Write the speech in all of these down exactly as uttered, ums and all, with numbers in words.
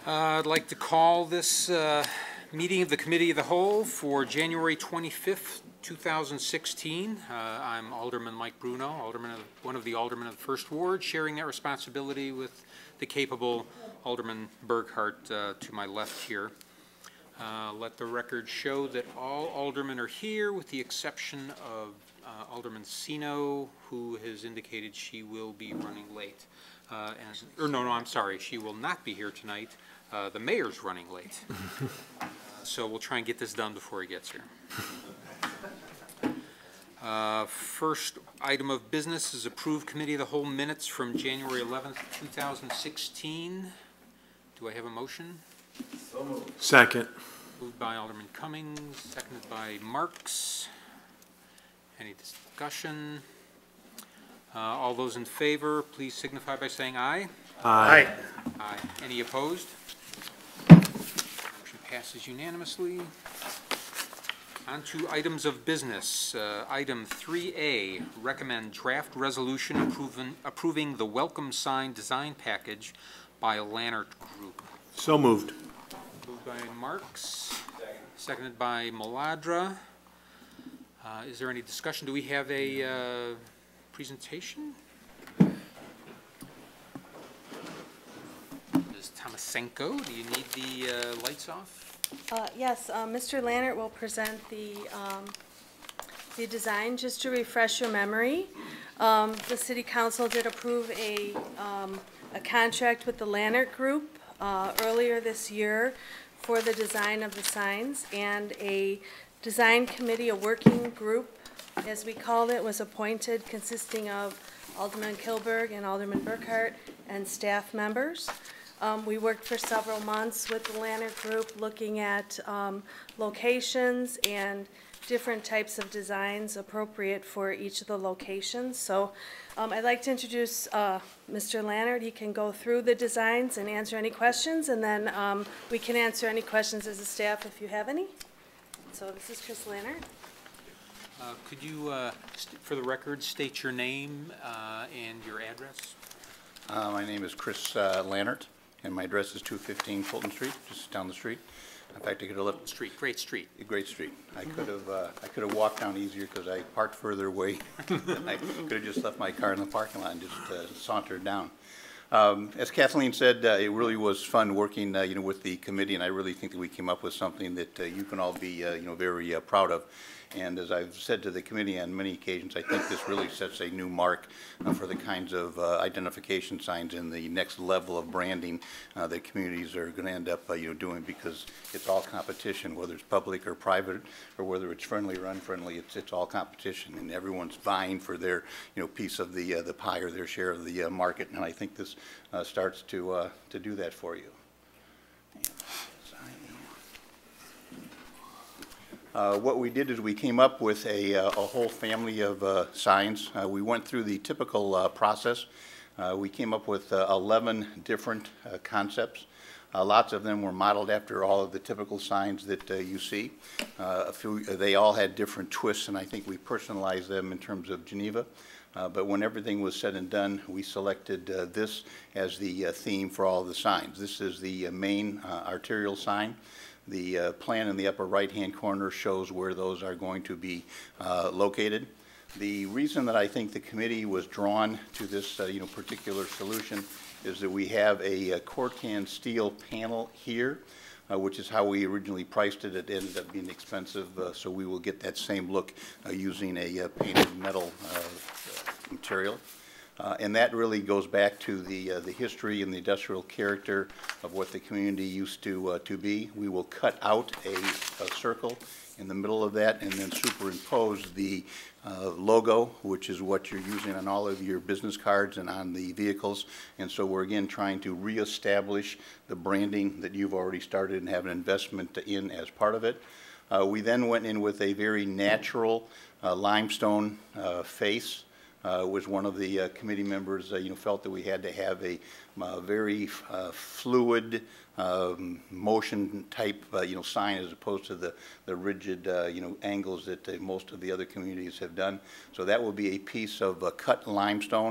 Uh, I'd like to call this uh, meeting of the Committee of the Whole for January twenty-fifth, two thousand sixteen. Uh, I'm Alderman Mike Bruno, Alderman of, one of the Aldermen of the First Ward, sharing that responsibility with the capable Alderman Burghardt uh, to my left here. Uh, let the record show that all aldermen are here with the exception of uh, Alderman Sino, who has indicated she will be running late. Uh, and, or no, no, I'm sorry, she will not be here tonight. Uh, the mayor's running late. uh, so we'll try and get this done before he gets here. Uh, first item of business is approved Committee of the Whole minutes from January eleventh, two thousand sixteen. Do I have a motion? So moved. Second. Moved by Alderman Cummings, seconded by Marks. Any discussion? Uh, all those in favor, please signify by saying aye. Aye. Aye. Any opposed? Motion passes unanimously. On to items of business. Uh, item three A, recommend draft resolution approving, approving the welcome sign design package by Lannert Group. So moved. Moved by Marks, seconded by Maladra. Uh, is there any discussion? Do we have a uh, presentation? Miz Tomasenko, do you need the uh, lights off? Uh, yes, uh, Mister Lannert will present the um, the design. Just to refresh your memory, um, the City Council did approve a um, a contract with the Lannert Group uh, earlier this year for the design of the signs, and a design committee, a working group, as we called it, was appointed, consisting of Alderman Kilberg and Alderman Burghardt and staff members. Um, we worked for several months with the Lannert Group, looking at um, locations and different types of designs appropriate for each of the locations. So um, I'd like to introduce uh, Mister Lannert. He can go through the designs and answer any questions, and then um, we can answer any questions as a staff if you have any. So this is Chris Lannert. Uh, could you, uh, for the record, state your name uh, and your address? Uh, my name is Chris uh, Lannert, and my address is two fifteen Fulton Street, just down the street. In fact, I could have left Street, great street. Great Street. I could have uh, I could have walked down easier because I parked further away. I could have just left my car in the parking lot and just uh, sauntered down. Um, as Kathleen said, uh, it really was fun working, uh, you know, with the committee, and I really think that we came up with something that uh, you can all be, uh, you know, very uh, proud of. And as I've said to the committee on many occasions, I think this really sets a new mark uh, for the kinds of uh, identification signs and the next level of branding uh, that communities are going to end up, uh, you know, doing, because it's all competition, whether it's public or private, or whether it's friendly or unfriendly. It's it's all competition, and everyone's vying for their, you know, piece of the uh, the pie or their share of the uh, market. And I think this uh, starts to uh, to do that for you. Uh, what we did is we came up with a, uh, a whole family of uh, signs. Uh, we went through the typical uh, process. Uh, we came up with uh, eleven different uh, concepts. Uh, lots of them were modeled after all of the typical signs that uh, you see. Uh, a few, they all had different twists, and I think we personalized them in terms of Geneva. Uh, but when everything was said and done, we selected uh, this as the uh, theme for all of the signs. This is the uh, main uh, arterial sign. The uh, plan in the upper right-hand corner shows where those are going to be uh, located. The reason that I think the committee was drawn to this uh, you know, particular solution is that we have a, a Cortan steel panel here, uh, which is how we originally priced it. It ended up being expensive, uh, so we will get that same look uh, using a uh, painted metal uh, material. Uh, and that really goes back to the uh, the history and the industrial character of what the community used to uh, to be. We will cut out a, a circle in the middle of that and then superimpose the uh, logo, which is what you're using on all of your business cards and on the vehicles. And so we're again trying to reestablish the branding that you've already started and have an investment in as part of it. Uh, we then went in with a very natural uh, limestone uh, face. Uh, was one of the uh, committee members, uh, you know, felt that we had to have a uh, very uh, fluid um, motion type, uh, you know, sign as opposed to the the rigid, uh, you know, angles that uh, most of the other communities have done. So that will be a piece of uh, cut limestone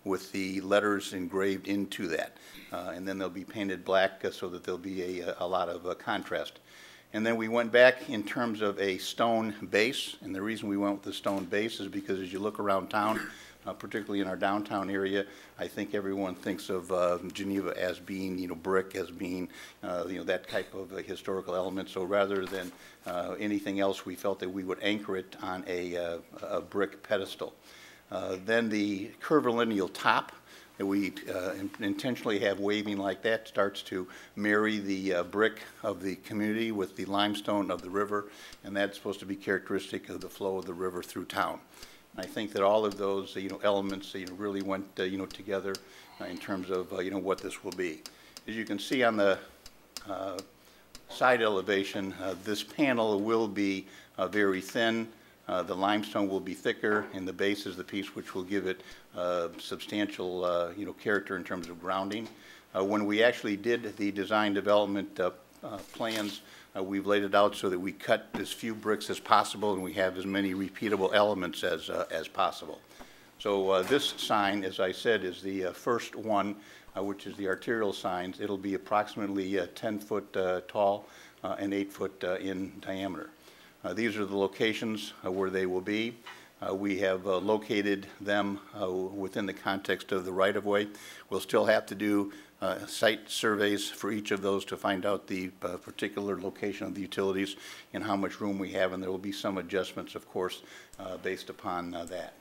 with the letters engraved into that. Uh, and then they'll be painted black uh, so that there'll be a, a lot of uh, contrast. And then we went back in terms of a stone base, and the reason we went with the stone base is because as you look around town, uh, particularly in our downtown area, I think everyone thinks of uh, Geneva as being, you know, brick, as being, uh, you know, that type of uh, historical element. So rather than uh, anything else, we felt that we would anchor it on a, uh, a brick pedestal. Uh, then the curvilineal top that we uh, in intentionally have waving like that starts to marry the uh, brick of the community with the limestone of the river, and that's supposed to be characteristic of the flow of the river through town. And I think that all of those, you know, elements, you know, really went, uh, you know, together uh, in terms of, uh, you know, what this will be. As you can see on the uh, side elevation, uh, this panel will be uh, very thin. Uh, the limestone will be thicker, and the base is the piece which will give it uh, substantial, uh, you know, character in terms of grounding. Uh, when we actually did the design development uh, uh, plans, uh, we've laid it out so that we cut as few bricks as possible, and we have as many repeatable elements as uh, as possible. So uh, this sign, as I said, is the uh, first one, uh, which is the arterial signs. It'll be approximately uh, ten foot uh, tall uh, and eight foot uh, in diameter. Uh, these are the locations uh, where they will be. Uh, we have uh, located them uh, within the context of the right-of-way. We'll still have to do uh, site surveys for each of those to find out the uh, particular location of the utilities and how much room we have, and there will be some adjustments, of course, uh, based upon uh, that.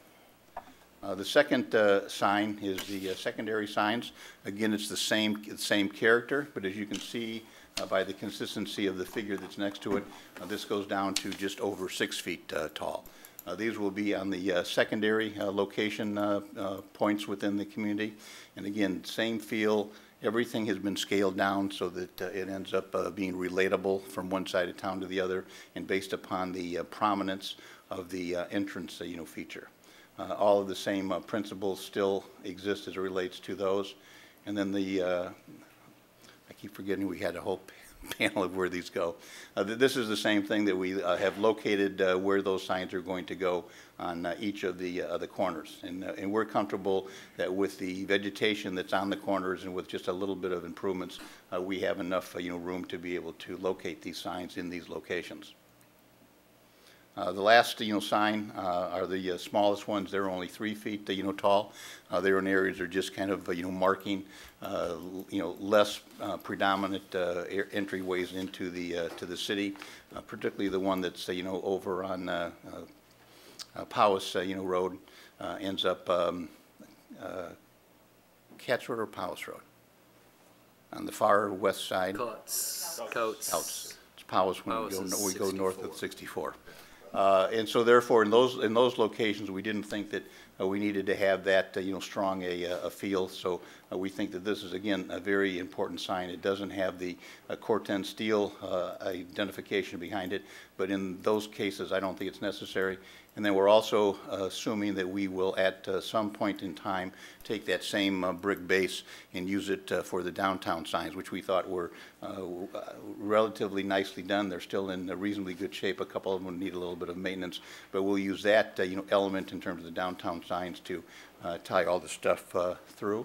Uh, the second uh, sign is the uh, secondary signs. Again, it's the same, same character, but as you can see, Uh, by the consistency of the figure that's next to it, uh, this goes down to just over six feet uh, tall. Uh, these will be on the uh, secondary uh, location uh, uh, points within the community. And again, same feel. Everything has been scaled down so that uh, it ends up uh, being relatable from one side of town to the other, and based upon the uh, prominence of the uh, entrance uh, you know, feature. Uh, all of the same uh, principles still exist as it relates to those. And then the uh, I keep forgetting we had a whole panel of where these go. Uh, th this is the same thing that we uh, have located uh, where those signs are going to go on uh, each of the uh, the corners, and uh, and we're comfortable that with the vegetation that's on the corners and with just a little bit of improvements, uh, we have enough uh, you know room to be able to locate these signs in these locations. Uh, the last, you know, sign uh, are the uh, smallest ones. They're only three feet, uh, you know, tall. Uh, they're in areas that are just kind of, uh, you know, marking, uh, you know, less uh, predominant uh, entryways into the uh, to the city. Uh, particularly the one that's, uh, you know, over on uh, uh, uh, Powis, uh, you know, Road, uh, ends up um, uh, Katz Road or Powis Road. On the far west side. Coates. Coates. Coates. It's Powis when Powis we go, is we go north of sixty-four. sixty-four. Uh, and so therefore in those in those locations we didn't think that uh, we needed to have that uh, you know strong a, a feel, so uh, we think that this is again a very important sign. It doesn't have the uh, Corten steel uh, identification behind it, but in those cases I don't think it's necessary. And then we're also uh, assuming that we will at uh, some point in time take that same uh, brick base and use it uh, for the downtown signs, which we thought were uh, relatively nicely done. They're still in a reasonably good shape. A couple of them need a little bit of maintenance, but we'll use that uh, you know element in terms of the downtown signs to uh, tie all the stuff uh, through.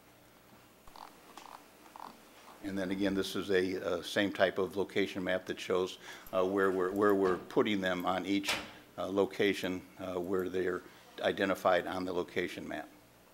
And then again, this is a uh, same type of location map that shows uh, where we're where we're putting them on each Uh, location uh, where they're identified on the location map.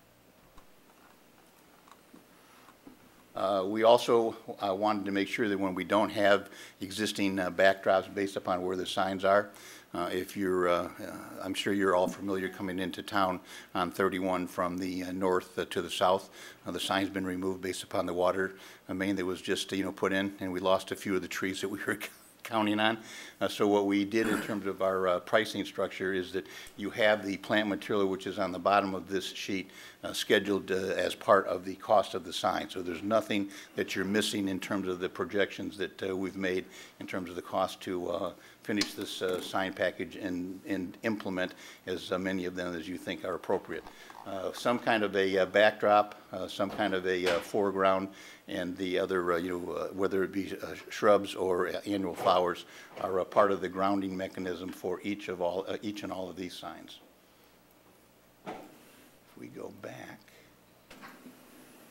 Uh, we also uh, wanted to make sure that when we don't have existing uh, backdrops based upon where the signs are, uh, if you're, uh, uh, I'm sure you're all familiar coming into town on thirty-one from the uh, north uh, to the south. Uh, the sign's been removed based upon the water uh, main that was just, you know, put in, and we lost a few of the trees that we were counting on. Uh, so what we did in terms of our uh, pricing structure is that you have the plant material, which is on the bottom of this sheet, uh, scheduled uh, as part of the cost of the sign. So there's nothing that you're missing in terms of the projections that uh, we've made in terms of the cost to uh, finish this uh, sign package and, and implement as uh, many of them as you think are appropriate. Uh, some kind of a uh, backdrop, uh, some kind of a uh, foreground, and the other, uh, you know, uh, whether it be uh, shrubs or uh, annual flowers, are a part of the grounding mechanism for each of all, uh, each and all of these signs. If we go back,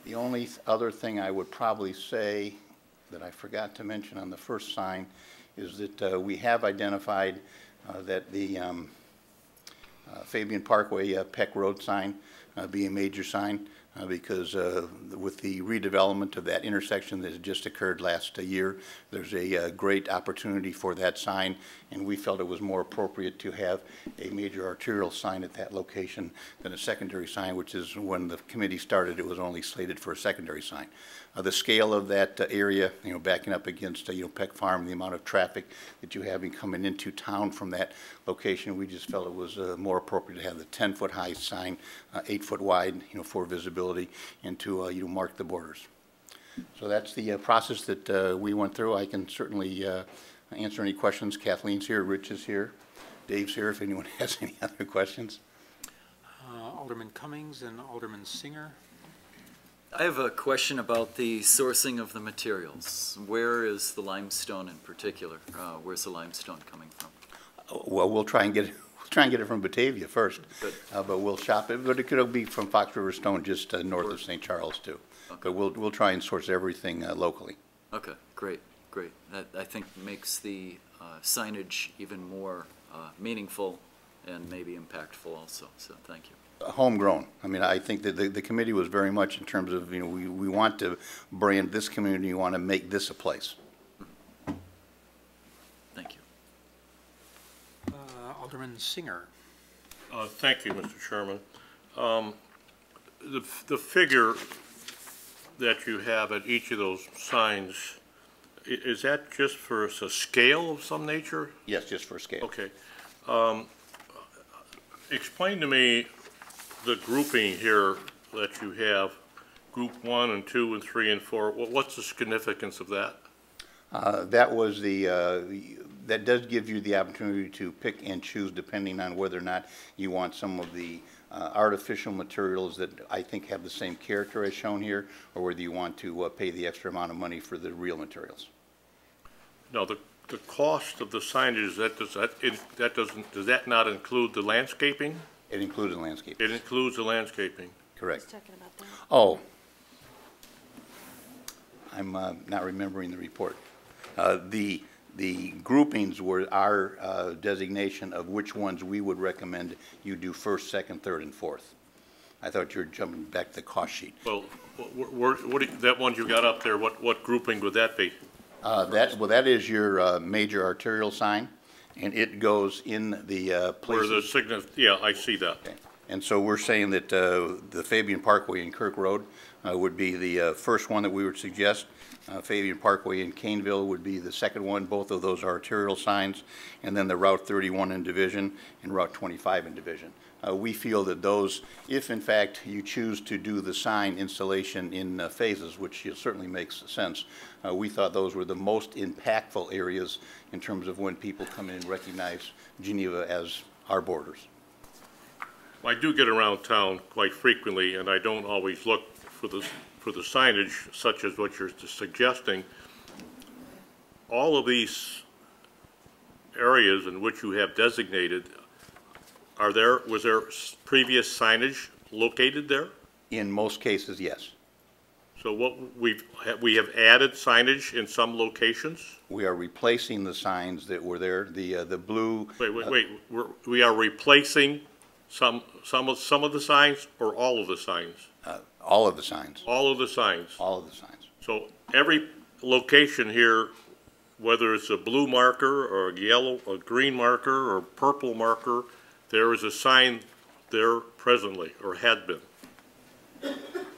The only th- other thing I would probably say that I forgot to mention on the first sign is that uh, we have identified uh, that the um, uh, Fabian Parkway uh, Peck Road sign uh, be a major sign uh, because uh, with the redevelopment of that intersection that had just occurred last uh, year, there's a uh, great opportunity for that sign, and we felt it was more appropriate to have a major arterial sign at that location than a secondary sign, which is when the committee started, it was only slated for a secondary sign. Uh, the scale of that uh, area, you know, backing up against, uh, you know, Peck Farm, the amount of traffic that you have coming into town from that location, we just felt it was uh, more appropriate to have the ten-foot high sign, uh, eight foot wide, you know, for visibility, and to, uh, you know, mark the borders. So that's the uh, process that uh, we went through. I can certainly uh, answer any questions. Kathleen's here, Rich is here, Dave's here if anyone has any other questions. Uh, Alderman Cummings and Alderman Singer. I have a question about the sourcing of the materials. Where is the limestone in particular? Uh, where's the limestone coming from? Well, we'll try and get it, we'll try and get it from Batavia first, uh, but we'll shop it. But it could be from Fox River Stone, just uh, north of Saint Charles too. Okay. But we'll we'll try and source everything uh, locally. Okay, great, great. That I think makes the uh, signage even more uh, meaningful and maybe impactful also. So thank you. Homegrown. I mean, I think that the, the committee was very much in terms of, you know, we, we want to brand this community, we want to make this a place. Thank you. Uh, Alderman Singer. Uh, thank you, Mister Chairman. Um, the, the figure that you have at each of those signs, i- is that just for a scale of some nature? Yes, just for scale. Okay. Um, explain to me the grouping here that you have, group one and two and three and four. What- What's the significance of that? Uh, that was the, uh, that does give you the opportunity to pick and choose depending on whether or not you want some of the uh, artificial materials that I think have the same character as shown here, or whether you want to uh, pay the extra amount of money for the real materials. No, the, the cost of the signage, that does that, it, that doesn't, does that not include the landscaping? It included landscape. It includes the landscaping. Correct. He's talking about that. Oh, I'm uh, not remembering the report. Uh, the the groupings were our uh, designation of which ones we would recommend you do first, second, third, and fourth. I thought you were jumping back to the cost sheet. Well, what, what, what, do you- that one you got up there, what, what grouping would that be? Uh, that well, that is your uh, major arterial sign, and it goes in the uh, Where the places. signif, yeah, I see that. Okay. And so we're saying that uh, the Fabian Parkway and Kirk Road uh, would be the uh, first one that we would suggest. Uh, Fabian Parkway in Caneville would be the second one. Both of those are arterial signs. And then the Route thirty-one in Division and Route twenty-five in Division. Uh, we feel that those, if in fact you choose to do the sign installation in uh, phases, which certainly makes sense, uh, we thought those were the most impactful areas in terms of when people come in and recognize Geneva as our borders. I do get around town quite frequently, and I don't always look for the, for the signage such as what you're suggesting. All of these areas in which you have designated, are there, was there previous signage located there? In most cases, yes. So what we've, we have added signage in some locations? We are replacing the signs that were there. The uh, the blue. Wait, wait, uh, wait, we're, we are replacing some, some of, some of the signs or all of the signs? Uh, all of the signs. All of the signs. All of the signs. So every location here, whether it's a blue marker or a yellow, a green marker or purple marker, there is a sign there presently, or had been.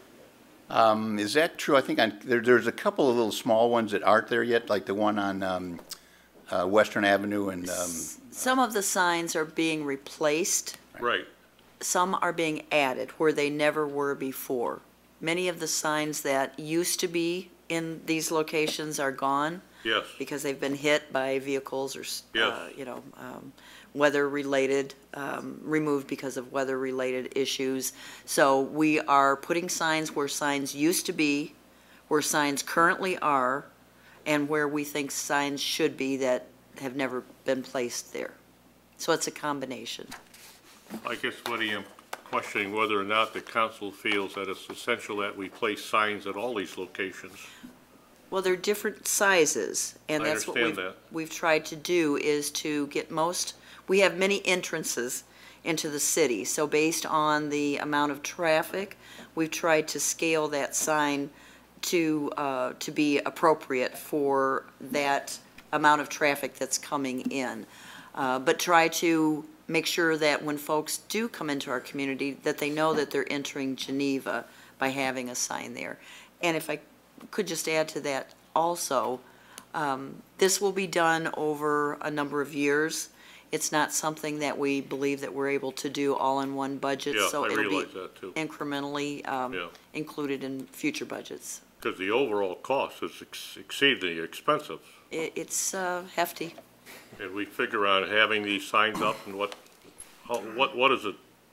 Um, is that true? I think on, there, there's a couple of little small ones that aren't there yet, like the one on um, uh, Western Avenue and. Um, Some of the signs are being replaced. Right. Some are being added where they never were before. Many of the signs that used to be in these locations are gone Yes. because they've been hit by vehicles or, Yes. uh, you know, um, weather-related, um, removed because of weather-related issues. So we are putting signs where signs used to be, where signs currently are, and where we think signs should be that have never been placed there. So it's a combination. I guess what he, questioning whether or not the council feels that it's essential that we place signs at all these locations. Well, they're different sizes, and I that's what understand we've, that. we've tried to do, is to get most, we have many entrances into the city, so based on the amount of traffic, we've tried to scale that sign to, uh, to be appropriate for that amount of traffic that's coming in. Uh, but try to make sure that when folks do come into our community, that they know that they're entering Geneva by having a sign there. And if I could just add to that also, um, this will be done over a number of years. It's not something that we believe that we're able to do all in one budget, Yeah, so I it'll be realize that too. incrementally um, Yeah. included in future budgets. Because the overall cost is ex- exceedingly expensive. It, it's uh, hefty. And we figure on having these signs up and what, how, what, what is it?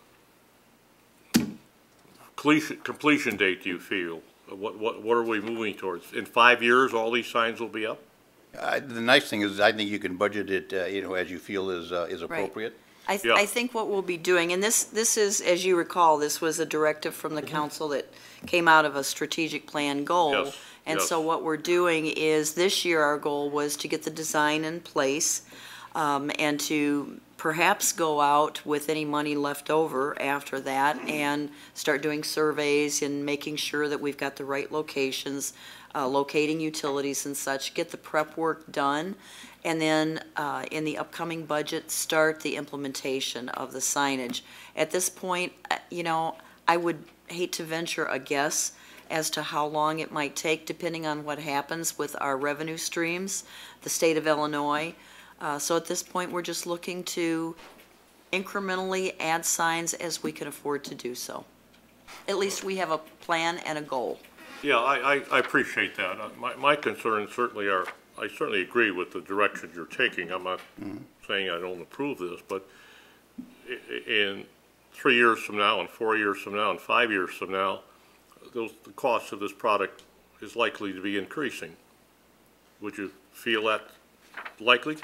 Completion, completion date do you feel? What, what, what are we moving towards? In five years, all these signs will be up? Uh, The nice thing is, I think you can budget it, uh, you know, as you feel is, uh, is appropriate. I, th- Yeah. I think what we'll be doing, and this, this is, as you recall, this was a directive from the council that came out of a strategic plan goal. Yes, And yes. so what we're doing is, this year, our goal was to get the design in place, um, and to perhaps go out with any money left over after that and start doing surveys and making sure that we've got the right locations, uh, locating utilities and such, get the prep work done, and then uh, in the upcoming budget, start the implementation of the signage. At this point, uh, you know, I would hate to venture a guess as to how long it might take, depending on what happens with our revenue streams, the state of Illinois. Uh, So at this point, we're just looking to incrementally add signs as we can afford to do so. At least we have a plan and a goal. Yeah, I, I, I appreciate that. Uh, My, my concerns certainly are, I certainly agree with the direction you're taking. I'm not saying I don't approve this, but i- i- in three years from now, and four years from now, and five years from now, those, the cost of this product is likely to be increasing. Would you feel that likely?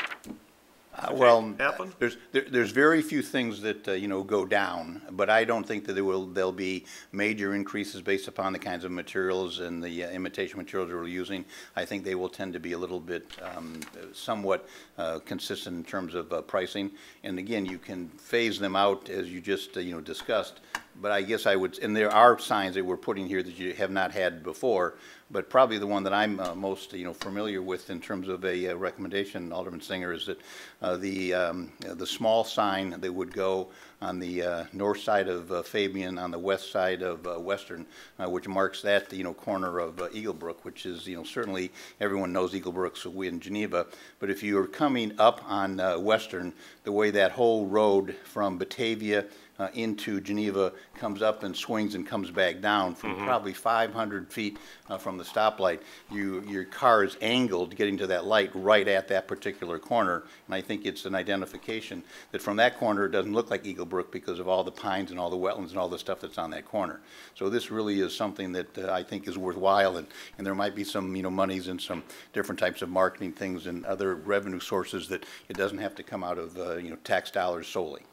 Uh, Well, Happen? there's, there- there's very few things that, uh, you know, go down, but I don't think that there will, there'll be major increases based upon the kinds of materials and the uh, imitation materials that we're using. I think they will tend to be a little bit, um, somewhat uh, consistent in terms of uh, pricing. And again, you can phase them out as you just, uh, you know, discussed. But I guess I would, and there are signs that we're putting here that you have not had before, but probably the one that I'm uh, most, you know, familiar with in terms of a uh, recommendation, Alderman Singer, is that uh, the um, uh, the small sign that would go on the uh, north side of uh, Fabian, on the west side of uh, Western, uh, which marks that, you know, corner of uh, Eagle Brook, which is, you know, certainly everyone knows Eagle Brook, so we in Geneva. But if you are coming up on uh, Western, the way that whole road from Batavia Uh, into Geneva comes up and swings and comes back down from probably five hundred feet uh, from the stoplight. You, your car is angled getting to that light right at that particular corner, and I think it's an identification that from that corner it doesn't look like Eagle Brook because of all the pines and all the wetlands and all the stuff that's on that corner. So this really is something that uh, I think is worthwhile, and, and there might be some, you know, monies and some different types of marketing things and other revenue sources that it doesn't have to come out of, uh, you know, tax dollars solely.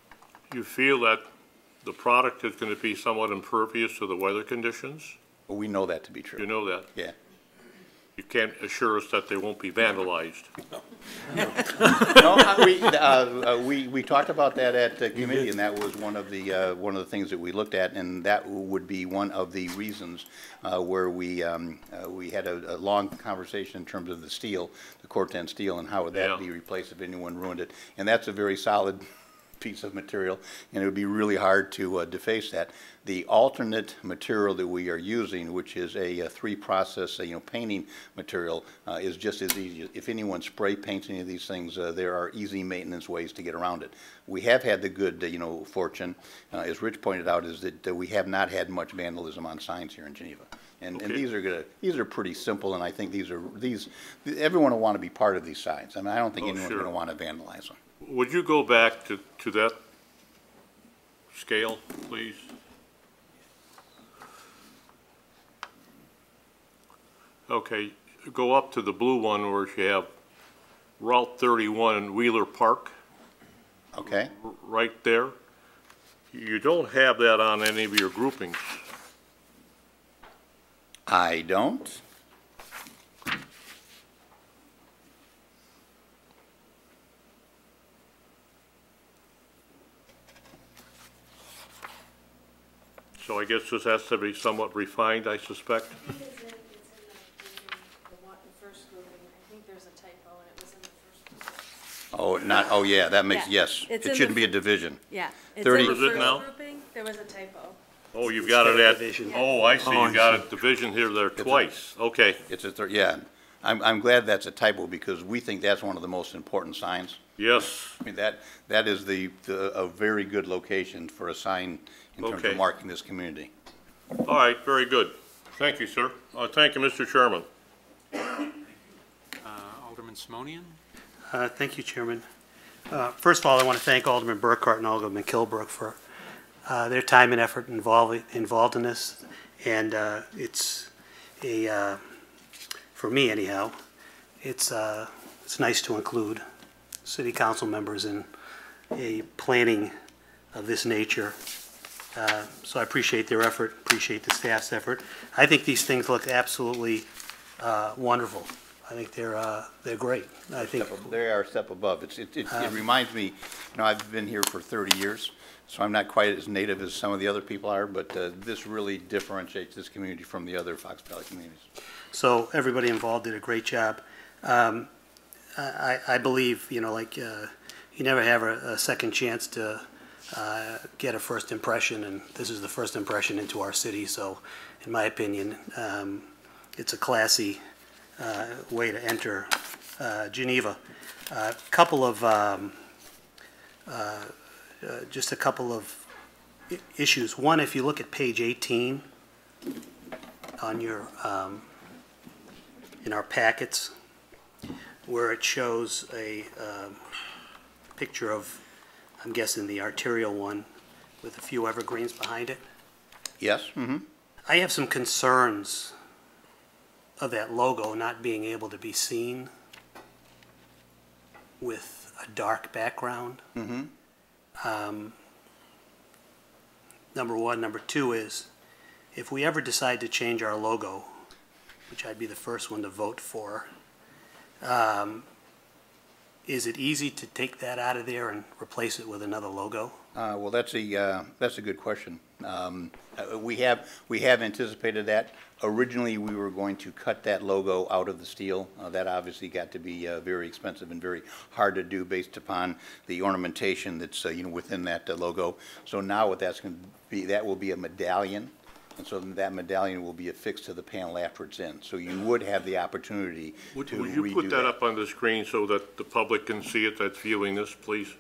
You feel that the product is going to be somewhat impervious to the weather conditions? But we know that to be You true. know that? Yeah. You can't assure us that they won't be vandalized. No, uh, we, uh, uh, we, we talked about that at the committee, and that was one of the, uh, one of the things that we looked at, and that would be one of the reasons uh, where we, um, uh, we had a, a long conversation in terms of the steel, the Corten steel, and how would that Yeah. be replaced if anyone ruined it. And that's a very solid piece of material, and it would be really hard to uh, deface that. The alternate material that we are using, which is a, a three-process, uh, you know, painting material, uh, is just as easy. If anyone spray paints any of these things, uh, there are easy maintenance ways to get around it. We have had the good, uh, you know, fortune, uh, as Rich pointed out, is that uh, we have not had much vandalism on signs here in Geneva. And, and Okay. these are gonna, these are pretty simple, and I think these are, these, everyone will want to be part of these signs. I mean, I don't think Oh, anyone's sure. gonna want to vandalize them. Would you go back to, to that scale, please? Okay, go up to the blue one where you have Route thirty-one in Wheeler Park, Okay? r- right there. You don't have that on any of your groupings. I don't. So I guess this has to be somewhat refined, I suspect. I think it's in, it's in the, the one, the first grouping. I think there's a typo and it was in the first grouping. Oh, not, oh, yeah, that makes, Yeah, yes. it's It in shouldn't the- be a division. Yeah. It's thirty in the Is it first now? grouping, there was a typo. Oh, you've got it at, Division. oh, I see, Oh, I you got see. a division here there twice. Okay, It's a, thir- yeah. I'm, I'm glad that's a typo because we think that's one of the most important signs. yes, I mean, that, that is the, the, a very good location for a sign in terms Okay. of marking this community. all right, very good. Thank you, sir. Uh, thank you, Mister Chairman. Uh, Alderman Simonian? Uh, Thank you, Chairman. Uh, First of all, I want to thank Alderman Burkhart and Alderman Kilbrook for uh, their time and effort involved, involved in this. And uh, it's a, uh, for me anyhow, it's, uh, it's nice to include city council members in a planning of this nature. Uh, So I appreciate their effort, appreciate the staff's effort. I think these things look absolutely uh, wonderful. I think they're, uh, they're great. I think, Step ab- They are a step above. It's, it, it it reminds me, you know, I've been here for thirty years, so I'm not quite as native as some of the other people are, but uh, this really differentiates this community from the other Fox Valley communities. so everybody involved did a great job. Um, I, I believe, you know, like, uh, you never have a, a second chance to uh, get a first impression, and this is the first impression into our city, so in my opinion, um, it's a classy uh, way to enter uh, Geneva. A couple of, um, uh, uh, just a couple of i- issues. One, if you look at page eighteen on your, um, in our packets, where it shows a um, picture of, I'm guessing the arterial one, with a few evergreens behind it. Yes? Mm-hmm. I have some concerns of that logo not being able to be seen with a dark background. Mm-hmm. Um, Number one. Number two is, if we ever decide to change our logo, which I'd be the first one to vote for, um, is it easy to take that out of there and replace it with another logo? Uh, well, that's a, uh, that's a good question. Um, uh, we have, we have anticipated that. Originally, we were going to cut that logo out of the steel. Uh, that obviously got to be, uh, very expensive and very hard to do based upon the ornamentation that's, uh, you know, within that uh, logo. So now what that's going to be, that will be a medallion. And so that medallion will be affixed to the panel after it's in. So you would have the opportunity Would to would redo you put that up on the screen so that the public can see it that's viewing this, please?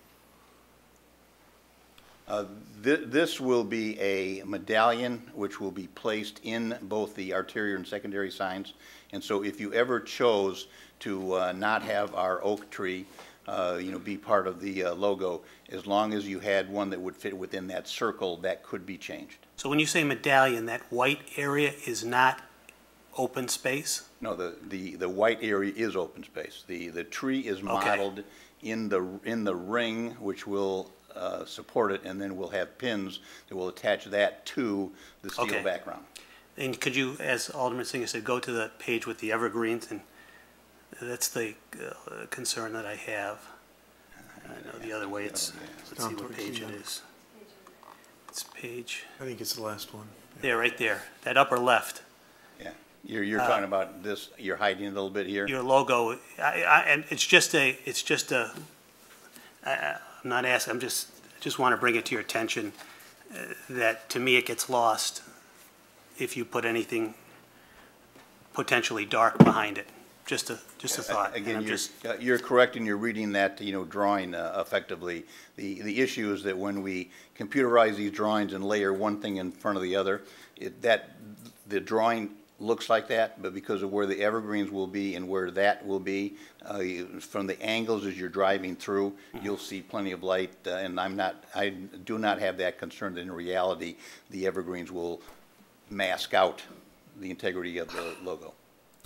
Uh, thi- This will be a medallion which will be placed in both the arterial and secondary signs. And so if you ever chose to uh, not have our oak tree, uh, you know, be part of the uh, logo, as long as you had one that would fit within that circle, that could be changed. So when you say medallion, that white area is not open space? No, the, the, the white area is open space. The, the tree is modeled in the, in the ring, which will uh, support it, and then we'll have pins that will attach that to the steel Okay. background. And could you, as Alderman Singer said, go to the page with the evergreens, and that's the uh, concern that I have. I know the other way it's, let's see Down what towards page the it end. is. It's page, I think it's the last one. there, right there, that upper left. Yeah, you're, you're talking about this, you're hiding a little bit here? Your logo, I, I, and it's just a, it's just a, I, I'm not asking, I'm just, just want to bring it to your attention uh, that to me it gets lost if you put anything potentially dark behind it. Just a, just a thought. and Again, I'm you're, just- uh, you're correct in your reading that, you know, drawing uh, effectively. The, the issue is that when we computerize these drawings and layer one thing in front of the other, it, that, the drawing looks like that, but because of where the evergreens will be and where that will be, uh, you- from the angles as you're driving through, you'll see plenty of light, uh, and I'm not, I do not have that concern that in reality, the evergreens will mask out the integrity of the logo.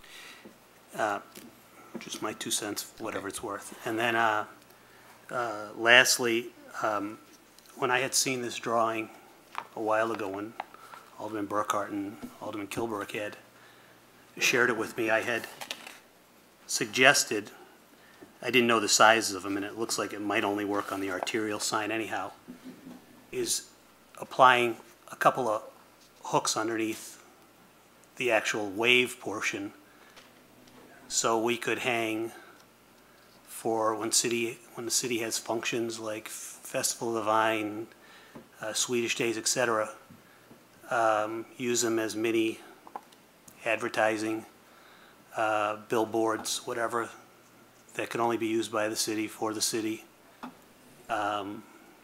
just my two cents, whatever it's worth. And then, uh, uh, lastly, um, when I had seen this drawing a while ago, when Alderman Burkhart and Alderman Kilburg had shared it with me, I had suggested, I didn't know the sizes of them, and it looks like it might only work on the arterial sign anyhow, is applying a couple of hooks underneath the actual wave portion so we could hang for when city when the city has functions like Festival of the Vine, uh, Swedish Days, et cetera. Um, use them as mini advertising, uh, billboards, whatever, that can only be used by the city for the city. Um,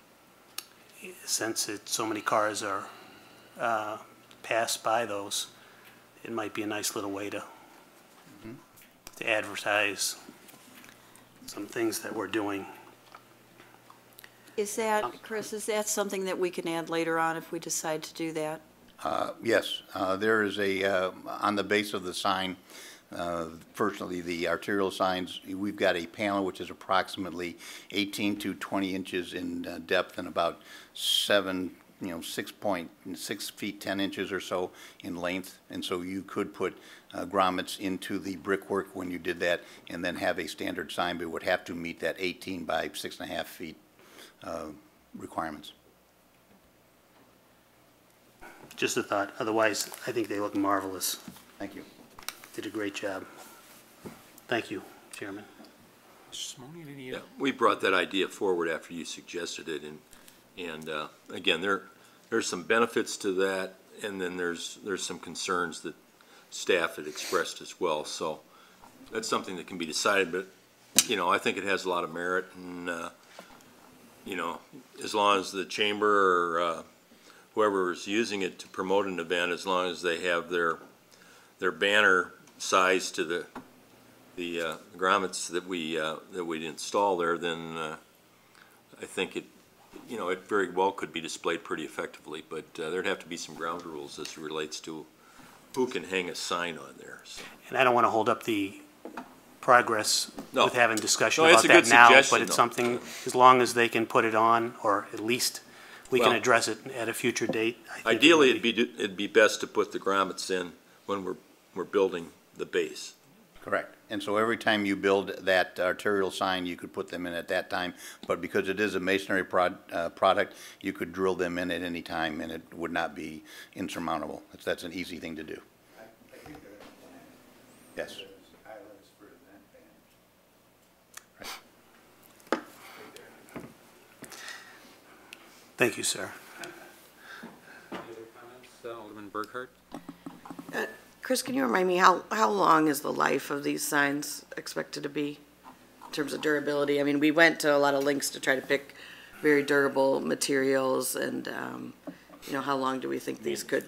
since it, so many cars are uh, pass by those, it might be a nice little way to mm-hmm. to advertise some things that we're doing. Is that, Chris, is that something that we can add later on if we decide to do that? Uh, yes, uh, there is a, uh, on the base of the sign, uh, firstly, the arterial signs, we've got a panel which is approximately eighteen to twenty inches in uh, depth and about seven, you know, six point six feet, ten inches or so in length. And so you could put uh, grommets into the brickwork when you did that and then have a standard sign, but it would have to meet that eighteen by six and a half feet uh, requirements. Just a thought. Otherwise, I think they look marvelous. Thank you. Did a great job. Thank you, Chairman. Simone, any, Yeah, uh, we brought that idea forward after you suggested it, and and uh, again, there there's some benefits to that, and then there's there's some concerns that staff had expressed as well. So that's something that can be decided, but you know, I think it has a lot of merit, and uh, you know, as long as the chamber or uh, whoever is using it to promote an event, as long as they have their their banner size to the the uh, grommets that we uh, that we install there, then uh, I think it, you know, it very well could be displayed pretty effectively. But uh, there'd have to be some ground rules as it relates to who can hang a sign on there. So. And I don't want to hold up the progress No. with having discussion No, about it's a good that now, suggestion, but it's though. something, as long as they can put it on, or at least we can Well, address it at a future date. I think it Ideally, would it'd be it'd be best to put the grommets in when we're we're building the base. Correct. And so every time you build that arterial sign, you could put them in at that time. But because it is a masonry prod, uh, product, you could drill them in at any time, and it would not be insurmountable. That's, that's an easy thing to do. Yes. Thank you, sir. any other comments? Uh, Alderman Burkhart? Uh, Chris, can you remind me, how, how long is the life of these signs expected to be in terms of durability? I mean, we went to a lot of lengths to try to pick very durable materials, and, um, you know, how long do we think these could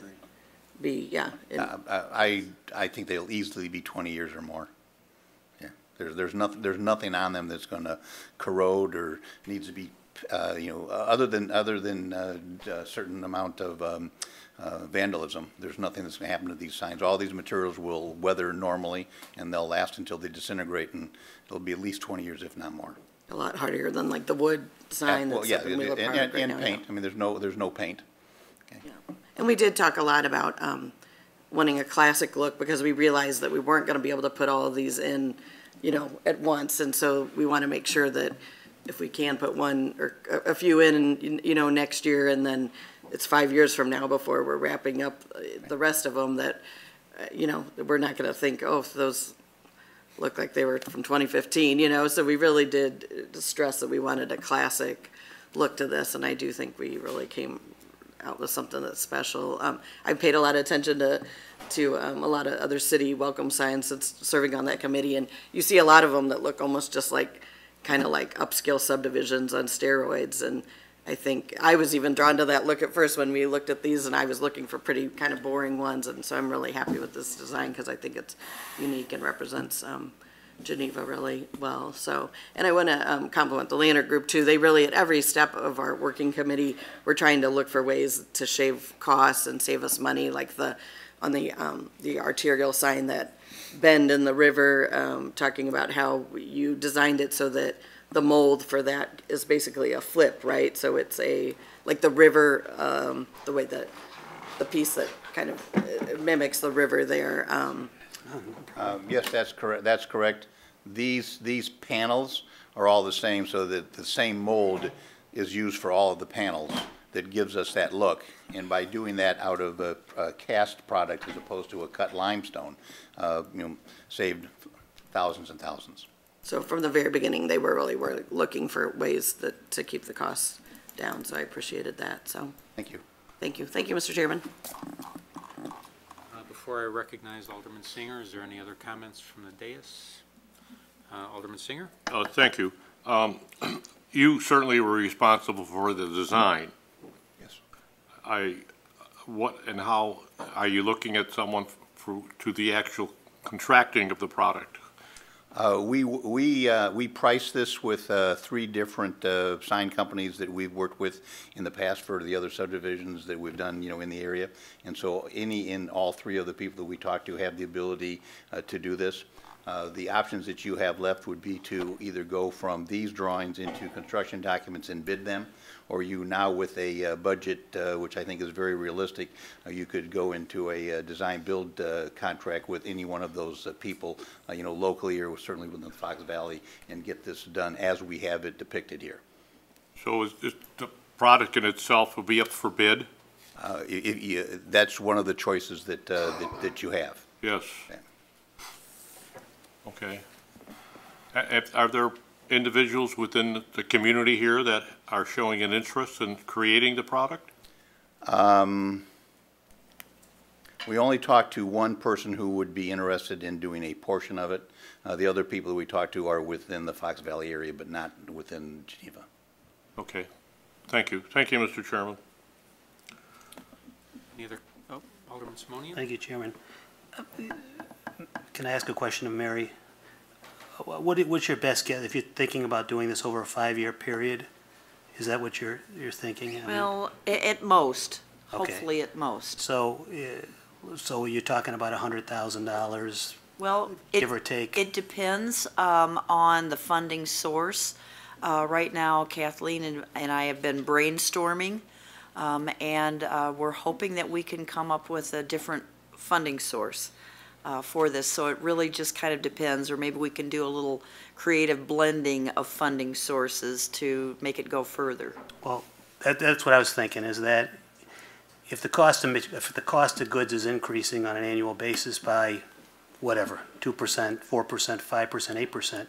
be? Yeah. in- Uh, I, I think they'll easily be twenty years or more. Yeah. There's, there's nothing, there's nothing on them that's going to corrode or needs to be, uh, you know, other than, other than uh, a certain amount of um, uh, vandalism. There's nothing that's going to happen to these signs. All these materials will weather normally, and they'll last until they disintegrate, and it'll be at least twenty years, if not more. A lot harder than like the wood sign Well, that's yeah, up in Wheeler and, Park and, right and now. paint. I mean, there's no, there's no paint. Yeah. And we did talk a lot about um, wanting a classic look, because we realized that we weren't going to be able to put all of these in, you know, at once. And so we want to make sure that if we can put one or a a few in, you know, next year, and then it's five years from now before we're wrapping up the rest of them, that, uh, you know, we're not going to think, oh, those look like they were from twenty fifteen, you know. So we really did stress that we wanted a classic look to this, and I do think we really came out with something that's special. Um, I paid a lot of attention to to um, a lot of other city welcome signs since serving on that committee, and you see a lot of them that look almost just like, kind of like upscale subdivisions on steroids. And I think I was even drawn to that look at first when we looked at these, and I was looking for pretty kind of boring ones, and so I'm really happy with this design because I think it's unique and represents um, Geneva really well. So, and I want to um, compliment the Lannert Group too. They really, at every step of our working committee, we're trying to look for ways to shave costs and save us money, like the on the um, the arterial sign that bend in the river, um, talking about how you designed it so that the mold for that is basically a flip, right? So it's a, like the river, um, the way that, the piece that kind of uh, mimics the river there. Um, Um, Yes, that's correct, that's correct. These, these panels are all the same, so that the same mold is used for all of the panels that gives us that look. And by doing that out of a, a cast product as opposed to a cut limestone, uh, you know, saved thousands and thousands. So from the very beginning, they were really were looking for ways that, to keep the costs down, so I appreciated that, so, Thank you. thank you. Thank you, Mister Chairman. Uh, Before I recognize Alderman Singer, is there any other comments from the dais? Uh, Alderman Singer? Uh, Thank you. Um, You certainly were responsible for the design. Yes. I, what and how, are you looking at someone for, to the actual contracting of the product? Uh, we, we, uh, we priced this with, uh, three different, uh, sign companies that we've worked with in the past for the other subdivisions that we've done, you know, in the area. And so any, in all three of the people that we talked to have the ability, uh, to do this. Uh, the options that you have left would be to either go from these drawings into construction documents and bid them, or you now with a uh, budget, uh, which I think is very realistic, uh, you could go into a uh, design-build uh, contract with any one of those uh, people, uh, you know, locally or certainly within the Fox Valley, and get this done as we have it depicted here. So is this, the product in itself will be up for bid? Uh, i- i- i- that's one of the choices that, uh, that, that you have. Yes. Yeah. Okay. A- a- Are there individuals within the community here that are showing an interest in creating the product? Um, we only talked to one person who would be interested in doing a portion of it. Uh, the other people that we talked to are within the Fox Valley area, but not within Geneva. Okay. Thank you. Thank you, Mister Chairman. Any other, oh, Alderman Simonian? Thank you, Chairman. Uh, Can I ask a question of Mary? Uh, What, what's your best guess, if you're thinking about doing this over a five-year period? Is that what you're, you're thinking? I mean, Well, a- at most, Okay. hopefully at most. So, uh, so you're talking about a hundred thousand dollars, Well, it, give or take? it depends um, on the funding source. Uh, Right now, Kathleen and and I have been brainstorming, um, and uh, we're hoping that we can come up with a different funding source uh, for this. So it really just kind of depends, or maybe we can do a little creative blending of funding sources to make it go further. Well, that, that's what I was thinking, is that if the cost of, mat- if the cost of goods is increasing on an annual basis by whatever, two percent, four percent, five percent, eight percent,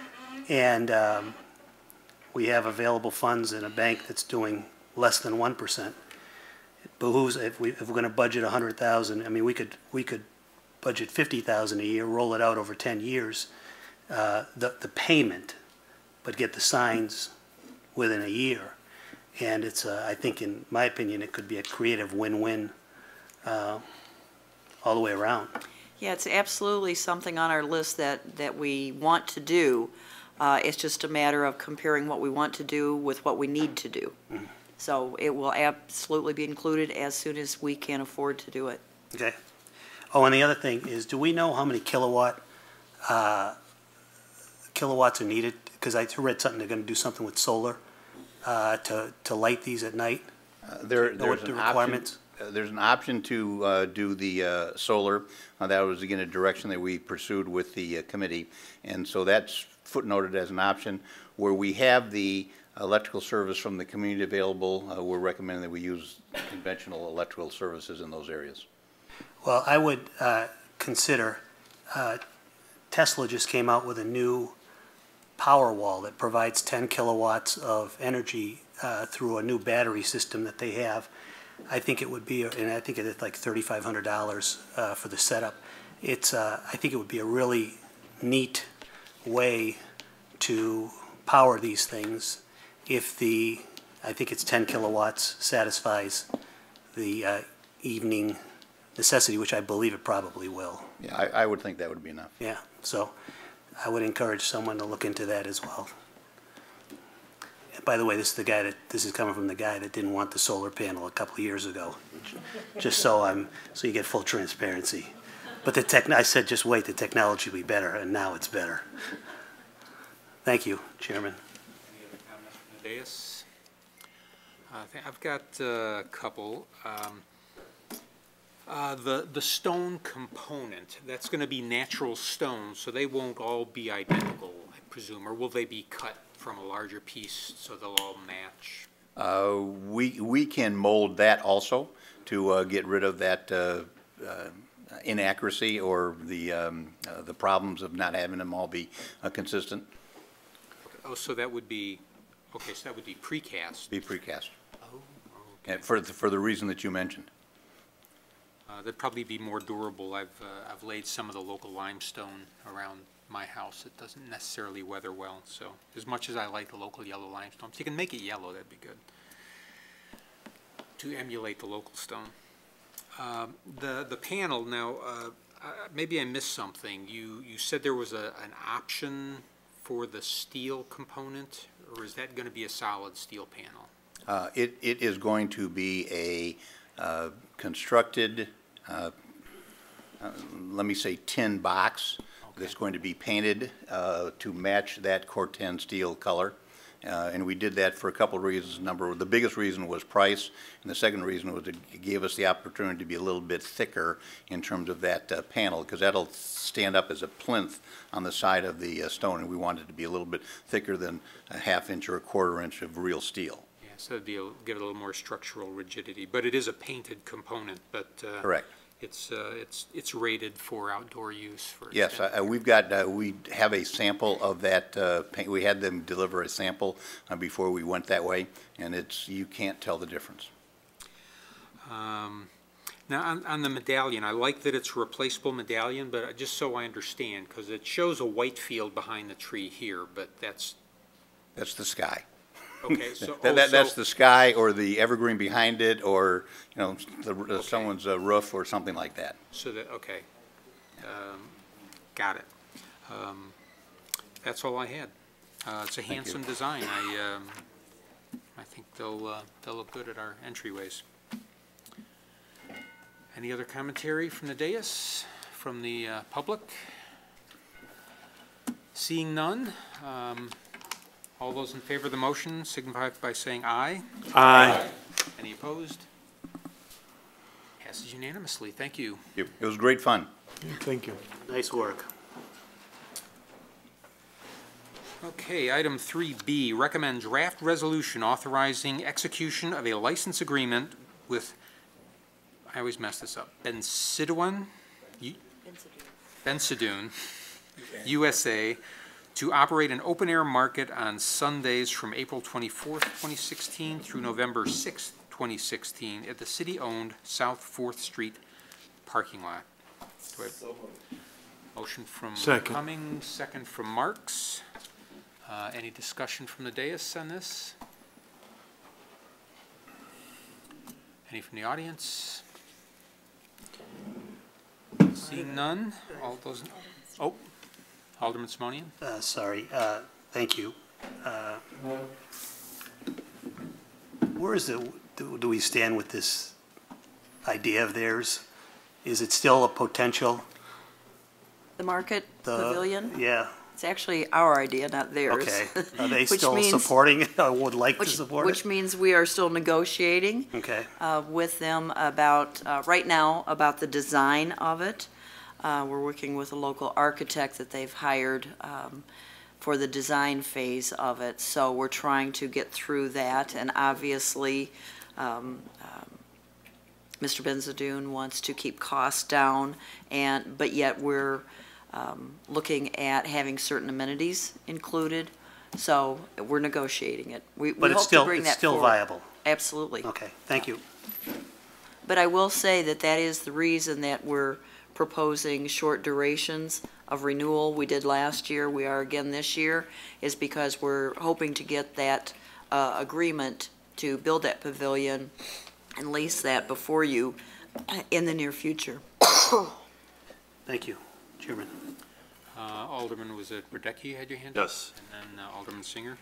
and um, we have available funds in a bank that's doing less than one percent, it behooves, if we, if we're gonna budget a hundred thousand, I mean, we could, we could budget fifty thousand a year, roll it out over ten years, uh, the, the payment, but get the signs within a year. And it's, uh, I think, in my opinion, it could be a creative win-win uh, all the way around. Yeah, it's absolutely something on our list that, that we want to do. Uh, It's just a matter of comparing what we want to do with what we need to do. Mhm. So it will absolutely be included as soon as we can afford to do it. Okay. Oh, and the other thing is, do we know how many kilowatt, uh, kilowatts are needed? Because I read something, they're gonna do something with solar uh, to, to light these at night? Uh, There, Know what there's the an option, requirements? uh, there's an option to uh, do the uh, solar. Uh, That was, again, a direction that we pursued with the uh, committee. And so that's footnoted as an option. Where we have the electrical service from the community available, uh, we're recommending that we use conventional electrical services in those areas. Well, I would uh, consider, uh, Tesla just came out with a new power wall that provides ten kilowatts of energy uh, through a new battery system that they have. I think it would be, and I think it's like thirty-five hundred dollars uh, for the setup. It's, uh, I think it would be a really neat way to power these things if the, I think it's ten kilowatts satisfies the uh, evening necessity, which I believe it probably will. Yeah, I, I would think that would be enough. Yeah, so I would encourage someone to look into that as well. By the way, this is the guy that, this is coming from the guy that didn't want the solar panel a couple of years ago. Just so I'm, so you get full transparency. But the tech, I said, just wait, the technology will be better, and now it's better. Thank you, Chairman. Any other comments from the dais? Uh, I think I've got uh, a couple. Um, uh, the the stone component, that's going to be natural stone, so they won't all be identical, I presume, or will they be cut from a larger piece so they'll all match? Uh, we, we can mold that also to uh, get rid of that uh, uh, inaccuracy or the, um, uh, the problems of not having them all be uh, consistent. Oh, so that would be, okay, so that would be precast. Be precast. Oh, okay. And for, the- for the reason that you mentioned. Uh, That'd probably be more durable. I've, uh, I've laid some of the local limestone around my house. It doesn't necessarily weather well, so as much as I like the local yellow limestone, if you can make it yellow, that'd be good, to emulate the local stone. Um, The, the panel, now, uh, uh, maybe I missed something. You, you said there was a, an option for the steel component, or is that going to be a solid steel panel? Uh, It, it is going to be a uh, constructed, uh, uh, let me say, tin box that's going to be painted uh, to match that Corten steel color. Uh, And we did that for a couple of reasons. Number, the biggest reason was price, and the second reason was it gave us the opportunity to be a little bit thicker in terms of that uh, panel, because that'll stand up as a plinth on the side of the uh, stone, and we wanted it to be a little bit thicker than a half inch or a quarter inch of real steel. Yeah, so it'd be, a- give it a little more structural rigidity, but it is a painted component, but. uh, Correct. It's, uh, it's, it's rated for outdoor use for. Yes, extended- uh, we've got, uh, we have a sample of that uh, paint. We had them deliver a sample uh, before we went that way, and it's, you can't tell the difference. Um, Now, on, on the medallion, I like that it's a replaceable medallion, but uh, just so I understand, because it shows a white field behind the tree here, but that's, That's the sky. okay, so. That, oh, that, that's so- the sky or the evergreen behind it, or, you know, the, uh, Okay. someone's uh, roof or something like that. So that, okay. Um, Got it. Um, That's all I had. Uh, It's a you. handsome design. I, um, I think they'll, uh, they'll look good at our entryways. Any other commentary from the dais, from the uh, public? Seeing none, um, all those in favor of the motion signify by saying aye. Aye. Any opposed? Passes unanimously. Thank you. It it was great fun. Thank you. Nice work. Okay, item three B, recommend draft resolution authorizing execution of a license agreement with, I always mess this up, Bensiduan? U- Bensidoon, U S A, to operate an open-air market on Sundays from April twenty-fourth, twenty sixteen through November sixth, twenty sixteen at the city-owned South Fourth Street parking lot. Do I have motion from Second. Cummings, second from Marks. Uh, Any discussion from the dais on this? Any from the audience? Seeing none, all those, oh, Alderman Simonian? Uh, Sorry, uh, thank you. Uh, Where is the, do do we stand with this idea of theirs? Is it still a potential? The market The- pavilion, Yeah, it's actually our idea, not theirs. okay. Are they Which still means- supporting it, or would like to Which, support which it? means we are still negotiating Okay, uh, with them about, uh, right now, about the design of it. Uh, We're working with a local architect that they've hired um, for the design phase of it. So we're trying to get through that, and obviously, um, um, Mister Benzidoun wants to keep costs down, and, but yet we're um, looking at having certain amenities included. So we're negotiating it. We we but it's hope to still, bring it's that still forward. viable. Absolutely. Okay, thank you. But I will say that that is the reason that we're proposing short durations of renewal. We did last year, we are again this year, is because we're hoping to get that uh, agreement to build that pavilion and lease that before you in the near future. Thank you, Chairman. Uh, Alderman, was it Radecki you had your hand? Yes. And then uh, Alderman Singer?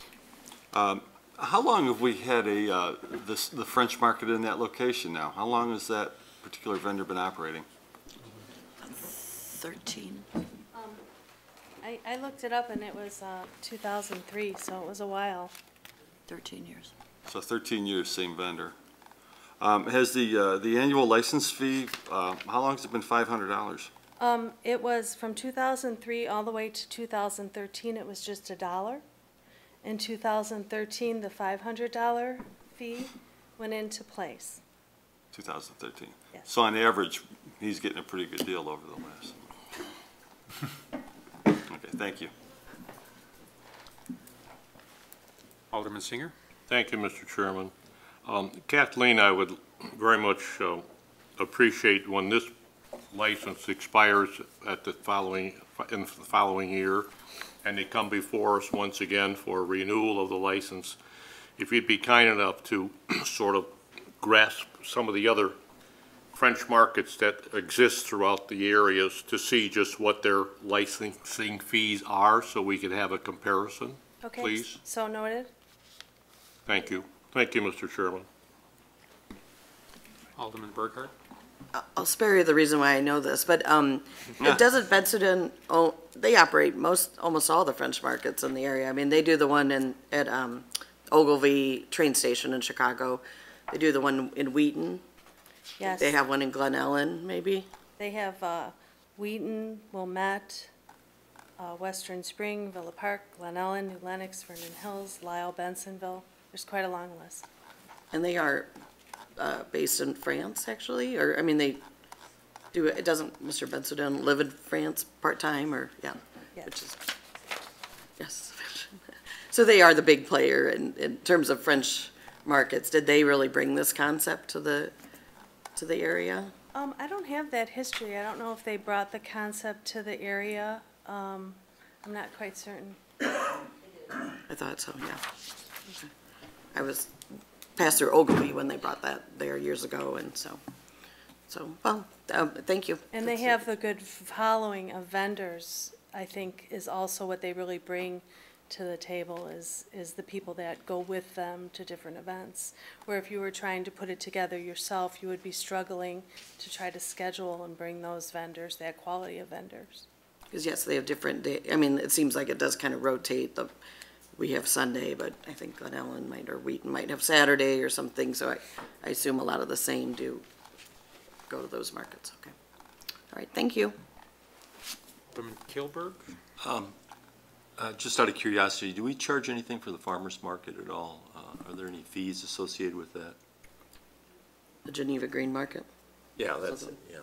How long have we had a, uh, this, the French market in that location now? How long has that particular vendor been operating? thirteen. I I, I looked it up and it was uh, two thousand three, so it was a while. thirteen years. So thirteen years, same vendor. Um, Has the, uh, the annual license fee, uh, how long has it been five hundred dollars? Um, it was from two thousand three all the way to two thousand thirteen, it was just a dollar. In two thousand thirteen, the five hundred dollar fee went into place. two thousand thirteen. Yes. So on average, he's getting a pretty good deal over the last. Okay, thank you. Alderman Singer? Thank you, Mister Chairman. Um, Kathleen, I would very much uh, appreciate when this license expires at the following, in the following year, and they come before us once again for renewal of the license, if you'd be kind enough to sort of grasp some of the other French markets that exist throughout the areas to see just what their licensing fees are, so we could have a comparison, Okay, please. so noted. Thank you. Thank you, Mister Chairman. Alderman Burkhart? I'll spare you the reason why I know this, but um, it doesn't Benston, oh, they operate most, almost all the French markets in the area. I mean, they do the one in, at um, Ogilvy train station in Chicago. They do the one in Wheaton. Yes. They have one in Glen Ellen, maybe. They have uh, Wheaton, Wilmette, uh, Western Spring, Villa Park, Glen Ellen, New Lenox, Vernon Hills, Lisle, Bensonville. There's quite a long list. And they are uh, based in France, actually, or, I mean, they do, it doesn't, Mister Bensoudan live in France part-time, or, yeah? Yes. Which is, yes. So they are the big player in, in terms of French markets. Did they really bring this concept to the, to the area? Um, I don't have that history. I don't know if they brought the concept to the area. Um, I'm not quite certain. I thought so, yeah. Okay. I was Pastor Ogilvy when they brought that there years ago, and so, so, well, um, thank you. And they That's it. have the good following of vendors, I think, is also what they really bring to the table is, is the people that go with them to different events. Where if you were trying to put it together yourself, you would be struggling to try to schedule and bring those vendors, that quality of vendors. Because yes, they have different day, I mean, it seems like it does kind of rotate. The We have Sunday, but I think Glen Ellen might, or Wheaton might have Saturday or something, so I, I assume a lot of the same do go to those markets, okay. All right, thank you. Alderman Kilberg? Um, uh, Just out of curiosity, do we charge anything for the farmer's market at all? Uh, Are there any fees associated with that? The Geneva Green Market. Yeah, that's it, yeah.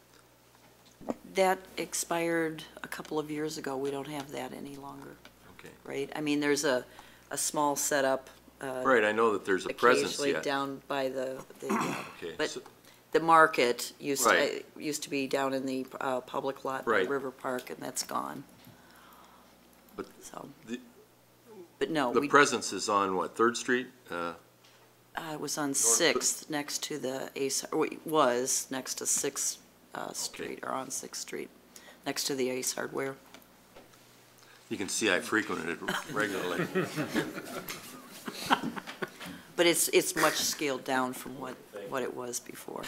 That expired a couple of years ago. We don't have that any longer, Okay. right? I mean, there's a, a small setup. uh, Right, I know that there's a presence Occasionally yet. down by the, the, uh, Okay, but so- the market used to, Right. used to be down in the uh, public lot by Right. River Park, and that's gone. But So, the- but no, The we, presence is on, what, Third Street? Uh, uh, it was on Sixth, next to the Ace, or it was next to Sixth uh, Street, or on Sixth Street, next to the Ace Hardware. You can see I frequented it regularly. But it's, it's much scaled down from what, what it was before.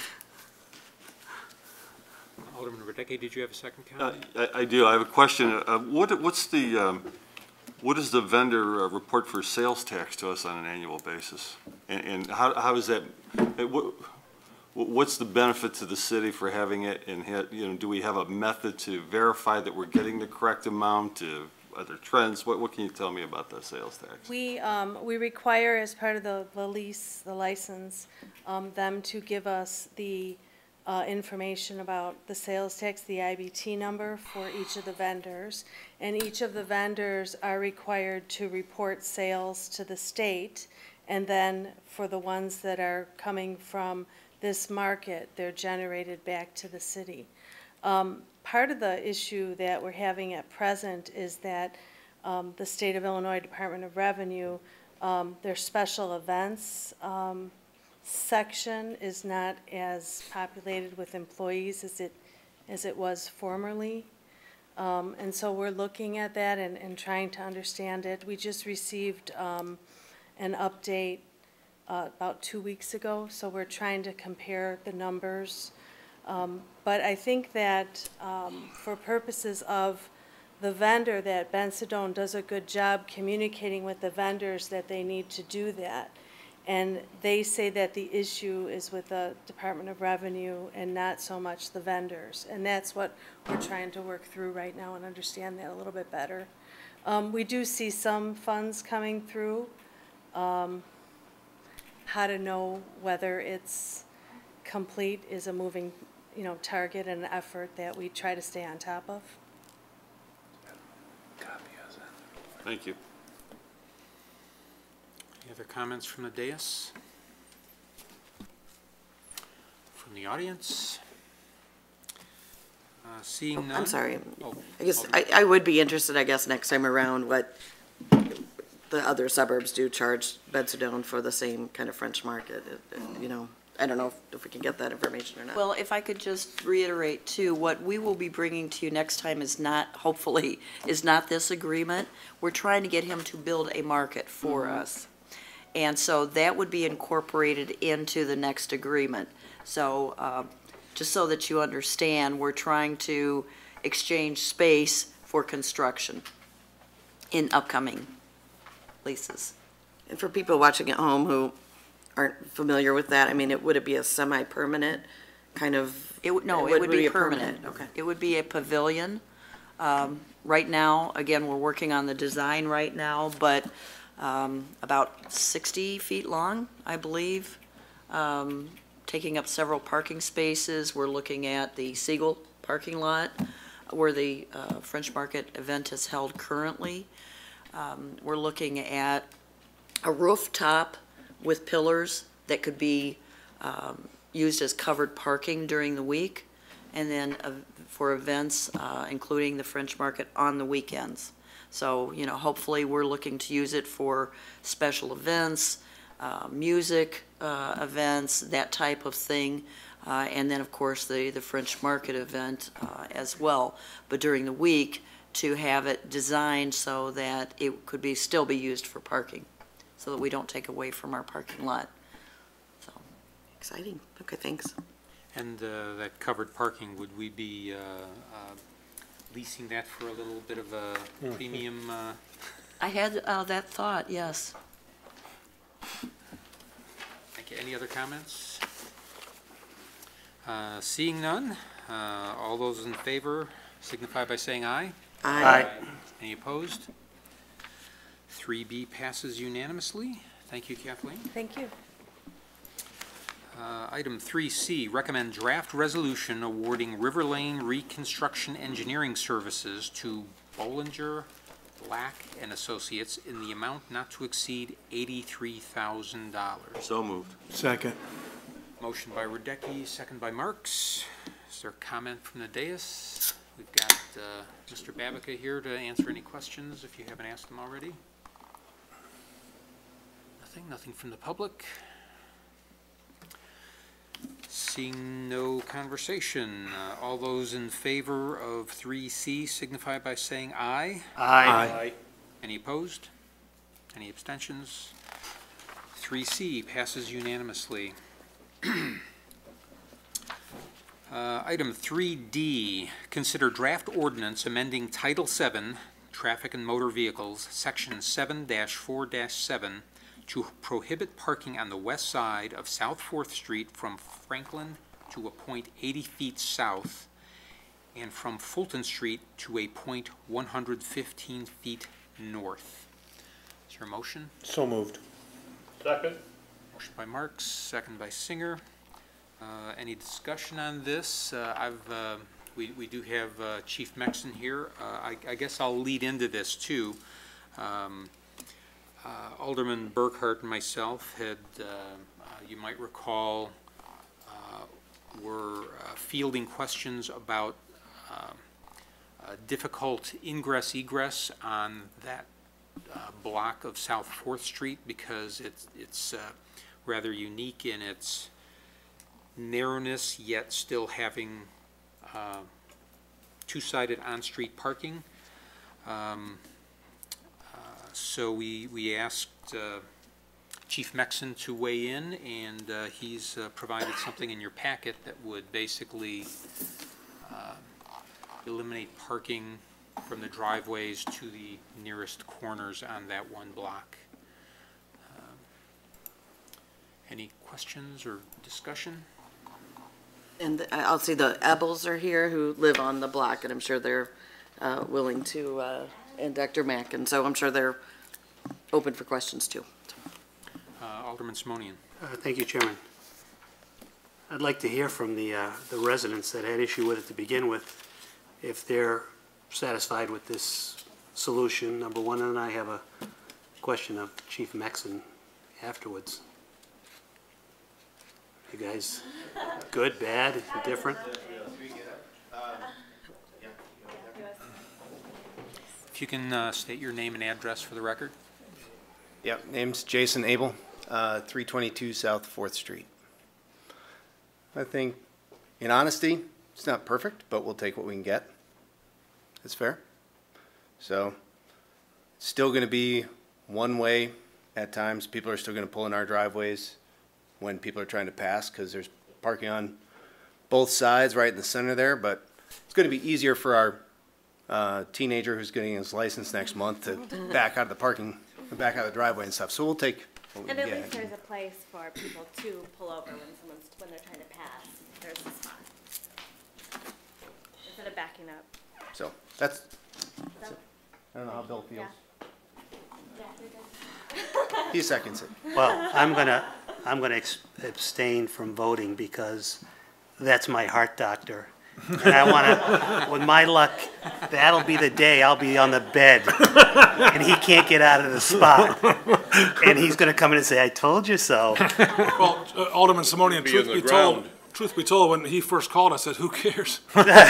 Alderman Radecki, did you have a second Uh, comment? I I do, I have a question. Uh, What, what's the, um, what does the vendor uh, report for sales tax to us on an annual basis? And and how how is that, uh, what, what's the benefit to the city for having it? And, ha- you know, do we have a method to verify that we're getting the correct amount? Uh, Are there trends? What, what can you tell me about the sales tax? We, um, we require as part of the, the lease, the license, um, them to give us the, uh, information about the sales tax, the I B T number for each of the vendors. And each of the vendors are required to report sales to the state. And then for the ones that are coming from this market, they're generated back to the city. Um, part of the issue that we're having at present is that um, the State of Illinois Department of Revenue, um, their special events um, section is not as populated with employees as it, as it was formerly. Um, and so we're looking at that and, and trying to understand it. We just received um, an update uh, about two weeks ago, so we're trying to compare the numbers. Um, but I think that um, for purposes of the vendor, that Ben Sedone does a good job communicating with the vendors that they need to do that. And they say that the issue is with the Department of Revenue and not so much the vendors. And that's what we're trying to work through right now and understand that a little bit better. Um, we do see some funds coming through. Um, how to know whether it's complete is a moving, you know, target and an effort that we try to stay on top of. Thank you. Any other comments from the dais? From the audience? Uh, seeing none? I'm sorry. Oh, I guess Alderman. I, I would be interested, I guess, next time around, what the other suburbs do charge Bed-Stude for the same kind of French market. It- it- You know, I don't know if, if we can get that information or not. Well, if I could just reiterate too, what we will be bringing to you next time is not, hopefully, is not this agreement. We're trying to get him to build a market for us. And so that would be incorporated into the next agreement. So, uh, just so that you understand, we're trying to exchange space for construction in upcoming leases. And for people watching at home who aren't familiar with that, I mean, it, would it be a semi-permanent kind of? It would, no, it would be a permanent. Okay. It would be a pavilion. Um, Right now, again, we're working on the design right now, but um, about sixty feet long, I believe, um, taking up several parking spaces. We're looking at the Siegel parking lot where the uh, French Market event is held currently. Um, We're looking at a rooftop with pillars that could be um, used as covered parking during the week, and then uh, for events, uh, including the French Market on the weekends. So, you know, hopefully we're looking to use it for special events, uh, music uh, events, that type of thing. Uh, and then, of course, the, the French Market event uh, as well. But during the week, to have it designed so that it could be, still be used for parking, so that we don't take away from our parking lot. So. Exciting. Okay, thanks. And uh, that covered parking, would we be uh, uh, leasing that for a little bit of a premium? uh, I had uh, that thought, yes. Thank you. Any other comments? Uh, Seeing none, uh, all those in favor signify by saying aye. Aye. Any opposed? three B passes unanimously. Thank you, Kathleen. Thank you. Uh, Item three C, recommend draft resolution awarding River Lane Reconstruction Engineering Services to Bollinger, Black and Associates in the amount not to exceed eighty-three thousand dollars. So moved. Second. Motion by Radecki, second by Marks. Is there comment from the dais? We've got uh, Mister Babica here to answer any questions if you haven't asked them already. Nothing, nothing from the public. Seeing no conversation, uh, all those in favor of three C signify by saying aye. Aye. Any opposed? Any abstentions? three C passes unanimously. Uh, Item three D, consider draft ordinance amending Title seven, Traffic and Motor Vehicles, Section seven dash four dash seven, to prohibit parking on the west side of South Fourth Street from Franklin to a point eighty feet south and from Fulton Street to a point one hundred fifteen feet north. Is there a motion? So moved. Second? Motion by Marks, second by Singer. Uh, any discussion on this? Uh, I've, uh, we, we do have uh, Chief Mexon here. Uh, I, I guess I'll lead into this too. Um, uh, Alderman Burkhart and myself had, uh, uh, you might recall, uh, were uh, fielding questions about uh, uh, difficult ingress egress on that uh, block of South Fourth Street because it's, it's uh, rather unique in its narrowness, yet still having uh, two-sided on-street parking. Um, uh, so we, we asked uh, Chief Mexon to weigh in, and uh, he's uh, provided something in your packet that would basically uh, eliminate parking from the driveways to the nearest corners on that one block. Um, Any questions or discussion? And I'll see the Ebels are here who live on the block, and I'm sure they're uh, willing to, uh, and Doctor Mack, and so I'm sure they're open for questions too. Uh, Alderman Simonian. Uh, Thank you, Chairman. I'd like to hear from the, uh, the residents that had issue with it to begin with, if they're satisfied with this solution, number one, and then I have a question of Chief Maxon afterwards. You guys good, bad, indifferent? If you can uh, state your name and address for the record. Yep, name's Jason Abel, uh, three twenty-two South Fourth Street. I think, in honesty, it's not perfect, but we'll take what we can get. It's fair. So, it's still going to be one way at times. People are still going to pull in our driveways when people are trying to pass because there's parking on both sides right in the center there, but it's going to be easier for our uh, teenager who's getting his license next month to back out of the parking, back out of the driveway and stuff. So we'll take what we And can at get. least there's a place for people to pull over when someone's, when they're trying to pass. There's a spot. Instead of backing up. So that's, that's it. I don't know how Bill feels. Yeah. He seconds it. Well, I'm gonna, I'm gonna ex- abstain from voting because that's my heart doctor. And I wanna, with my luck, that'll be the day I'll be on the bed and he can't get out of the spot. And he's gonna come in and say, I told you so. Well, uh, Alderman Simonian, Be truth in the be told, ground. truth be told, when he first called, I said, who cares?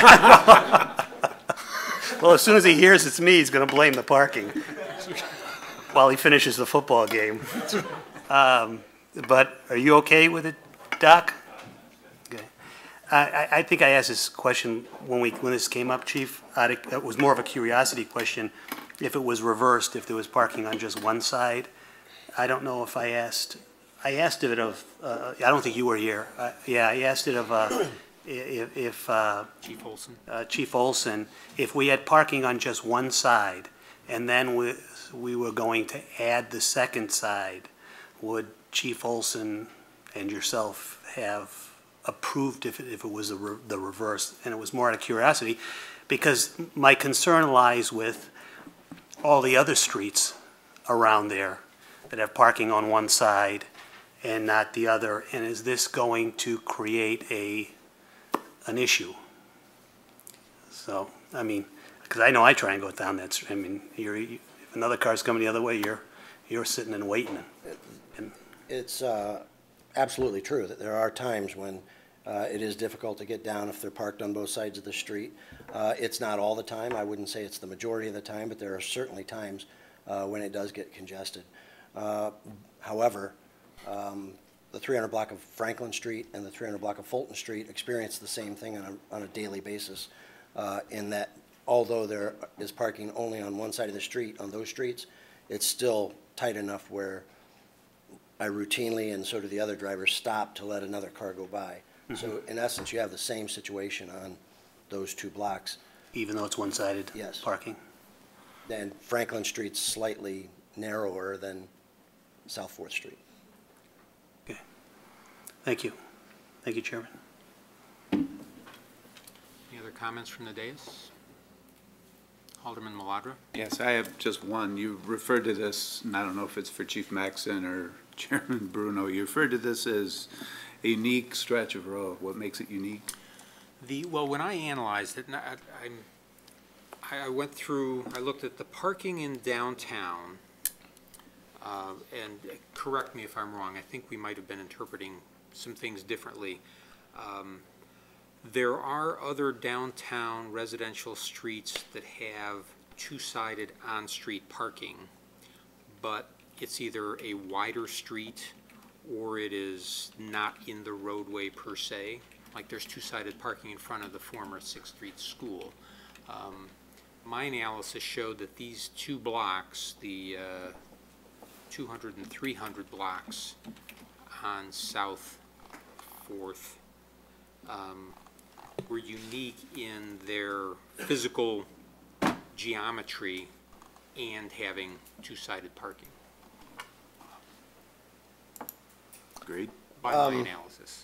Well, as soon as he hears it's me, he's gonna blame the parking while he finishes the football game. Um, But are you okay with it, Doc? Okay. I, I, I think I asked this question when we, when this came up, Chief. Out of- It was more of a curiosity question. If it was reversed, if there was parking on just one side. I don't know if I asked, I asked it of, uh, I don't think you were here. Uh, Yeah, I asked it of, uh, if, if, uh, Chief Olson. uh, Chief Olson, if we had parking on just one side, and then we, we were going to add the second side, would Chief Olson and yourself have approved if it, if it was a re- the reverse? And it was more out of curiosity, because my concern lies with all the other streets around there that have parking on one side and not the other, and is this going to create a, an issue? So, I mean, because I know I try and go down that, str- I mean, you're, you, if another car's coming the other way, you're, you're sitting and waiting. And It's uh, absolutely true that there are times when uh, it is difficult to get down if they're parked on both sides of the street. Uh, It's not all the time. I wouldn't say it's the majority of the time, but there are certainly times uh, when it does get congested. Uh, However, um, the three hundred block of Franklin Street and the three hundred block of Fulton Street experience the same thing on a, on a daily basis, uh, in that although there is parking only on one side of the street, on those streets, it's still tight enough where I routinely, and so do the other drivers, stop to let another car go by. Mm-hmm. So in essence, you have the same situation on those two blocks. even though it's one-sided Yes. parking? And Franklin Street's slightly narrower than South Fourth Street. Okay. Thank you. Thank you, Chairman. Any other comments from the dais? Alderman Maladra? Yes, I have just one. You referred to this, and I don't know if it's for Chief Maxon or Chairman Bruno, you referred to this as a unique stretch of road. What makes it unique? The, well, when I analyzed it, and I, I'm, I I went through, I looked at the parking in downtown, uh, and correct me if I'm wrong, I think we might have been interpreting some things differently. Um, There are other downtown residential streets that have two-sided on-street parking, but it's either a wider street or it is not in the roadway per se. Like there's two-sided parking in front of the former Sixth Street School. Um, my analysis showed that these two blocks, the uh, two hundred and three hundred blocks on South Fourth, um, were unique in their physical geometry and having two-sided parking, Agreed. by Um, my analysis.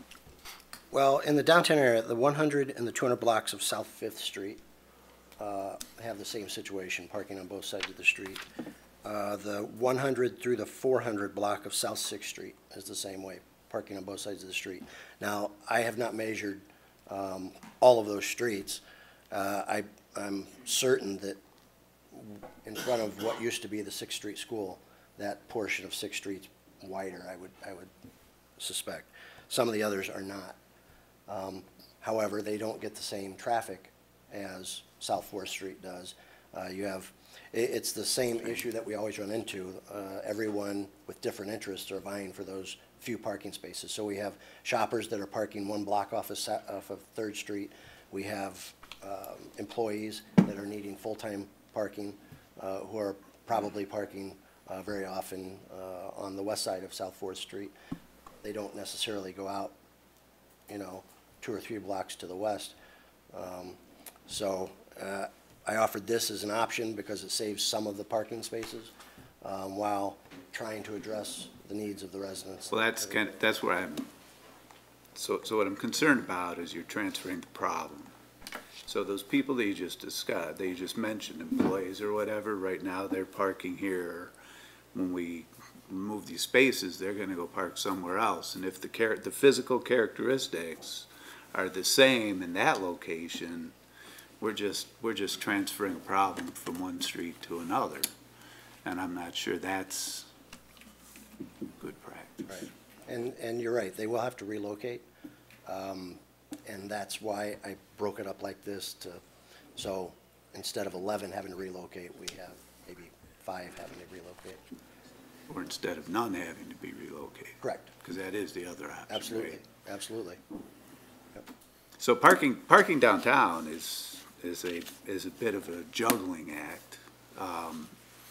Well, in the downtown area, the one hundred and the two hundred blocks of South Fifth Street uh, have the same situation, parking on both sides of the street. Uh, The one hundred through the four hundred block of South Sixth Street is the same way, parking on both sides of the street. Now, I have not measured um, all of those streets. Uh, I, I'm certain that in front of what used to be the Sixth Street School, that portion of Sixth Street's wider, I would, I would suspect. Some of the others are not. Um, However, they don't get the same traffic as South Fourth Street does. Uh, You have, it, it's the same issue that we always run into. Uh, Everyone with different interests are vying for those few parking spaces. So we have shoppers that are parking one block off of, Sa- off of Third Street. We have um, employees that are needing full-time parking, uh, who are probably parking uh, very often uh, on the west side of South Fourth Street. They don't necessarily go out, you know, two or three blocks to the west. Um, So uh, I offered this as an option because it saves some of the parking spaces um, while trying to address the needs of the residents. Well, that's kind of, that's where I'm, so, so what I'm concerned about is you're transferring the problem. So those people that you just discussed, that you just mentioned, employees or whatever, right now they're parking here. When we remove these spaces, they're gonna go park somewhere else. And if the char, the physical characteristics are the same in that location, we're just, we're just transferring a problem from one street to another. And I'm not sure that's good practice. Right. And, and you're right, they will have to relocate. Um, And that's why I broke it up like this to, so instead of eleven having to relocate, we have maybe five having to relocate. Or instead of none having to be relocated. Correct. Because that is the other option. Absolutely, right? absolutely. Yep. So parking, parking downtown is, is a, is a bit of a juggling act. Um,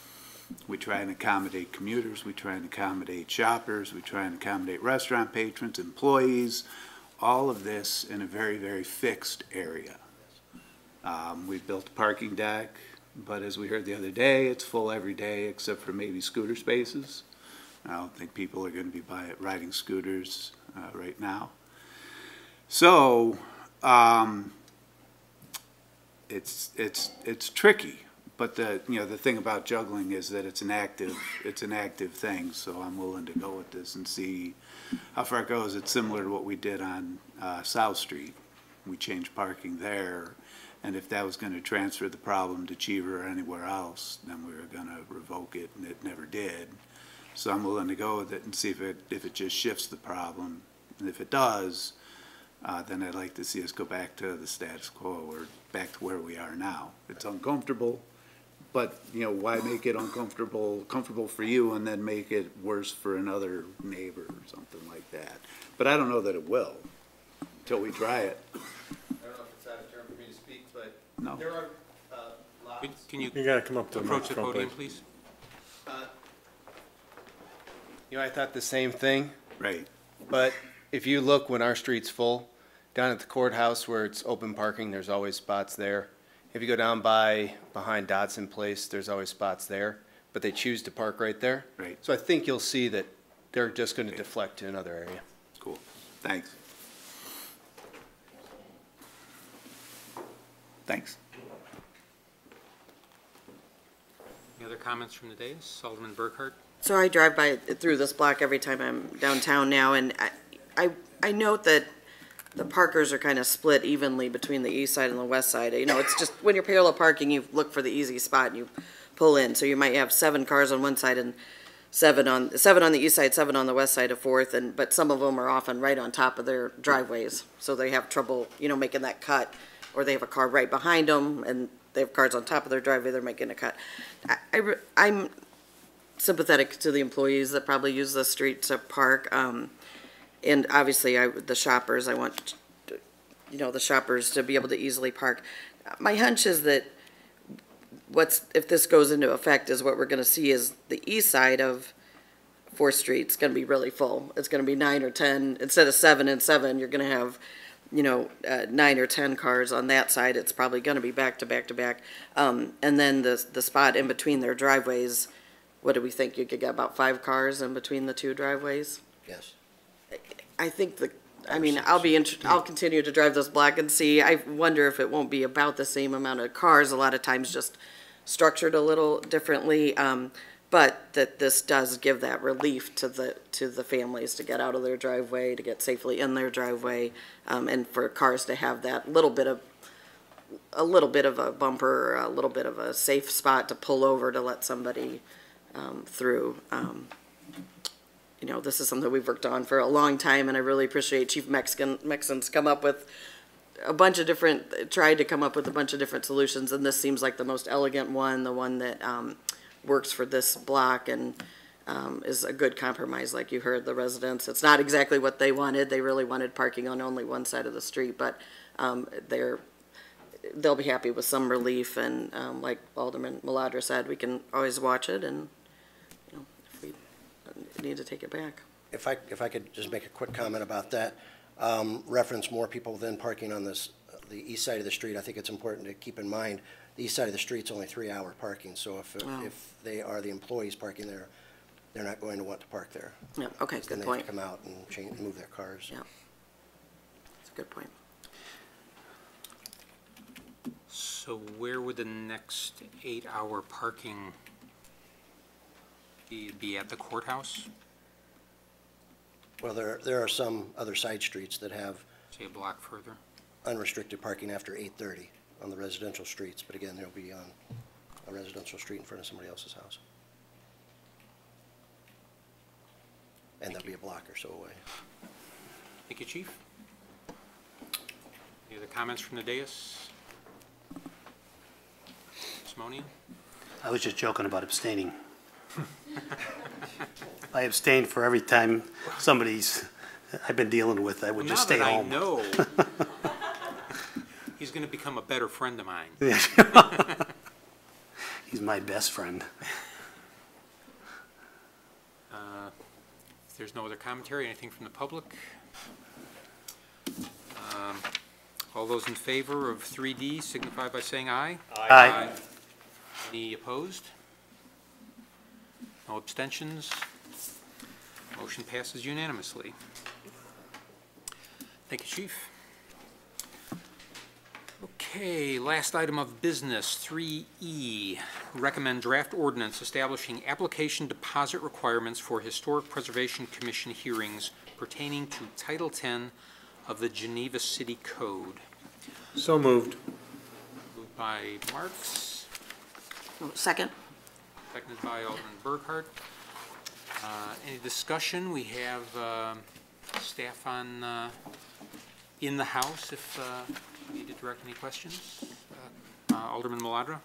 We try and accommodate commuters, we try and accommodate shoppers, we try and accommodate restaurant patrons, employees, all of this in a very, very fixed area. Um, we built a parking deck, but as we heard the other day, it's full every day except for maybe scooter spaces. I don't think people are gonna be buy, riding scooters, uh, right now. So, um, it's, it's, it's tricky. But the, you know, the thing about juggling is that it's an active, it's an active thing, so I'm willing to go with this and see how far it goes. It's similar to what we did on uh, South Street. We changed parking there, and if that was gonna transfer the problem to Cheever or anywhere else, then we were gonna revoke it, and it never did. So I'm willing to go with it and see if it, if it just shifts the problem. And if it does, uh, then I'd like to see us go back to the status quo, or back to where we are now. It's uncomfortable. But, you know, why make it uncomfortable, comfortable for you and then make it worse for another neighbor or something like that? But I don't know that it will, until we try it. I don't know if it's out of turn for me to speak, but No. there are uh, lots. Can- Can you You gotta come up to the approach the microphone, podium, please. please? Uh, You know, I thought the same thing, Right. but if you look when our street's full, down at the courthouse where it's open parking, there's always spots there. If you go down by, behind Dodson Place, there's always spots there, but they choose to park right there. Right. So I think you'll see that they're just gonna deflect to another area. Cool. Thanks. Thanks. Any other comments from the dais? Alderman Burkhart? So I drive by, through this block every time I'm downtown now, and I, I, I note that the parkers are kind of split evenly between the east side and the west side. You know, it's just, when you're parallel parking, you look for the easy spot and you pull in. So you might have seven cars on one side and seven on, seven on the east side, seven on the west side of Fourth, and, but some of them are often right on top of their driveways. So they have trouble, you know, making that cut, or they have a car right behind them and they have cars on top of their driveway, they're making a cut. I, I, re- I'm sympathetic to the employees that probably use the street to park. Um, And obviously, I, the shoppers, I want, you know, the shoppers to be able to easily park. My hunch is that what's, if this goes into effect, is what we're gonna see is the east side of Fourth Street's gonna be really full. It's gonna be nine or ten, instead of seven and seven, you're gonna have you know, uh, nine or ten cars on that side, it's probably gonna be back to back to back. Um, and then the, the spot in between their driveways, what do we think? You could get about five cars in between the two driveways? Yes. I think the, I mean, I'll be, int- I'll continue to drive this block and see. I wonder if it won't be about the same amount of cars, a lot of times just structured a little differently. Um, but that this does give that relief to the, to the families to get out of their driveway, to get safely in their driveway, um, and for cars to have that little bit of, a little bit of a bumper, or a little bit of a safe spot to pull over to let somebody, um, through. Um, You know, this is something we've worked on for a long time, and I really appreciate Chief Mexican, Mexicans come up with a bunch of different, tried to come up with a bunch of different solutions, and this seems like the most elegant one, the one that, um, works for this block and, um, is a good compromise, like you heard, the residents. It's not exactly what they wanted. They really wanted parking on only one side of the street, but, um, they're, they'll be happy with some relief, and, um, like Alderman Maladra said, we can always watch it, and need to take it back. If I, if I could just make a quick comment about that, um, reference more people than parking on this, the east side of the street. I think it's important to keep in mind, the east side of the street's only three-hour parking, so if, Wow. if they are the employees parking there, they're not going to want to park there. Yeah, okay, Then good they point. have to come out and change, move their cars. Yeah. That's a good point. So where would the next eight-hour parking be, be at the courthouse? Well, there, there are some other side streets that have Say a block further? unrestricted parking after eight thirty on the residential streets, but again, they'll be on a residential street in front of somebody else's house. And they'll be a block or so away. Thank you, Chief. Any other comments from the dais? Simonian? I was just joking about abstaining. I abstain for every time somebody's, I've been dealing with, I would Well, just stay now that home. I know, he's going to become a better friend of mine. He's my best friend. Uh, If there's no other commentary, anything from the public? Um, All those in favor of three D signify by saying aye. Aye. Any opposed? No abstentions? Motion passes unanimously. Thank you, Chief. Okay, last item of business, three E. Recommend draft ordinance establishing application deposit requirements for Historic Preservation Commission hearings pertaining to Title ten of the Geneva City Code. So moved. Moved by Marks, Oh, second? seconded by Alderman Burkhart. Uh, Any discussion? We have um, staff on, uh, in the House if uh, you need to direct any questions. Uh, uh, Alderman Maladra?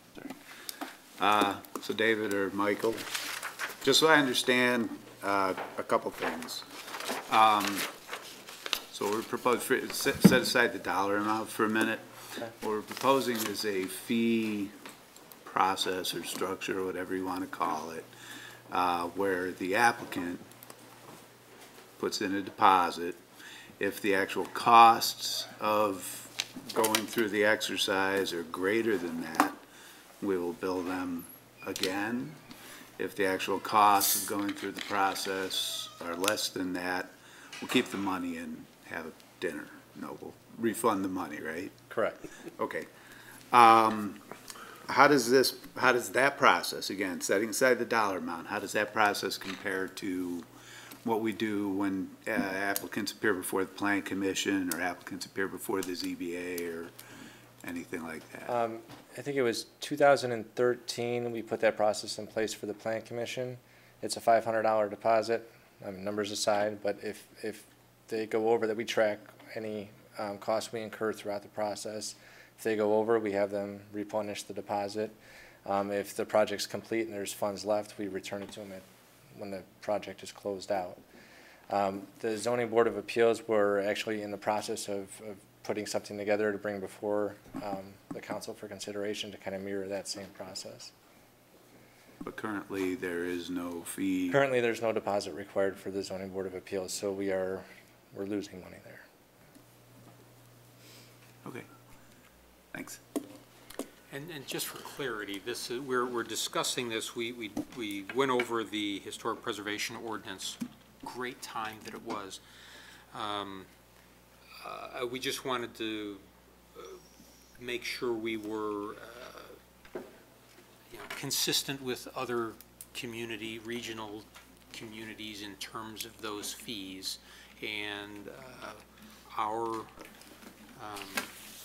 Uh, so David or Michael, just so I understand, uh, a couple things. Um, so we're proposing, set, set aside the dollar amount for a minute. What we're proposing is a fee process or structure, or whatever you want to call it, uh, where the applicant puts in a deposit. If the actual costs of going through the exercise are greater than that, we will bill them again. If the actual costs of going through the process are less than that, we'll keep the money and have a dinner. No, we'll refund the money, right? Correct. Okay. Um, how does this, how does that process, again, setting aside the dollar amount, how does that process compare to what we do when uh, applicants appear before the Plan Commission or applicants appear before the Z B A or anything like that? Um, I think it was two thousand thirteen, we put that process in place for the Plan Commission. It's a five hundred dollar deposit, I mean, numbers aside, but if, if they go over that, we track any um, costs we incur throughout the process. If they go over, we have them replenish the deposit. Um, if the project's complete and there's funds left, we return it to them at, when the project is closed out. Um, the Zoning Board of Appeals were actually in the process of, of putting something together to bring before um, the council for consideration to kind of mirror that same process. But currently, there is no fee. Currently, there's no deposit required for the Zoning Board of Appeals, so we are, we're losing money there. Thanks. And, and just for clarity, this is, we're, we're discussing this, we, we, we went over the historic preservation ordinance, great time that it was. Um, uh, we just wanted to uh, make sure we were uh, you know, consistent with other community, regional communities in terms of those fees. And uh, our, um,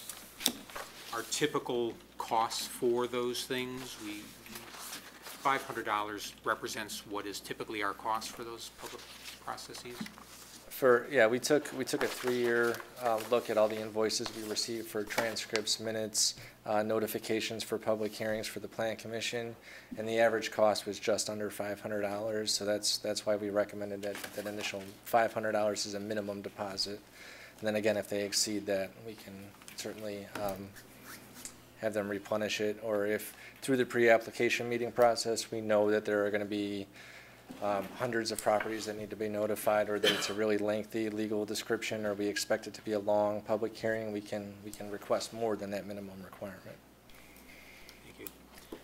our typical costs for those things, we, five hundred dollars represents what is typically our cost for those public processes. For, yeah, we took, we took a three-year uh, look at all the invoices we received for transcripts, minutes, uh, notifications for public hearings for the Plan Commission, and the average cost was just under five hundred dollars. So that's, that's why we recommended that, that initial five hundred dollars is a minimum deposit. And then again, if they exceed that, we can certainly um, have them replenish it, or if through the pre-application meeting process, we know that there are going to be um, hundreds of properties that need to be notified, or that it's a really lengthy legal description, or we expect it to be a long public hearing, we can we can request more than that minimum requirement. Thank you.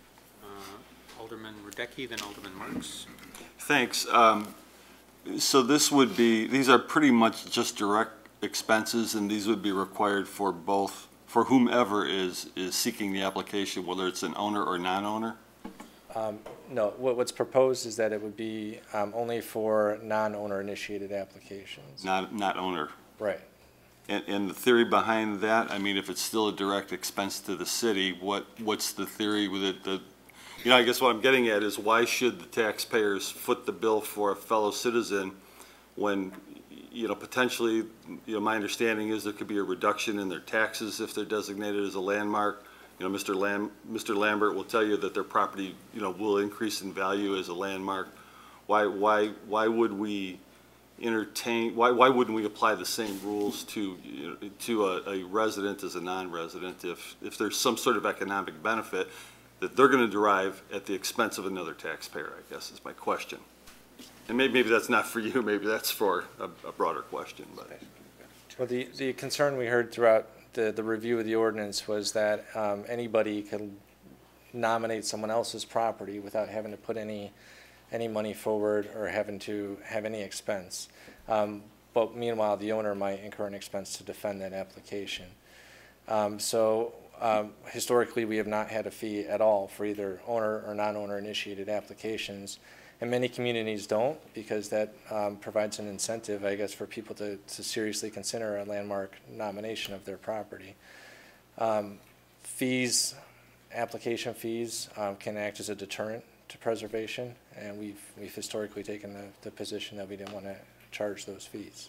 Uh, Alderman Radecki, then Alderman Marks. Thanks. Um, so this would be, these are pretty much just direct expenses, and these would be required for both, for whomever is, is seeking the application, whether it's an owner or non-owner? Um, no, what, what's proposed is that it would be um, only for non-owner initiated applications. Not, not owner. Right. And, and the theory behind that, I mean, if it's still a direct expense to the city, what, what's the theory with it? The, you know, I guess what I'm getting at is why should the taxpayers foot the bill for a fellow citizen when, you know, potentially, you know, my understanding is there could be a reduction in their taxes if they're designated as a landmark. You know, Mister Lam, Mister Lambert will tell you that their property, you know, will increase in value as a landmark. Why, why, why would we entertain? Why, why wouldn't we apply the same rules to, you know, to a, a resident as a non-resident if, if there's some sort of economic benefit that they're going to derive at the expense of another taxpayer? I guess is my question. And maybe, maybe that's not for you. Maybe that's for a, a broader question. But well, the the concern we heard throughout the, the review of the ordinance was that um, anybody could nominate someone else's property without having to put any any money forward or having to have any expense. Um, but meanwhile, the owner might incur an expense to defend that application. Um, so um, historically, we have not had a fee at all for either owner or non-owner initiated applications. And many communities don't, because that um, provides an incentive, I guess, for people to, to seriously consider a landmark nomination of their property. Um, fees, application fees, um, can act as a deterrent to preservation, and we've, we've historically taken the, the position that we didn't want to charge those fees.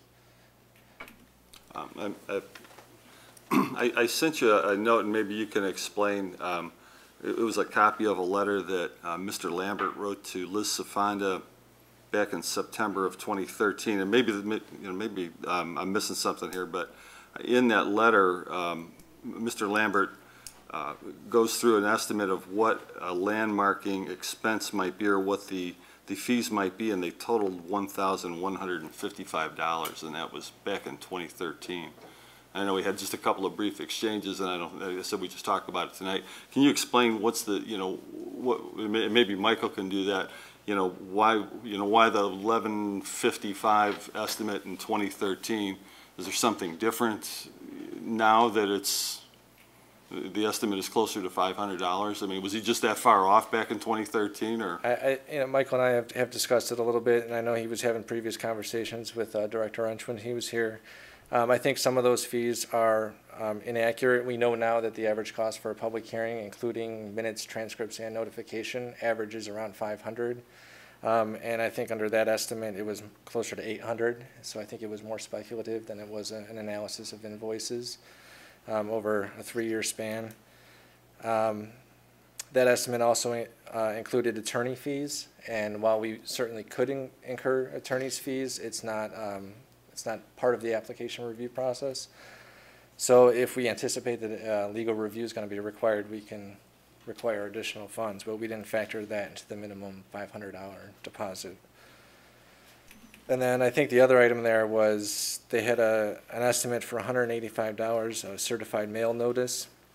um, I, I, I sent you a, a note, and maybe you can explain. Um, It was a copy of a letter that uh, Mister Lambert wrote to Liz Safanda back in September of twenty thirteen, and maybe you know maybe um, I'm missing something here, but in that letter, um, Mister Lambert uh, goes through an estimate of what a landmarking expense might be, or what the the fees might be, and they totaled one thousand one hundred fifty-five dollars, and that was back in twenty thirteen. I know we had just a couple of brief exchanges, and I don't, like I said, we just talked about it tonight. Can you explain what's the, you know, what, maybe Michael can do that, you know, why, you know, why the eleven fifty-five estimate in twenty thirteen? Is there something different now that it's, the estimate is closer to five hundred dollars? I mean, was he just that far off back in twenty thirteen, or? I, I, you know, Michael and I have, have discussed it a little bit, and I know he was having previous conversations with uh, Director Unch when he was here. Um, I think some of those fees are um, inaccurate. We know now that the average cost for a public hearing, including minutes, transcripts, and notification, averages around five hundred. Um, and I think under that estimate, it was closer to eight hundred. So I think it was more speculative than it was a, an analysis of invoices um, over a three-year span. Um, that estimate also uh, included attorney fees, and while we certainly could in incur attorney's fees, it's not. Um, It's not part of the application review process. So if we anticipate that uh, legal review is going to be required, we can require additional funds, but we didn't factor that into the minimum five hundred dollar deposit. And then I think the other item there was they had a, an estimate for one hundred eighty-five dollars, a certified mail notice.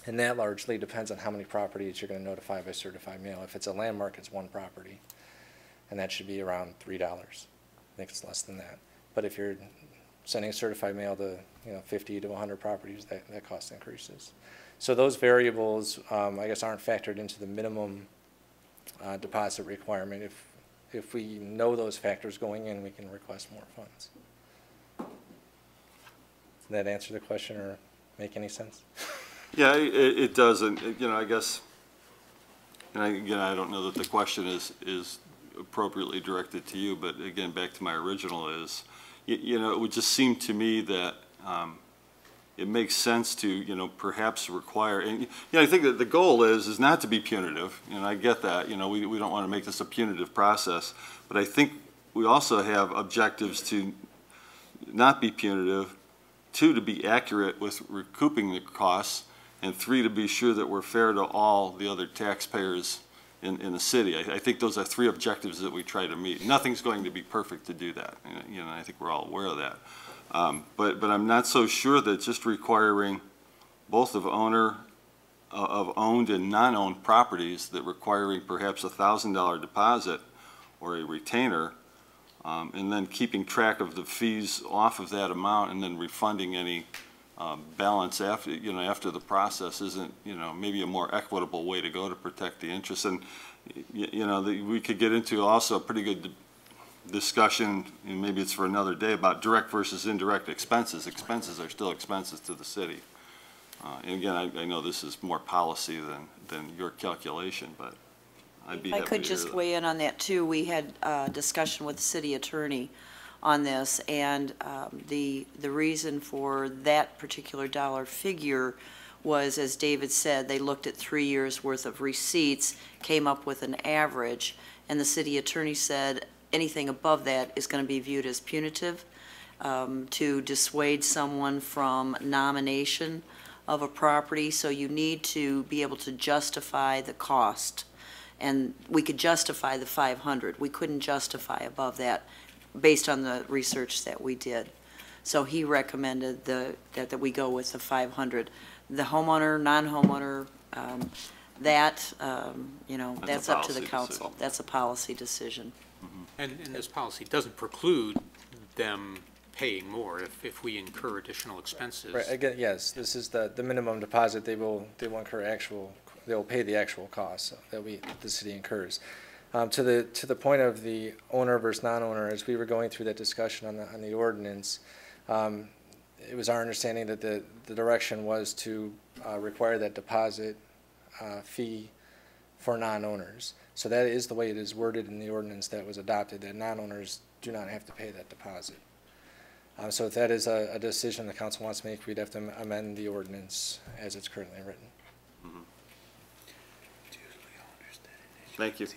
And that largely depends on how many properties you're going to notify by certified mail. If it's a landmark, it's one property, and that should be around three dollars. I think it's less than that. But if you're sending certified mail to, you know, fifty to one hundred properties, that, that cost increases. So those variables, um, I guess, aren't factored into the minimum uh, deposit requirement. If, if we know those factors going in, we can request more funds. Does that answer the question or make any sense? Yeah, it, it does, and, you know, I guess, and I, again, I don't know that the question is, is appropriately directed to you, but again, back to my original is, you, you know, it would just seem to me that um, it makes sense to, you know, perhaps require, and, you know, I think that the goal is, is not to be punitive, and I get that, you know, we, we don't want to make this a punitive process, but I think we also have objectives to not be punitive, two, to be accurate with recouping the costs, and three, to be sure that we're fair to all the other taxpayers in, in the city. I, I think those are three objectives that we try to meet. Nothing's going to be perfect to do that. You know, I think we're all aware of that. Um, but, but I'm not so sure that just requiring both of owner, uh, of owned and non-owned properties, that requiring perhaps a thousand dollar deposit or a retainer, um, and then keeping track of the fees off of that amount and then refunding any Um, balance after, you know, after the process isn't, you know, maybe a more equitable way to go to protect the interests. And, you, you know, the, we could get into also a pretty good discussion, and maybe it's for another day, about direct versus indirect expenses. Expenses are still expenses to the city. Uh, and again, I, I know this is more policy than, than your calculation, but I'd be If I happy could to just hear that. weigh in on that too, we had a discussion with the city attorney on this, and um, the the reason for that particular dollar figure was, as David said, they looked at three years worth of receipts, came up with an average, and the city attorney said anything above that is going to be viewed as punitive um, to dissuade someone from nomination of a property. So you need to be able to justify the cost, and we could justify the five hundred. We couldn't justify above that, based on the research that we did. So he recommended the, that, that we go with the five hundred. The homeowner, non-homeowner, um, that, um, you know, That's that's a up to the policy council. decision. That's a policy decision. And, and this policy doesn't preclude them paying more if, if we incur additional expenses. Right, again, yes, this is the, the minimum deposit. They will, they will incur actual, they will pay the actual costs that we, the city incurs. Um, to the, to the point of the owner versus non-owner, as we were going through that discussion on the, on the ordinance, um, it was our understanding that the, the direction was to uh, require that deposit uh, fee for non-owners. So that is the way it is worded in the ordinance that was adopted, that non-owners do not have to pay that deposit. Um, so if that is a, a decision the council wants to make, we'd have to amend the ordinance as it's currently written. Mm-hmm. Thank you.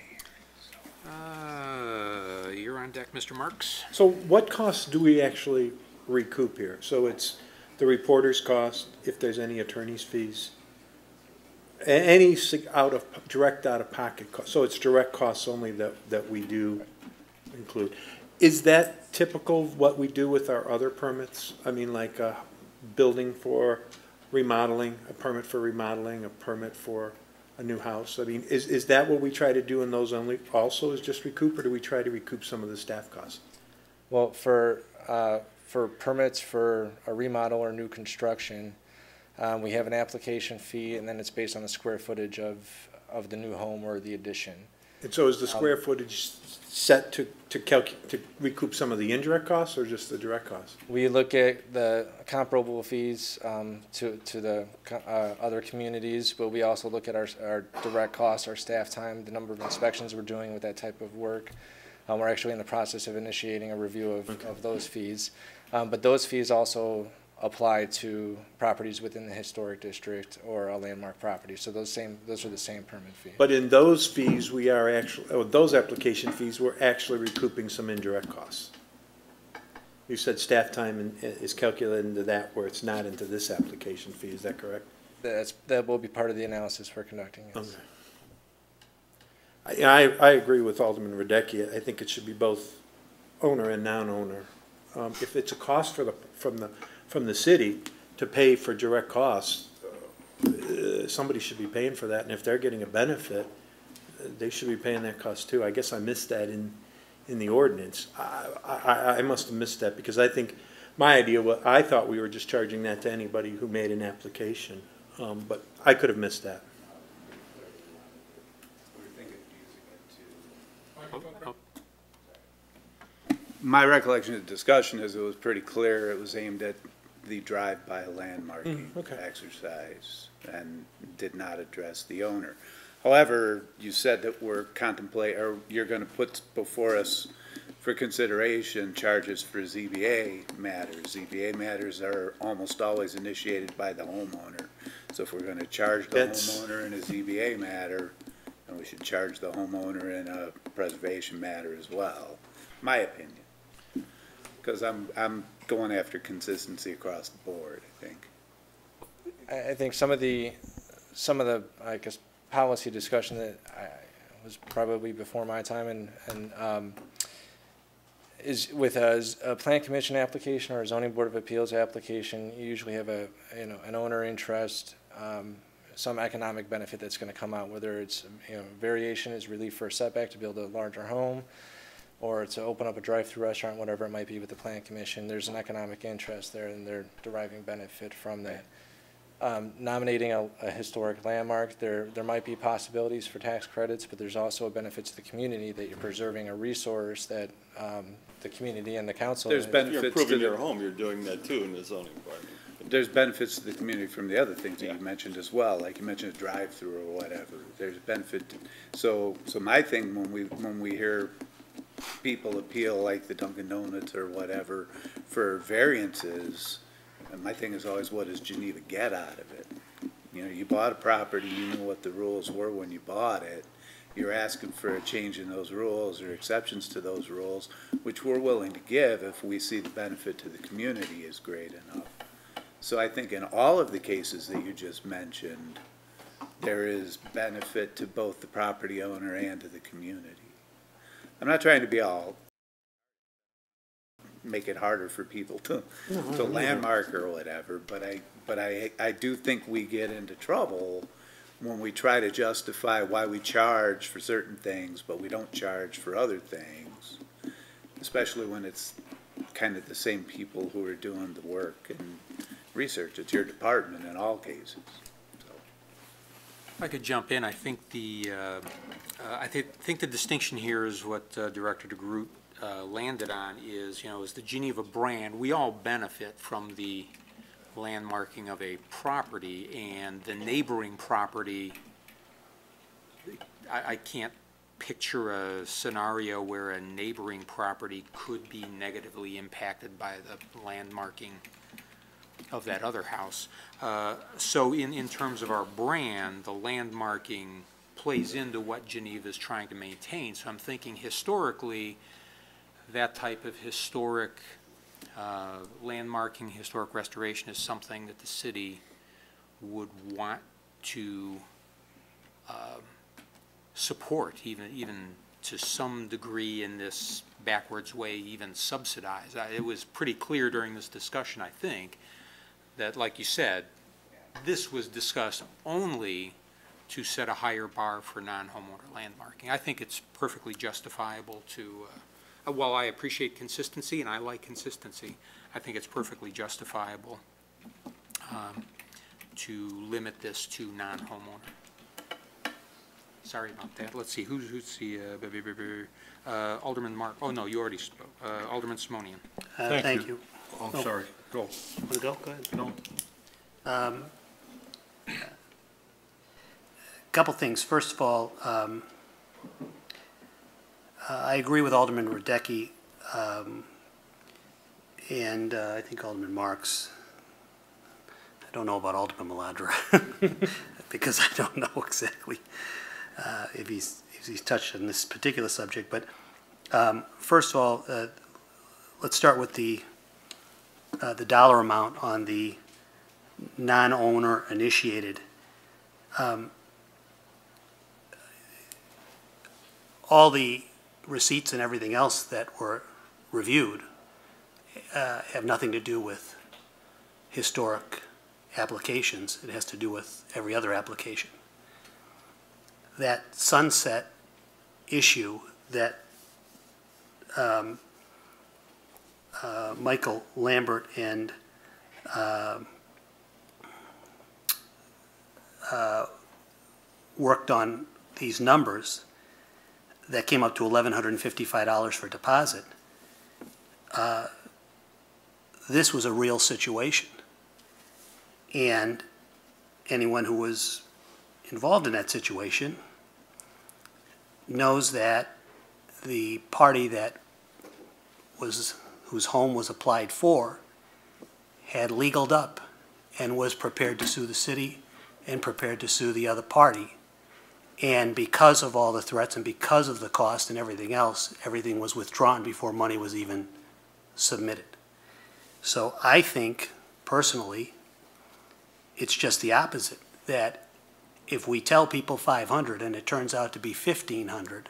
Uh, you're on deck, Mister Marks. So what costs do we actually recoup here? So it's the reporter's cost, if there's any attorney's fees, a- any sig- out of, direct out-of-pocket cost. So it's direct costs only that, that we do include. Is that typical of what we do with our other permits? I mean, like a building for remodeling, a permit for remodeling, a permit for a new house? I mean, is, is that what we try to do in those only, also is just recoup, or do we try to recoup some of the staff costs? Well, for, uh, for permits for a remodel or new construction, um, we have an application fee, and then it's based on the square footage of, of the new home or the addition. And so is the square footage set to, to calc, to recoup some of the indirect costs or just the direct costs? We look at the comparable fees um, to, to the co- uh, other communities, but we also look at our, our direct costs, our staff time, the number of inspections we're doing with that type of work. Um, we're actually in the process of initiating a review of, Okay. of those fees. Um, but those fees also apply to properties within the historic district or a landmark property. So those same, those are the same permit fee. But in those fees, we are actually, oh, those application fees, we're actually recouping some indirect costs. You said staff time in- is calculated into that where it's not into this application fee, is that correct? That's, that will be part of the analysis we're conducting, yes. Okay. I, I, I agree with Alderman Radecki. I think it should be both owner and non-owner. Um, if it's a cost for the, from the, from the city to pay for direct costs, uh, that somebody should be paying for that, and if they're getting a benefit, uh, they should be paying that cost too. I guess I missed that in, in the ordinance. I, I, I must have missed that, because I think my idea was, I thought we were just charging that to anybody who made an application, um, but I could have missed that. My recollection of the discussion is it was pretty clear it was aimed at the drive-by landmarking Mm, okay. exercise and did not address the owner. However, you said that we're contemplate, or you're going to put before us for consideration charges for Z B A matters. Z B A matters are almost always initiated by the homeowner. So if we're going to charge the That's- homeowner in a Z B A matter, then we should charge the homeowner in a preservation matter as well, my opinion. Because I'm, I'm going after consistency across the board, I think. I, I think some of the, some of the, I guess, policy discussion that I, was probably before my time and, and um, is with a, a plan commission application or a zoning board of appeals application, you usually have a, you know, an owner interest, um, some economic benefit that's going to come out, whether it's, you know, variation is relief for a setback to build a larger home, or to open up a drive-through restaurant, whatever it might be with the plan commission. There's an economic interest there, and they're deriving benefit from that. Um, nominating a, a historic landmark, there there might be possibilities for tax credits, but there's also a benefit to the community that you're preserving a resource that um, the community and the council. There's benefits You're to improving the, your home, you're doing that too in the zoning department. there's benefits to the community from the other things that Yeah. you mentioned as well, like you mentioned a drive-through or whatever. There's benefit. to- So, so my thing when we when we hear people appeal like the Dunkin' Donuts or whatever for variances, and my thing is always, what does Geneva get out of it? You know, you bought a property, you knew what the rules were when you bought it. You're asking for a change in those rules or exceptions to those rules, which we're willing to give if we see the benefit to the community is great enough. So I think in all of the cases that you just mentioned, there is benefit to both the property owner and to the community. I'm not trying to be all, make it harder for people to, to landmark or whatever, but I, but I, I do think we get into trouble when we try to justify why we charge for certain things, but we don't charge for other things, especially when it's kind of the same people who are doing the work and research. It's your department in all cases. If I could jump in, I think the, uh, uh, I thi- think the distinction here is what uh, Director DeGroot uh, landed on is, you know, is the Geneva brand. We all benefit from the landmarking of a property, and the neighboring property, I, I can't picture a scenario where a neighboring property could be negatively impacted by the landmarking of that other house. Uh, so in, in terms of our brand, the landmarking plays into what Geneva is trying to maintain. So I'm thinking historically, that type of historic uh, landmarking, historic restoration is something that the city would want to uh, support, even, even to some degree in this backwards way, even subsidize. Uh, it was pretty clear during this discussion, I think, that, like you said, this was discussed only to set a higher bar for non-homeowner landmarking. I think it's perfectly justifiable to, uh, while I appreciate consistency, and I like consistency, I think it's perfectly justifiable um, to limit this to non-homeowner. Sorry about that. Let's see, who's, who's the, uh, uh, Alderman Mark, oh no, you already spoke, uh, Alderman Simonian. Uh, Thank Thank you. you. Oh, Oh. I'm sorry, go. Want to go? Go ahead. No. Um, Couple things. First of all, um, uh, I agree with Alderman Radecki, um, and uh, I think Alderman Marks. I don't know about Alderman Maladra because I don't know exactly uh, if he's if he's touched on this particular subject. But um, first of all, uh, let's start with the uh, the dollar amount on the non-owner initiated. Um, all the receipts and everything else that were reviewed uh, have nothing to do with historic applications. It has to do with every other application. That sunset issue that um, uh, Michael Lambert and uh, uh, worked on these numbers that came up to eleven fifty-five dollars for deposit. Uh, this was a real situation. And anyone who was involved in that situation knows that the party that was, whose home was applied for had legaled up and was prepared to sue the city and prepared to sue the other party. And because of all the threats and because of the cost and everything else, everything was withdrawn before money was even submitted. So I think, personally, it's just the opposite, that if we tell people five hundred and it turns out to be fifteen hundred,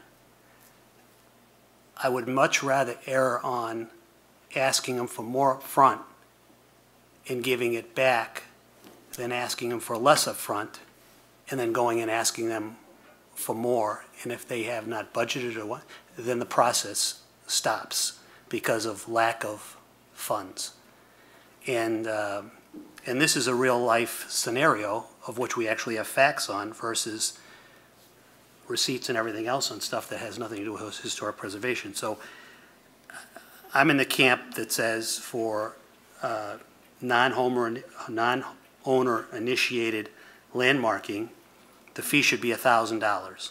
I would much rather err on asking them for more up front and giving it back than asking them for less up front and then going and asking them for more. And if they have not budgeted or what, then the process stops because of lack of funds. And, uh, and this is a real life scenario of which we actually have facts on versus receipts and everything else on stuff that has nothing to do with historic preservation. So I'm in the camp that says for uh, non-homer, non-owner initiated landmarking, the fee should be one thousand dollars.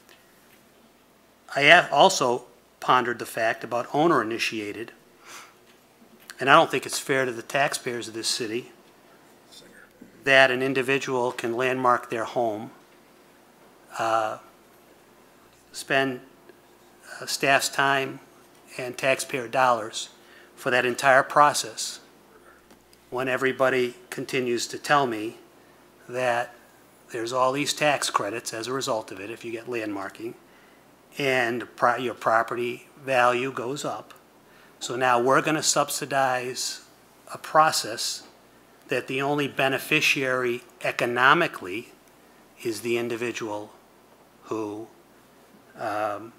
I have also pondered the fact about owner initiated, and I don't think it's fair to the taxpayers of this city that an individual can landmark their home, uh, spend uh, staff's time and taxpayer dollars for that entire process when everybody continues to tell me that there's all these tax credits as a result of it if you get landmarking, and pro your property value goes up. So now we're going to subsidize a process that the only beneficiary economically is the individual who um,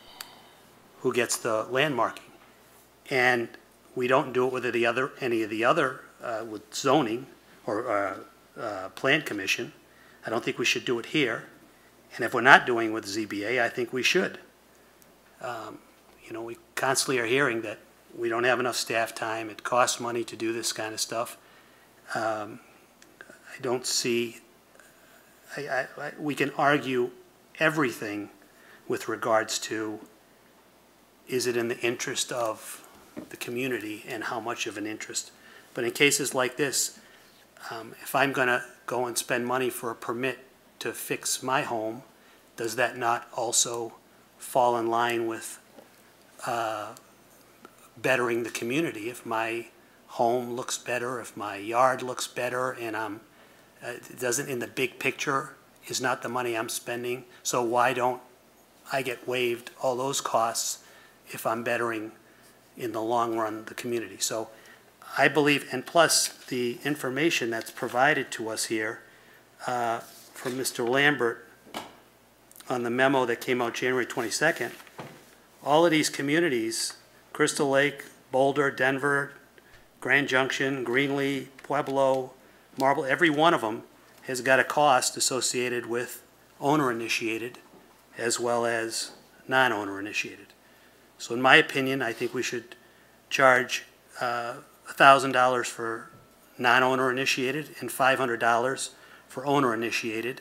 who gets the landmarking. And we don't do it with the other, any of the other, uh, with zoning or uh, uh, plan commission. I don't think we should do it here. And if we're not doing it with Z B A, I think we should. Um, you know, we constantly are hearing that we don't have enough staff time. It costs money to do this kind of stuff. Um, I don't see, I, I, I, we can argue everything with regards to, is it in the interest of the community and how much of an interest. But in cases like this, um, if I'm going to go and spend money for a permit to fix my home, does that not also fall in line with uh, bettering the community? If my home looks better, if my yard looks better, and I'm, uh, it doesn't, in the big picture, is not the money I'm spending, so why don't I get waived all those costs if I'm bettering in the long run the community? So I believe, and plus the information that's provided to us here uh, from Mister Lambert on the memo that came out January twenty-second, all of these communities, Crystal Lake, Boulder, Denver, Grand Junction, Greenlee, Pueblo, Marble, every one of them has got a cost associated with owner-initiated as well as non-owner initiated. So in my opinion, I think we should charge uh, one thousand dollars for non-owner initiated and five hundred dollars for owner initiated.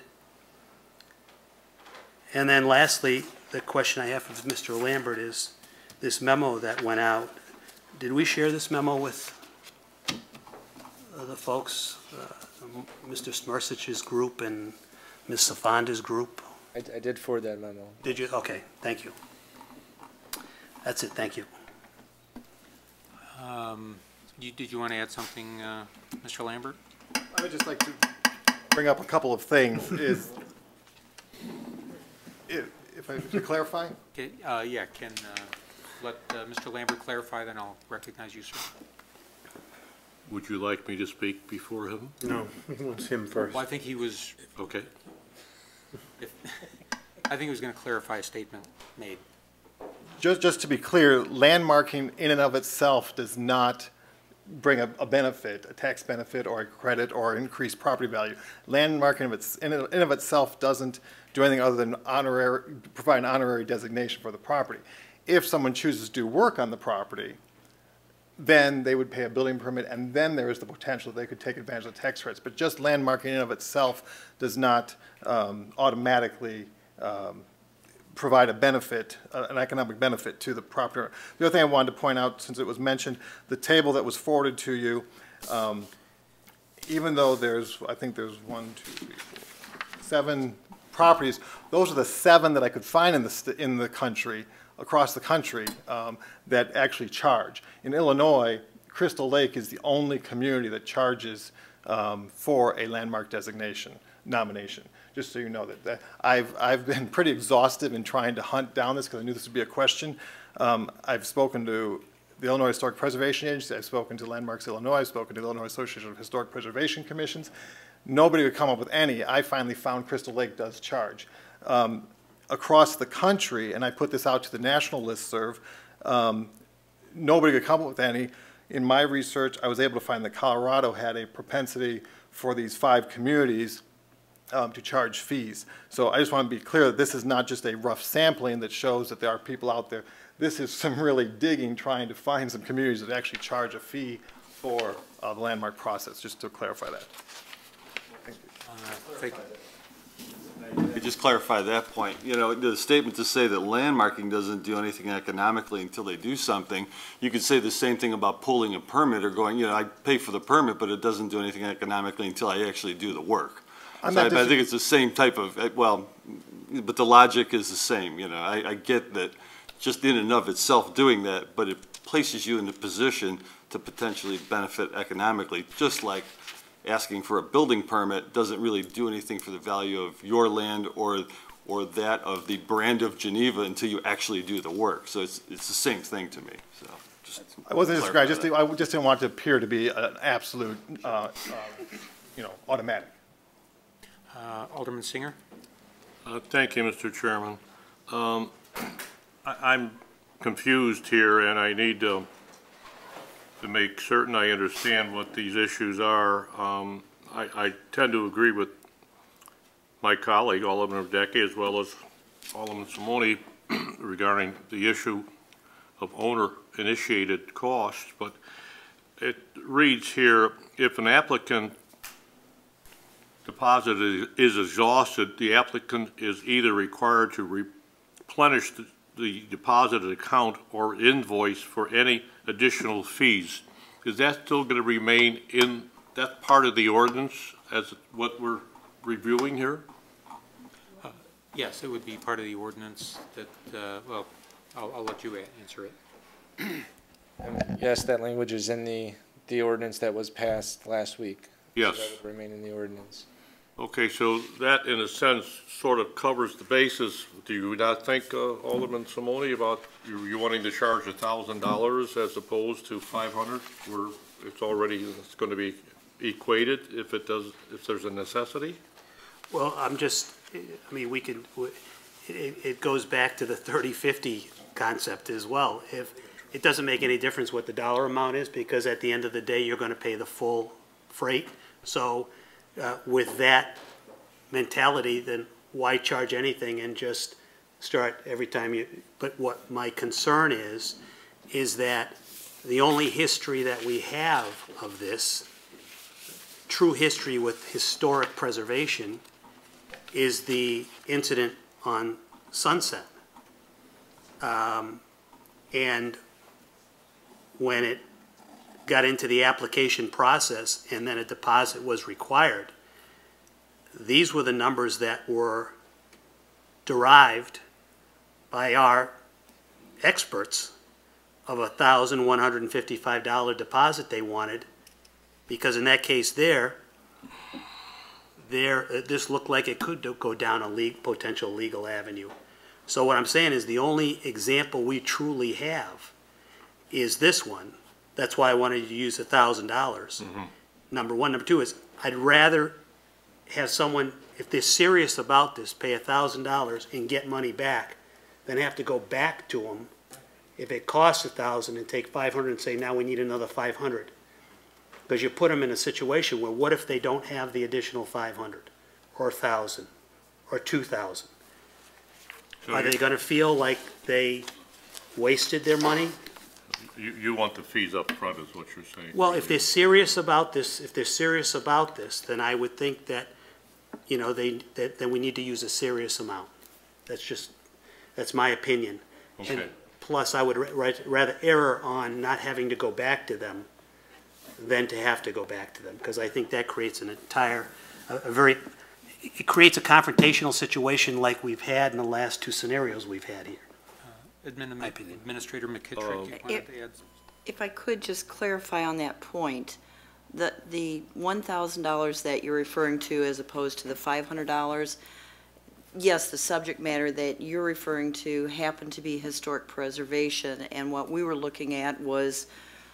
And then lastly, the question I have of Mister Lambert is this memo that went out. Did we share this memo with uh, the folks, uh, Mister Smirsich's group and Miz Safanda's group? I, I did forward that memo. Did you? Okay, thank you. That's it, thank you. Um, you, did you want to add something, uh, Mister Lambert? I would just like to bring up a couple of things. Is if, if I to clarify? Okay, uh, yeah, can uh, let uh, Mister Lambert clarify, then I'll recognize you, sir. Would you like me to speak before him? No, he wants him first. Well, I think he was, Okay. if, I think he was going to clarify a statement made. Just, just to be clear, landmarking in and of itself does not bring a, a benefit, a tax benefit or a credit or increased property value. Landmarking of its, in and of itself doesn't do anything other than honorary, provide an honorary designation for the property. If someone chooses to do work on the property, then they would pay a building permit, and then there is the potential that they could take advantage of the tax credits. But just landmarking in and of itself does not um, automatically um, provide a benefit, uh, an economic benefit to the property owner. The other thing I wanted to point out, since it was mentioned, the table that was forwarded to you, um, even though there's, I think there's one, two, three, four, seven properties, those are the seven that I could find in the, st in the country, across the country, um, that actually charge. In Illinois, Crystal Lake is the only community that charges um, for a landmark designation nomination. Just so you know that, that I've, I've been pretty exhaustive in trying to hunt down this because I knew this would be a question. Um, I've spoken to the Illinois Historic Preservation Agency, I've spoken to Landmarks Illinois, I've spoken to the Illinois Association of Historic Preservation Commissions. Nobody would come up with any. I finally found Crystal Lake does charge. Um, across the country, and I put this out to the national listserv, um, nobody could come up with any. In my research, I was able to find that Colorado had a propensity for these five communities Um, to charge fees. So I just want to be clear that this is not just a rough sampling that shows that there are people out there. This is some really digging, trying to find some communities that actually charge a fee for uh, the landmark process, just to clarify that. Thank you. Uh, thank you. To just clarify that point, you know, the statement to say that landmarking doesn't do anything economically until they do something, you could say the same thing about pulling a permit or going, you know, I pay for the permit, but it doesn't do anything economically until I actually do the work. So I, I think it's the same type of, well, but the logic is the same, you know. I, I get that just in and of itself doing that, but it places you in a position to potentially benefit economically, just like asking for a building permit doesn't really do anything for the value of your land or or that of the brand of Geneva until you actually do the work. So it's it's the same thing to me. So just I wasn't just, I just, I just didn't want it to appear to be an absolute, uh, uh, you know, automatic. Uh, Alderman Singer. Uh, thank you, Mister Chairman. Um, I, I'm confused here, and I need to to make certain I understand what these issues are. Um, I, I tend to agree with my colleague, Alderman Radecki, as well as Alderman Simone, regarding the issue of owner-initiated costs, but it reads here, if an applicant deposit is exhausted, the applicant is either required to replenish the, the deposited account or invoice for any additional fees. Is that still going to remain in that part of the ordinance as what we're reviewing here? Uh, yes, it would be part of the ordinance that, uh, well, I'll, I'll let you answer it. Um, yes, that language is in the, the ordinance that was passed last week. Yes. So that would remain in the ordinance. Okay, so that, in a sense, sort of covers the basis. Do you not think, uh, Alderman Simone, about you, you wanting to charge a thousand dollars as opposed to five hundred, where it's already it's going to be equated if it does if there's a necessity? Well, I'm just, I mean, we can, it, it goes back to the thirty fifty concept as well. If it doesn't make any difference what the dollar amount is, because at the end of the day, you're going to pay the full freight. So uh, with that mentality, then why charge anything and just start every time you, but what my concern is, is that the only history that we have of this, true history with historic preservation, is the incident on Sunset. Um, and when it got into the application process and then a deposit was required, these were the numbers that were derived by our experts of a one thousand one hundred fifty-five dollar deposit they wanted, because in that case there, there this looked like it could go down a le- potential legal avenue. So what I'm saying is the only example we truly have is this one, That's why I wanted to use a thousand dollars. Number one. Number two is, I'd rather have someone, if they're serious about this, pay a thousand dollars and get money back, than have to go back to them if it costs a thousand and take five hundred and say, now we need another five hundred. Because you put them in a situation where what if they don't have the additional five hundred, or a thousand, or two thousand? So Are you- they gonna feel like they wasted their money? You, you want the fees up front, is what you're saying? Well, if they're serious about this, if they're serious about this, then I would think that, you know, they, that, then we need to use a serious amount. That's just, that's my opinion. And Okay. plus, I would ra- rather err on not having to go back to them than to have to go back to them, because I think that creates an entire, a, a very, it creates a confrontational situation like we've had in the last two scenarios we've had here. Admin- Administrator McKittrick, you wanted to add? If I could just clarify on that point, the, the one thousand dollars that you're referring to as opposed to the five hundred dollars, yes, the subject matter that you're referring to happened to be historic preservation, and what we were looking at was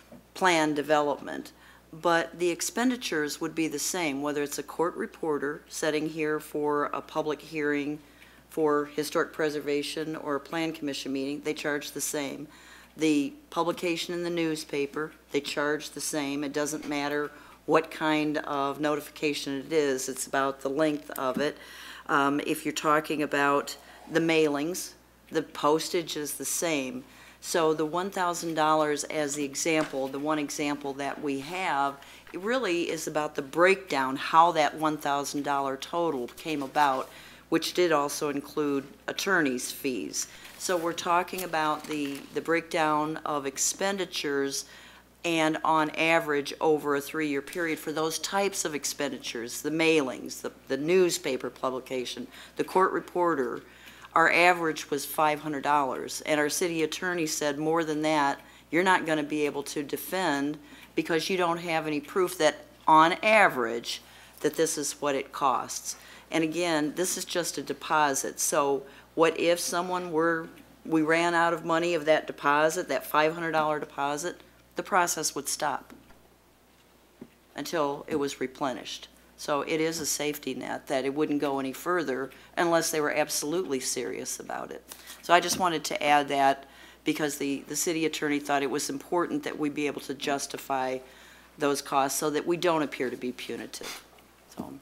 plan development. But the expenditures would be the same, whether it's a court reporter sitting here for a public hearing for historic preservation or a plan commission meeting, they charge the same. The publication in the newspaper, they charge the same. It doesn't matter what kind of notification it is, it's about the length of it. Um, if you're talking about the mailings, the postage is the same. So the one thousand dollars as the example, the one example that we have, it really is about the breakdown, how that one thousand dollar total came about, which did also include attorney's fees. So we're talking about the, the breakdown of expenditures and on average over a three-year period for those types of expenditures, the mailings, the, the newspaper publication, the court reporter, our average was five hundred dollars. And our city attorney said more than that, you're not going to be able to defend because you don't have any proof that on average that this is what it costs. And again, this is just a deposit. So what if someone were, we ran out of money of that deposit, that five hundred dollar deposit, the process would stop until it was replenished. So it is a safety net that it wouldn't go any further unless they were absolutely serious about it. So I just wanted to add that because the, the city attorney thought it was important that we be able to justify those costs so that we don't appear to be punitive. So.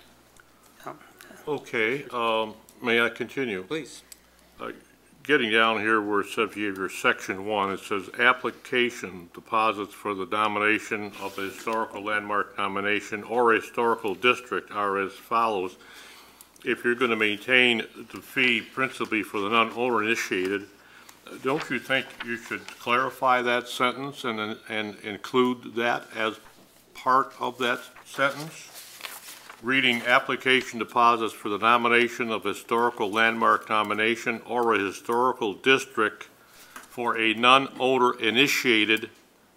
Okay, um, may I continue? Please. Uh, Getting down here where it says you have your section one, it says application deposits for the nomination of a historical landmark nomination or a historical district are as follows. If you're going to maintain the fee principally for the non-owner initiated, don't you think you should clarify that sentence and, and include that as part of that sentence? Reading application deposits for the nomination of historical landmark nomination or a historical district for a non-owner initiated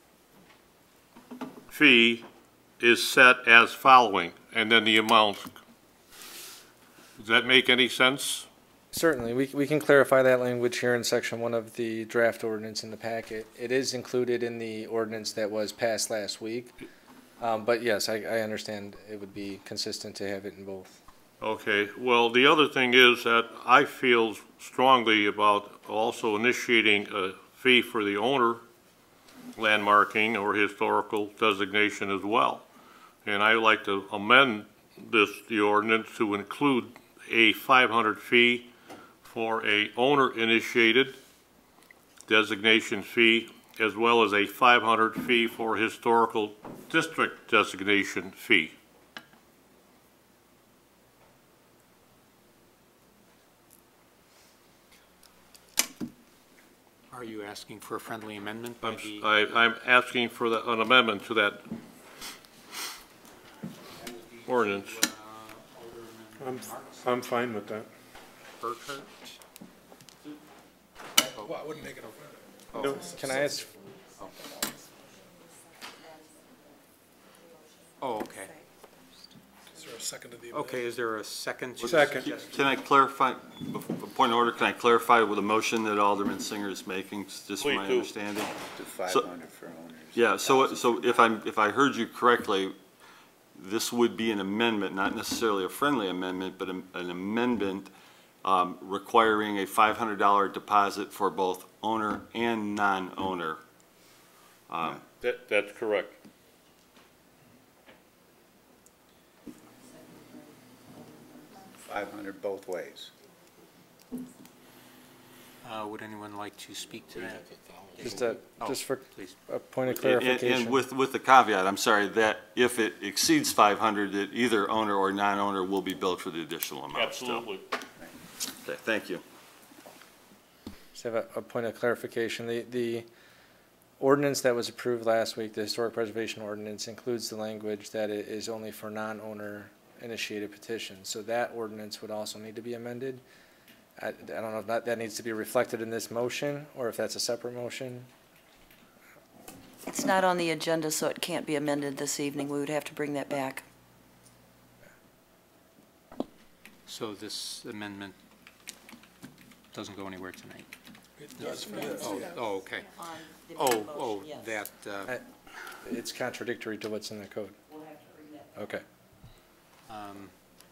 fee is set as following, and then the amount. Does that make any sense? Certainly, we, we can clarify that language here in section one of the draft ordinance in the packet. It is included in the ordinance that was passed last week. Um, but yes, I, I understand it would be consistent to have it in both. Okay, well, the other thing is that I feel strongly about also initiating a fee for the owner landmarking or historical designation as well. And I like to amend this, the ordinance, to include a five hundred fee for a owner-initiated designation fee, as well as a five hundred fee for historical district designation fee. Are you asking for a friendly amendment by I'm, the? I, I'm asking for the, an amendment to that ordinance. I'm, I'm fine with that. Burkhart? Well, I wouldn't make it a. No. Can I ask? Oh, okay. Is there a second to the? Okay, is there a second? to- Second. Can I clarify, bef- point of order, can I clarify with a motion that Alderman Singer is making, just for Please my do. understanding? To five So- hundred for owners. Yeah, so, so if I'm, if I heard you correctly, this would be an amendment, not necessarily a friendly amendment, but an an amendment um, requiring a five hundred dollar deposit for both owner and non-owner. Um, That, that's correct. Five hundred both ways. Uh, Would anyone like to speak to that? Just a, Oh, just for please. a point of And, clarification. and with, with the caveat, I'm sorry, that if it exceeds five hundred, that either owner or non-owner will be billed for the additional amount still. Absolutely. Okay, thank you. Just have a, a point of clarification. The, the ordinance that was approved last week, the historic preservation ordinance, includes the language that it is only for non-owner initiated petitions. So that ordinance would also need to be amended. I, I don't know if that, that needs to be reflected in this motion, or if that's a separate motion. It's not on the agenda, so it can't be amended this evening. We would have to bring that back. So this amendment doesn't go anywhere tonight? It does for this. Oh, yeah. oh, okay. On the Oh, motion, oh, yes. that, uh, I- It's contradictory to what's in the code. We'll have to bring that back. Okay. um,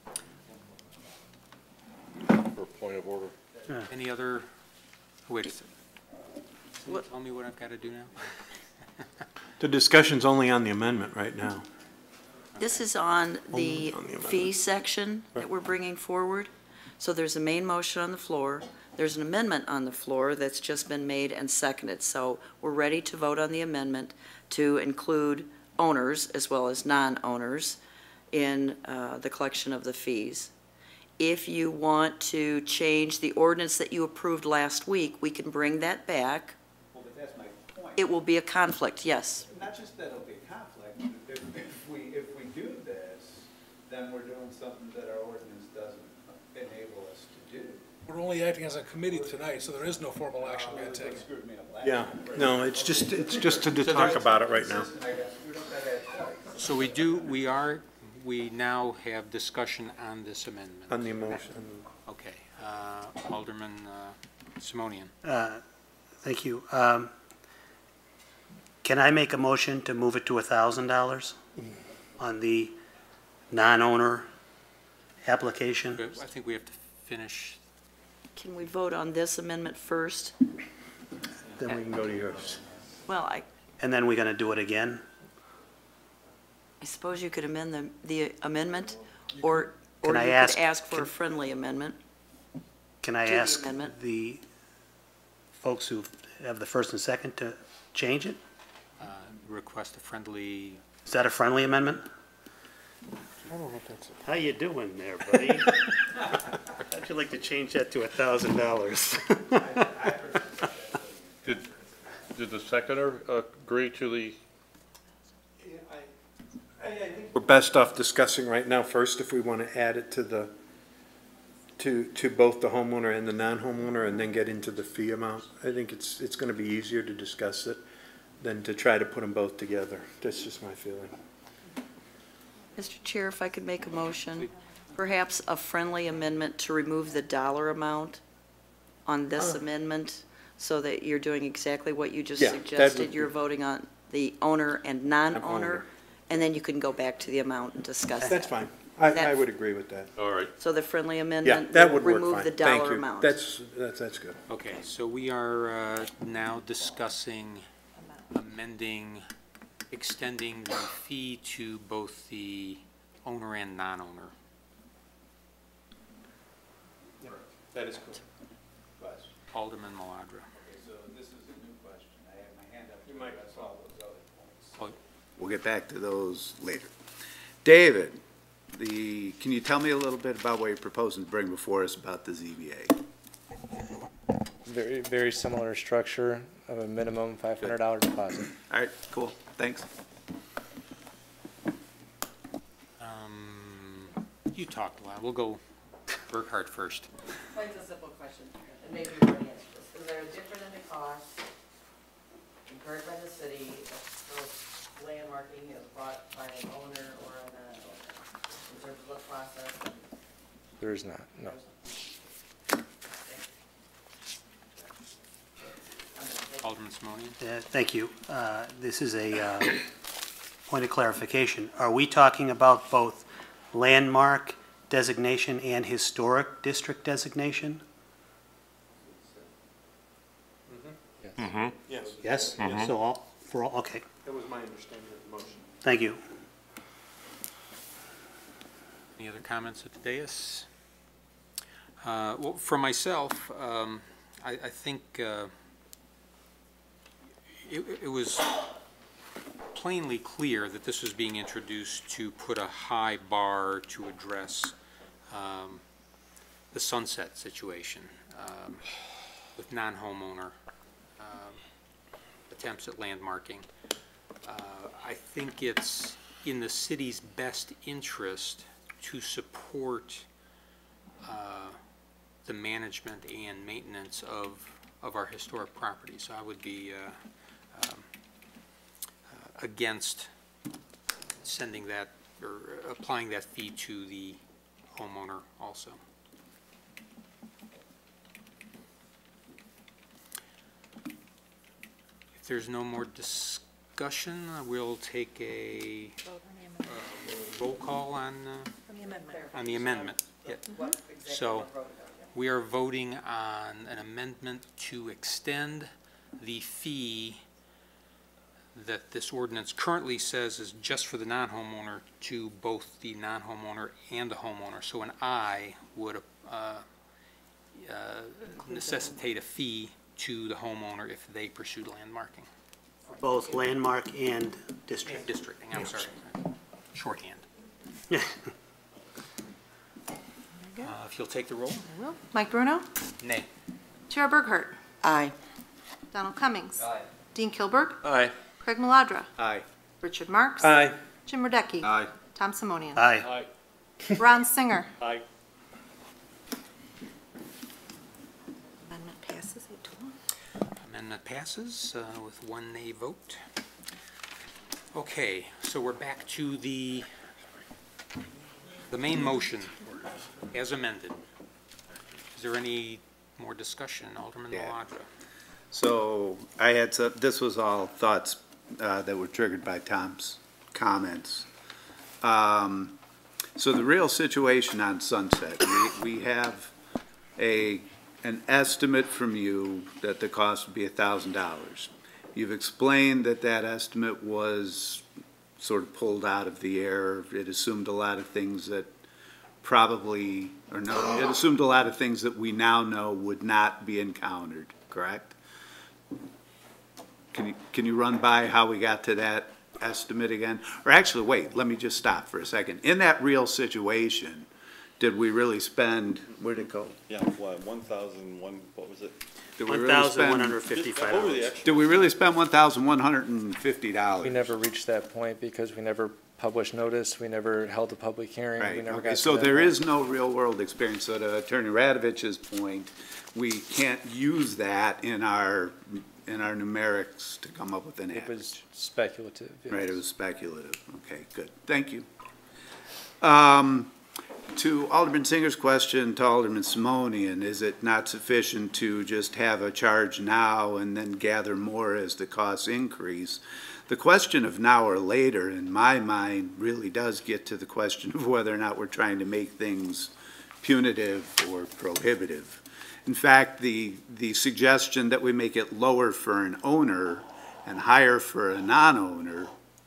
For point of order. any other, oh, wait a second. Can you What- tell me what I've got to do now? The discussion's only on the amendment right now. This is on the Only on the amendment. fee section that we're bringing forward. So there's a main motion on the floor. There's an amendment on the floor that's just been made and seconded. So we're ready to vote on the amendment to include owners as well as non-owners in uh, the collection of the fees. If you want to change the ordinance that you approved last week, we can bring that back. Well, but that's my point. It will be a conflict, yes. Not just that it'll be a conflict, if, if we, if we do this, then we're doing something that our ordinance doesn't enable us to do. We're only acting as a committee tonight, so there is no formal action being taken. Screwed me up last Yeah, time. no, it's just, it's just to So talk there's- about it right now. I got screwed up by that twice. So we do, we are, we now have discussion on this amendment. On the motion. Okay, uh, Alderman uh, Simonian. Uh, Thank you. Um, Can I make a motion to move it to a thousand dollars on the non-owner application? I think we have to finish. Can we vote on this amendment first? Then we can go to yours. Well, I, And then we're going to do it again? I suppose you could amend the, the amendment, or, or Can you I could ask- ask for a can- friendly amendment. Can I To the ask amendment. the folks who have the first and second to change it? Uh, Request a friendly, Is that a friendly amendment? I don't know if that's. How you doing there, buddy? How'd you like to change that to a thousand dollars? Did, did the seconder agree to the, We're best off discussing right now first if we want to add it to the, to, to both the homeowner and the non-homeowner and then get into the fee amount. I think it's, it's going to be easier to discuss it than to try to put them both together. That's just my feeling. Mister Chair, if I could make a motion, perhaps a friendly amendment to remove the dollar amount on this amendment, so that you're doing exactly what you just Yeah, that would suggested. be- You're voting on the owner and non-owner, Non-owner. and then you can go back to the amount and discuss That's that. fine. I, I That- would agree with that. all right. So the friendly Yeah, amendment that will would work remove fine. the Thank dollar you. amount. That's, that's, that's good. okay, so we are uh, now discussing amending, extending the fee to both the owner and non-owner. That is cool. Question. Alderman Maladra. Okay, so this is a new question. I have my hand up. You might- That's all those other points. Oh, We'll get back to those later. David, the, can you tell me a little bit about what you're proposing to bring before us about the Z B A? Very, very similar structure of a minimum five hundred dollar deposit. All right, cool, thanks. Um, You talked a lot. We'll go Burkhart first. Mine's a simple question, and maybe you already answered this. Is there a difference in the cost incurred by the city if both landmarking is brought by an owner or a non-owner? In terms of the process? There is not, no. I'm just Alderman Simonian. Uh, Thank you. Uh, This is a uh, point of clarification. Are we talking about both landmark designation and historic district designation? Mm-hmm. Yes. Yes? Mhm. So all, for all, okay. That was my understanding of the motion. Thank you. Any other comments at the dais? Uh, Well, for myself, um, I, I think uh, it, it was plainly clear that this was being introduced to put a high bar to address um, the sunset situation um, with non-homeowner um, attempts at landmarking. Uh, I think it's in the city's best interest to support uh, the management and maintenance of, of our historic properties. So I would be uh, um, uh, against sending that or applying that fee to the homeowner also. If there's no more discussion, we'll take a uh, roll call on uh, On the amendment. on the amendment. Yeah. So we are voting on an amendment to extend the fee that this ordinance currently says is just for the non-homeowner to both the non-homeowner and the homeowner. So an I would uh, uh, necessitate a fee to the homeowner if they pursued landmarking. Both landmark and district. Districting, I'm sorry. Shorthand. Uh, If you'll take the roll. I will. Mike Bruno? Nay. Tara Burkhart? Aye. Donald Cummings? Aye. Dean Kilburg? Aye. Craig Maladra? Aye. Richard Marks? Aye. Jim Radecki? Aye. Tom Simonian? Aye. Ron Singer? Aye. Amendment passes eight to one. Amendment passes uh, with one nay vote. Okay, so we're back to the, the main motion as amended. Is there any more discussion? Alderman Yeah. Maladra. So I had, some- this was all thoughts uh, that were triggered by Tom's comments. Um, So the real situation on Sunset, we, we have a, an estimate from you that the cost would be a thousand dollars. You've explained that that estimate was sort of pulled out of the air. It assumed a lot of things that probably, or no, it assumed a lot of things that we now know would not be encountered, correct? Can you, can you run by how we got to that estimate again? Or actually, wait, let me just stop for a second. In that real situation, did we really spend, where'd it go? Yeah, what, one thousand one, what was it? Did we One really thousand spend- one hundred fifty-five What were the dollars. extra? Did we really spend one thousand one hundred fifty dollars? We never reached that point because we never published notice, we never held a public hearing, we Right, never okay, got to so that there point. is no real-world experience. So to Attorney Radovich's point, we can't use that in our, in our numerics to come up with an It average. was speculative. yes. Right, it was speculative. Okay, good. Thank you. Um, To Alderman Singer's question to Alderman Simonian, is it not sufficient to just have a charge now and then gather more as the costs increase? The question of now or later, in my mind, really does get to the question of whether or not we're trying to make things punitive or prohibitive. In fact, the, the suggestion that we make it lower for an owner and higher for a non-owner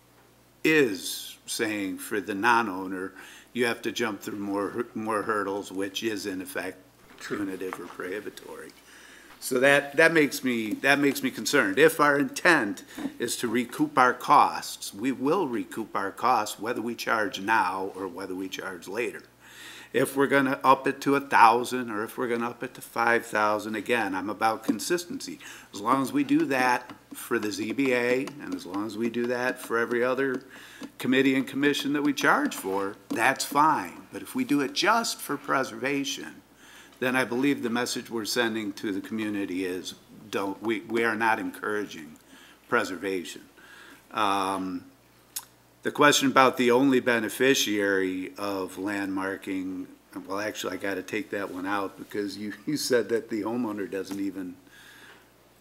is saying for the non-owner, you have to jump through more, more hurdles, which is in effect punitive or prohibitory. So that, that makes me, that makes me concerned. If our intent is to recoup our costs, we will recoup our costs whether we charge now or whether we charge later. If we're gonna up it to a thousand, or if we're gonna up it to five thousand, again, I'm about consistency. As long as we do that for the Z B A, and as long as we do that for every other committee and commission that we charge for, that's fine. But if we do it just for preservation, then I believe the message we're sending to the community is, don't, we, we are not encouraging preservation. Um, The question about the only beneficiary of landmarking, well, actually, I got to take that one out because you, you said that the homeowner doesn't even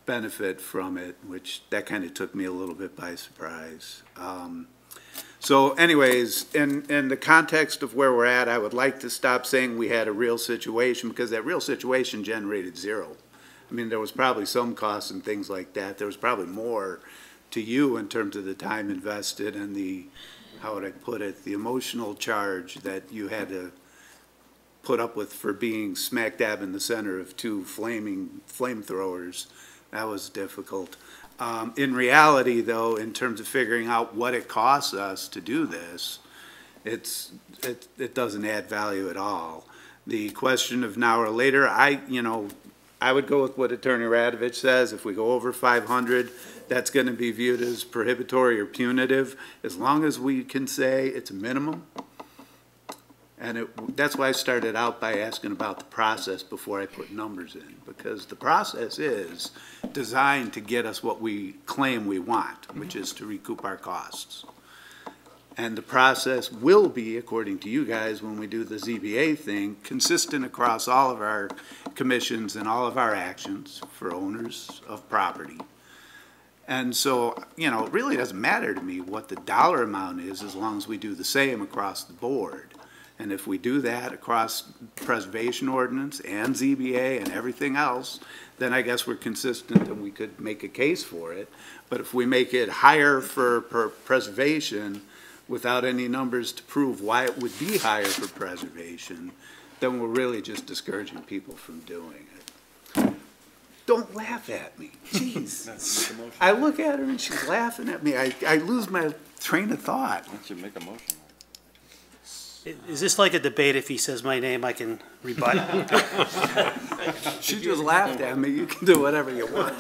benefit from it, which that kind of took me a little bit by surprise. Um, So anyways, in, in the context of where we're at, I would like to stop saying we had a real situation, because that real situation generated zero. I mean, there was probably some costs and things like that. There was probably more to you in terms of the time invested and the, how would I put it, the emotional charge that you had to put up with for being smack dab in the center of two flaming flamethrowers. That was difficult. Um, in reality, though, in terms of figuring out what it costs us to do this, it's, it, it doesn't add value at all. The question of now or later, I, you know, I would go with what Attorney Radovich says. If we go over five hundred, that's going to be viewed as prohibitory or punitive, as long as we can say it's a minimum. And it, that's why I started out by asking about the process before I put numbers in, because the process is designed to get us what we claim we want, which is to recoup our costs. And the process will be, according to you guys, when we do the Z B A thing, consistent across all of our commissions and all of our actions for owners of property. And so, you know, it really doesn't matter to me what the dollar amount is, as long as we do the same across the board. And if we do that across preservation ordinance and Z B A and everything else, then I guess we're consistent and we could make a case for it. But if we make it higher for per preservation without any numbers to prove why it would be higher for preservation, then we're really just discouraging people from doing it. Don't laugh at me. Jeez. I look at her and she's laughing at me. I, I lose my train of thought. Why don't you make a motion? Is this like a debate? If he says my name, I can rebut? She just laughed at me. You can do whatever you want.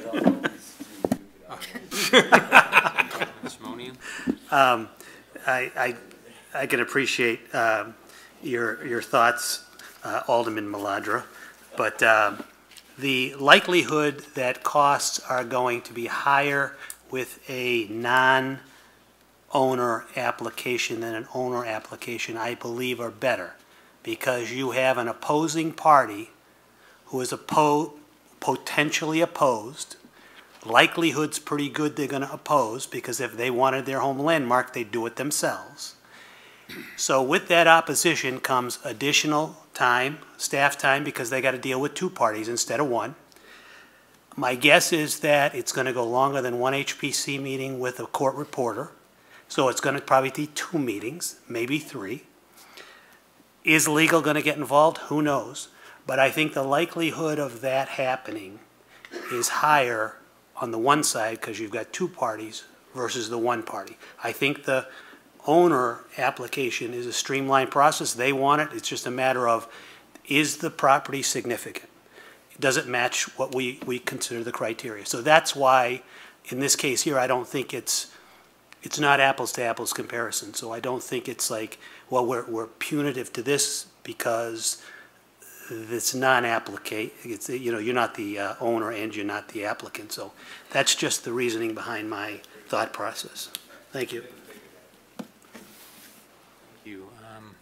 um, I, I, I can appreciate um, your, your thoughts, uh, Alderman Maladra, but um, the likelihood that costs are going to be higher with a non- owner application than an owner application, I believe, are better, because you have an opposing party who is oppo potentially opposed. Likelihood's pretty good they're going to oppose, because if they wanted their home landmark, they'd do it themselves. So with that opposition comes additional time, staff time, because they got to deal with two parties instead of one. My guess is that it's going to go longer than one H P C meeting with a court reporter. So it's going to probably be two meetings, maybe three. Is legal going to get involved? Who knows? But I think the likelihood of that happening is higher on the one side, because you've got two parties versus the one party. I think the owner application is a streamlined process. They want it. It's just a matter of, is the property significant? Does it match what we, we consider the criteria? So that's why, in this case here, I don't think it's It's not apples to apples comparison. So I don't think it's like, well, we're, we're punitive to this because it's non-applicate. It's, you know, you're not the uh, owner and you're not the applicant. So that's just the reasoning behind my thought process. Thank you. Thank you. Um,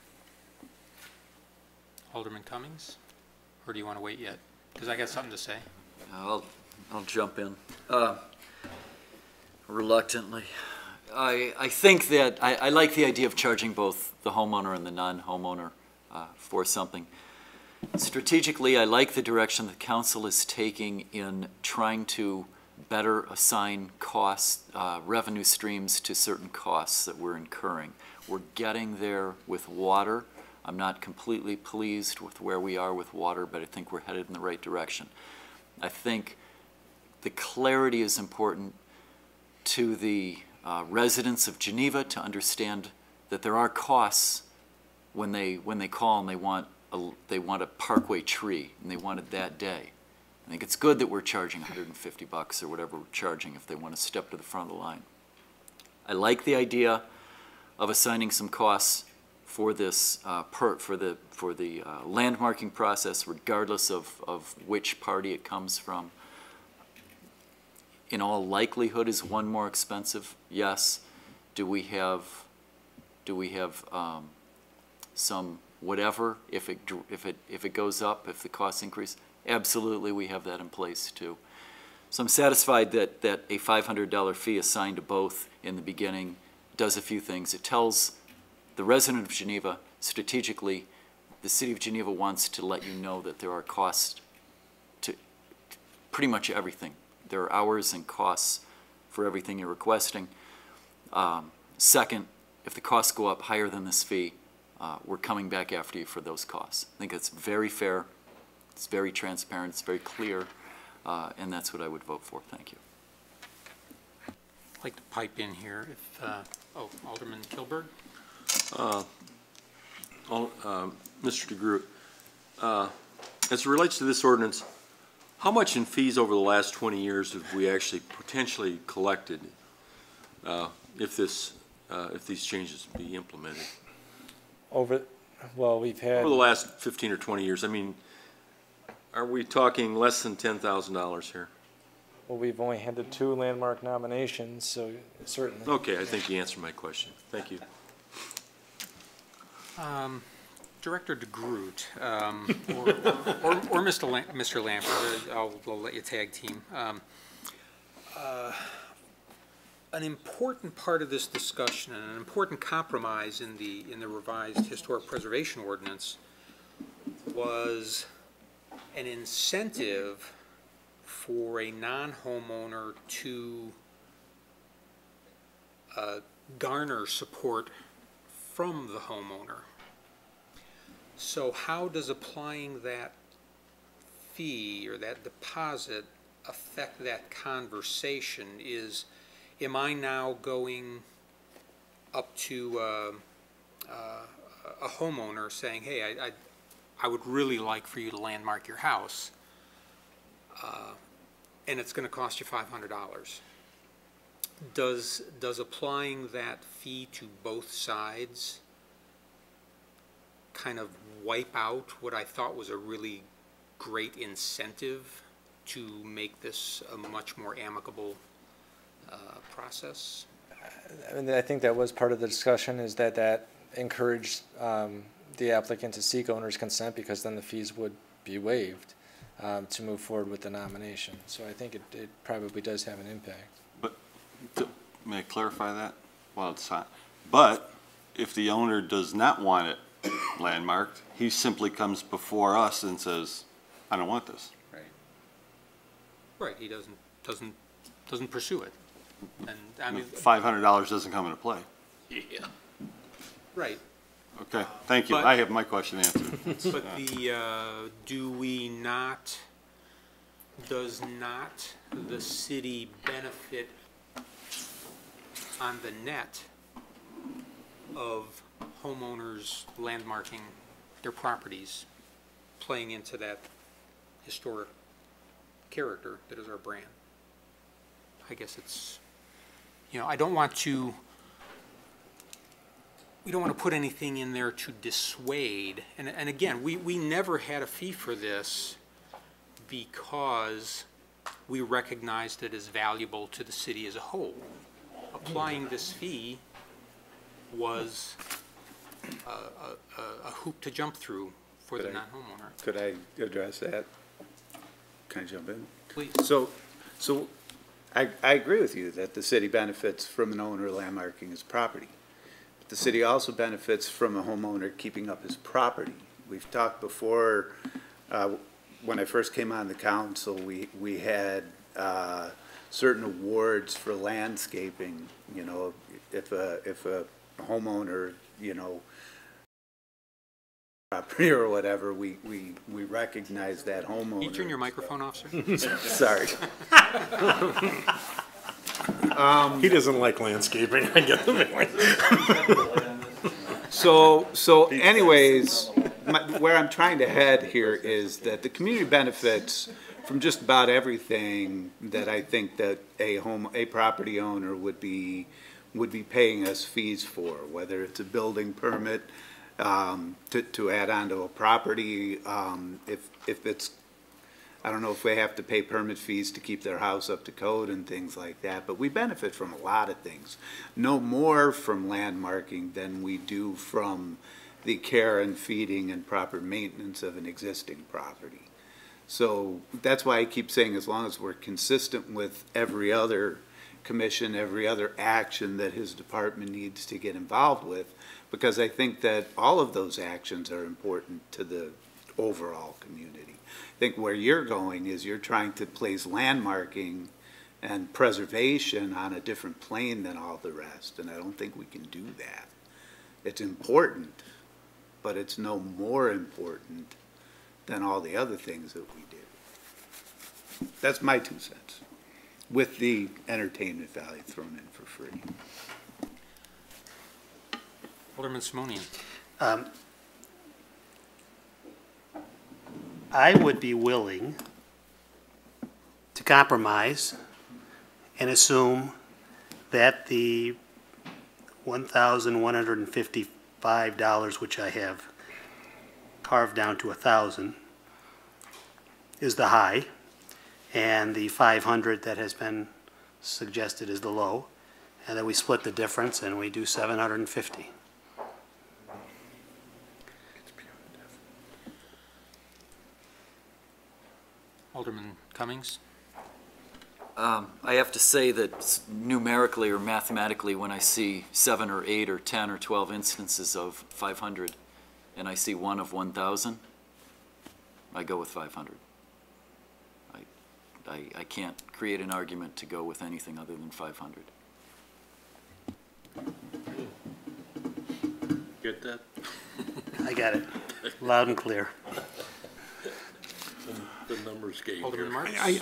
Alderman Cummings? Or do you want to wait yet? Because I got something to say. I'll, I'll jump in. Uh, reluctantly. I, I think that I, I like the idea of charging both the homeowner and the non-homeowner uh, for something. Strategically, I like the direction the council is taking in trying to better assign costs, uh, revenue streams to certain costs that we're incurring. We're getting there with water. I'm not completely pleased with where we are with water, but I think we're headed in the right direction. I think the clarity is important to the Uh, residents of Geneva to understand that there are costs when they when they call and they want a, they want a parkway tree and they want it that day. I think it's good that we're charging one hundred fifty bucks or whatever we're charging if they want to step to the front of the line. I like the idea of assigning some costs for this uh, per for the for the uh, landmarking process, regardless of of which party it comes from. In all likelihood, is one more expensive? Yes. Do we have, do we have um, some whatever if it if it if it goes up, if the costs increase? Absolutely, we have that in place too. So I'm satisfied that, that a five hundred dollar fee assigned to both in the beginning does a few things. It tells the resident of Geneva, strategically, the city of Geneva wants to let you know that there are costs to pretty much everything. There are hours and costs for everything you're requesting. Um, second, if the costs go up higher than this fee, uh, we're coming back after you for those costs. I think that's very fair, it's very transparent, it's very clear, uh, and that's what I would vote for. Thank you. I'd like to pipe in here. If, uh, oh, Alderman Kilberg. Uh, all, um, Mister DeGroot, uh, as it relates to this ordinance, how much in fees over the last twenty years have we actually potentially collected uh, if this, uh, if these changes be implemented? Over, well, we've had. Over the last fifteen or twenty years, I mean, are we talking less than ten thousand dollars here? Well, we've only had the two landmark nominations, so certainly. Okay, I think you answered my question. Thank you. Um, Director DeGroot, um, or, or, or Mister Lam Mister Lambert, I'll, I'll let you tag team. Um, uh, an important part of this discussion and an important compromise in the in the revised historic preservation ordinance was an incentive for a non-homeowner to uh, garner support from the homeowner. So how does applying that fee or that deposit affect that conversation? Is, am I now going up to uh, uh, a homeowner saying, hey, I, I, I would really like for you to landmark your house, uh, and it's going to cost you five hundred dollars. Does, does applying that fee to both sides kind of wipe out what I thought was a really great incentive to make this a much more amicable uh, process? I mean, I think that was part of the discussion, is that that encouraged um, the applicant to seek owner's consent, because then the fees would be waived um, to move forward with the nomination. So I think it, it probably does have an impact. But, to, may I clarify that? Well, it's not. But if the owner does not want it landmarked, he simply comes before us and says, I don't want this. Right. Right, he doesn't, doesn't, doesn't pursue it. And I mean, five hundred dollars doesn't come into play. Yeah. Right. Okay, thank you. But, I have my question answered. But the, uh, do we not, does not the city benefit on the net of homeowners landmarking their properties, playing into that historic character that is our brand? I guess it's, you know, I don't want to, we don't want to put anything in there to dissuade. And, and again, we, we never had a fee for this because we recognized it as valuable to the city as a whole. Applying this fee was a, a, a hoop to jump through for Could the I- non-homeowner. Could I address that? Can I jump in? Please. So, so I, I agree with you that the city benefits from an owner landmarking his property. But the city also benefits from a homeowner keeping up his property. We've talked before, uh, when I first came on the council, we, we had, uh, certain awards for landscaping. You know, if a, if a homeowner, you know, property or whatever, we, we, we recognize that homeowner. Can you turn your microphone off, sir? Sorry. Um, he doesn't like landscaping, I get the feeling. So, so anyways, my, where I'm trying to head here is that the community benefits from just about everything that I think that a home, a property owner would be, would be paying us fees for, whether it's a building permit, um, to, to add on to a property, um, if, if it's, I don't know if they have to pay permit fees to keep their house up to code and things like that, but we benefit from a lot of things. No more from landmarking than we do from the care and feeding and proper maintenance of an existing property. So that's why I keep saying as long as we're consistent with every other commission, every other action that his department needs to get involved with, because I think that all of those actions are important to the overall community. I think where you're going is you're trying to place landmarking and preservation on a different plane than all the rest, and I don't think we can do that. It's important, but it's no more important than all the other things that we do. That's my two cents, with the entertainment value thrown in for free. Alderman Simonian. Um, I would be willing to compromise and assume that the one thousand one hundred fifty-five dollars, which I have carved down to a thousand, is the high, and the five hundred that has been suggested is the low, and that we split the difference and we do seven hundred fifty. Alderman Cummings. Um, I have to say that numerically or mathematically, when I see seven or eight or ten or twelve instances of five hundred, and I see one of one thousand, I go with five hundred. I, I, I can't create an argument to go with anything other than five hundred. Get that? I got it, loud and clear. The numbers game. Alderman Marks. I,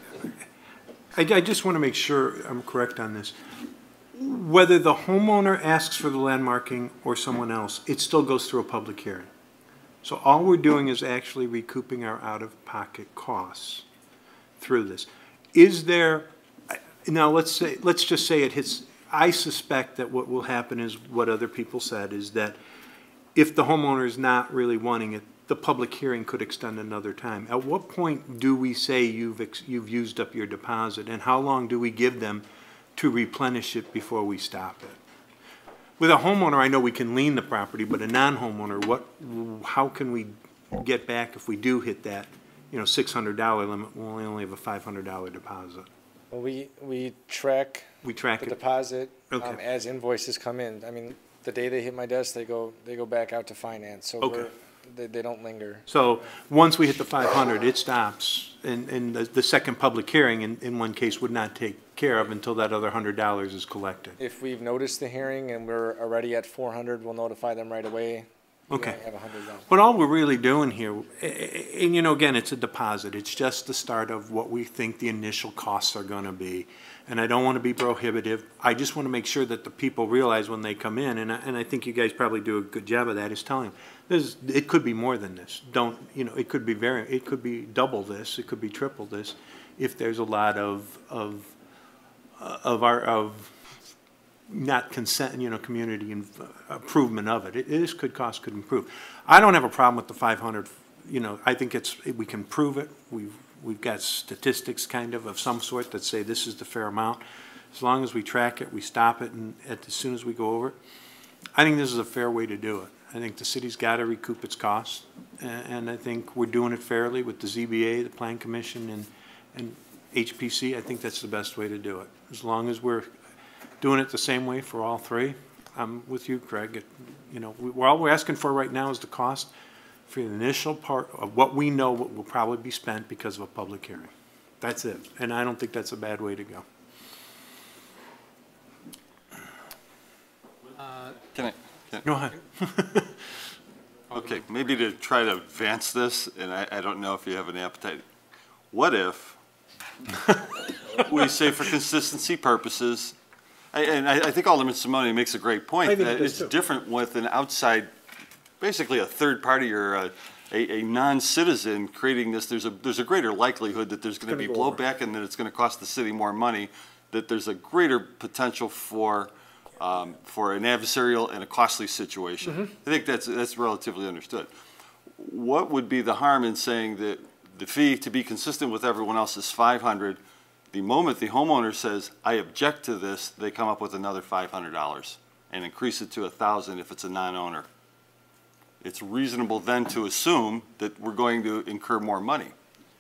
I, I just want to make sure I'm correct on this. Whether the homeowner asks for the landmarking or someone else, it still goes through a public hearing. So all we're doing is actually recouping our out-of-pocket costs through this. Is there, now let's say, let's just say it hits, I suspect that what will happen is what other people said, is that if the homeowner is not really wanting it, the public hearing could extend another time. At what point do we say you've, ex you've used up your deposit, and how long do we give them to replenish it before we stop it? With a homeowner, I know we can lien the property, but a non-homeowner, what, how can we get back if we do hit that, you know, six hundred dollar limit? We'll only have a five hundred dollar deposit. Well, we, we track We track the it. deposit Okay. um, as invoices come in. I mean, the day they hit my desk, they go, they go back out to finance. So Okay. we're, they, they don't linger. So once we hit the five hundred, it stops, and, and the, the second public hearing in, in one case would not take care of until that other hundred dollars is collected. If we've noticed the hearing and we're already at four hundred, we'll notify them right away. We Okay. only have one hundred dollars. But all we're really doing here, and you know, again, it's a deposit. It's just the start of what we think the initial costs are going to be. And I don't want to be prohibitive. I just want to make sure that the people realize when they come in, and I, and I think you guys probably do a good job of that, is telling them, there's, it could be more than this. Don't, you know, it could be very, it could be double this, it could be triple this, if there's a lot of, of, uh, of our, of not consent, you know, community and improvement of it. It is, could cost, could improve. I don't have a problem with the five hundred, you know, I think it's, we can prove it. We've, we've got statistics kind of of some sort that say this is the fair amount. As long as we track it, we stop it, and at, as soon as we go over it, I think this is a fair way to do it. I think the city's got to recoup its costs, and, and I think we're doing it fairly with the Z B A, the Plan Commission, and, and H P C. I think that's the best way to do it. As long as we're doing it the same way for all three, I'm with you, Craig. It, you know, we, all we're asking for right now is the cost for the initial part of what we know what will probably be spent because of a public hearing. That's it, and I don't think that's a bad way to go. Uh, Can I? Can Go ahead. Okay, maybe to try to advance this, and I, I don't know if you have an appetite. What if we say for consistency purposes, I- and I, I think Alderman Simone makes a great point, I think that it does it's too. different with an outside, basically a third party or a, a, a non-citizen creating this. There's a, there's a greater likelihood that there's gonna be gonna go over. blowback and that it's gonna cost the city more money, that there's a greater potential for Um, for an adversarial and a costly situation. Mm-hmm. I think that's, that's relatively understood. What would be the harm in saying that the fee, to be consistent with everyone else, is five hundred? The moment the homeowner says, I object to this, they come up with another five hundred dollars and increase it to one thousand if it's a non-owner. It's reasonable then to assume that we're going to incur more money.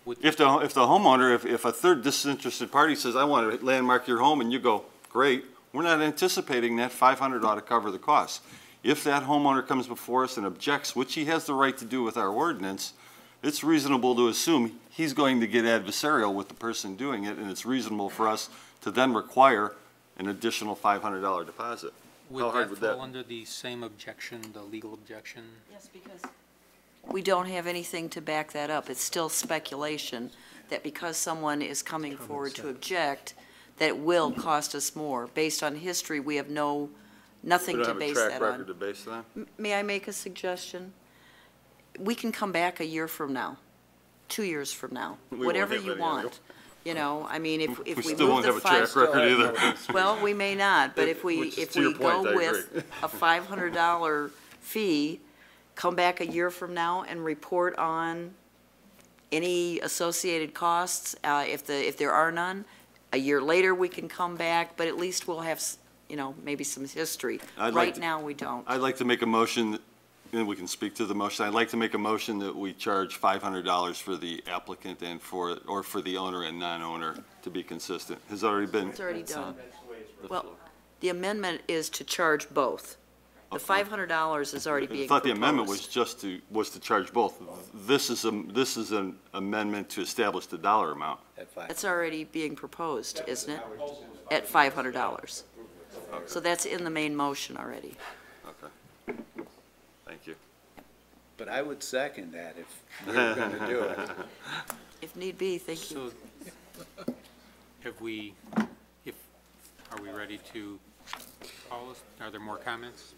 If the, if the homeowner, if, if a third disinterested party says, I want to landmark your home, and you go, great, we're not anticipating that five hundred ought to cover the costs. If that homeowner comes before us and objects, which he has the right to do with our ordinance, it's reasonable to assume he's going to get adversarial with the person doing it, and it's reasonable for us to then require an additional five hundred dollar deposit. Would How hard that would fall that? under the same objection, the legal objection? Yes, because we don't have anything to back that up. It's still speculation that because someone is coming forward to object, that it will cost us more. Based on history, we have no, nothing We to don't have a base track that record on. to base that on? M- May I make a suggestion? We can come back a year from now, two years from now, We won't whatever have you any, want. You know, I mean, if, if We we still move won't the have a track five. record either. Well, we may not, but if we, Which is if to your we point, go I with agree. a five hundred dollar fee, come back a year from now and report on any associated costs, uh, if the, if there are none. A year later, we can come back, but at least we'll have, s- you know, maybe some history. I'd like Right to- now, we don't. I'd like to make a motion, and we can speak to the motion. I'd like to make a motion that we charge five hundred dollars for the applicant and for, or for the owner and non-owner to be consistent. Has already been. It's already done. Well, the amendment is to charge both. The five hundred dollars is already being I thought the amendment proposed. was just to, was to charge both. This is a, this is an amendment to establish the dollar amount. That's already being proposed, isn't it? At five hundred dollars. So that's in the main motion already. Okay. Thank you. But I would second that if we were gonna do it. If need be, thank you. So, have we, if, are we ready to call this? Are there more comments?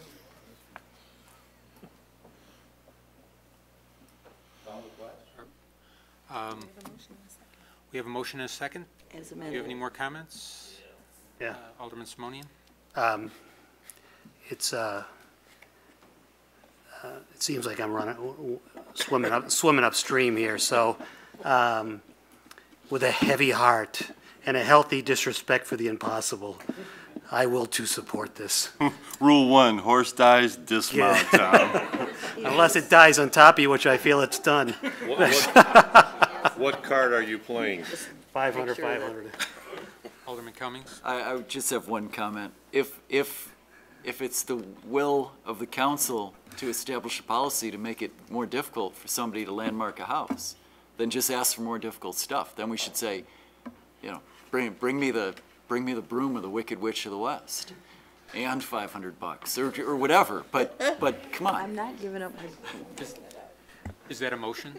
Um, we have a motion and a second. As Do you have amended. any more comments? Yeah. Uh, Alderman Simonian? Um, It's, uh, uh, it seems like I'm running, w- w- swimming up, swimming upstream here, so, um, with a heavy heart and a healthy disrespect for the impossible, I will too support this. Rule one, horse dies, dismount, Tom. Unless it dies on top of you, which I feel it's done. What, what, what card are you playing? Five hundred, Make sure five that- hundred. Alderman Cummings? I, I would just have one comment. If, if, if it's the will of the council to establish a policy to make it more difficult for somebody to landmark a house, then just ask for more difficult stuff. Then we should say, you know, bring, bring me the, bring me the broom of the Wicked Witch of the West, and five hundred bucks, or, or whatever, but, but come on. I'm not giving up my. Is, is that a motion?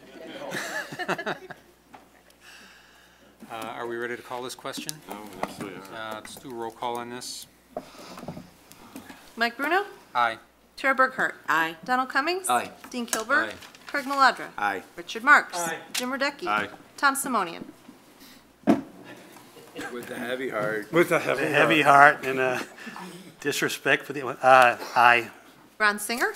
Uh, are we ready to call this question? Oh, yes, we are. Uh, let's do a roll call on this. Mike Bruno? Aye. Tara Burkhart? Aye. Donald Cummings? Aye. Dean Kilburg? Aye. Craig Maladra? Aye. Richard Marks? Jim Radecki? Aye. Tom Simonian? With a heavy heart. With a A heavy heavy heart and a disrespect for the, uh, aye. Ron Singer?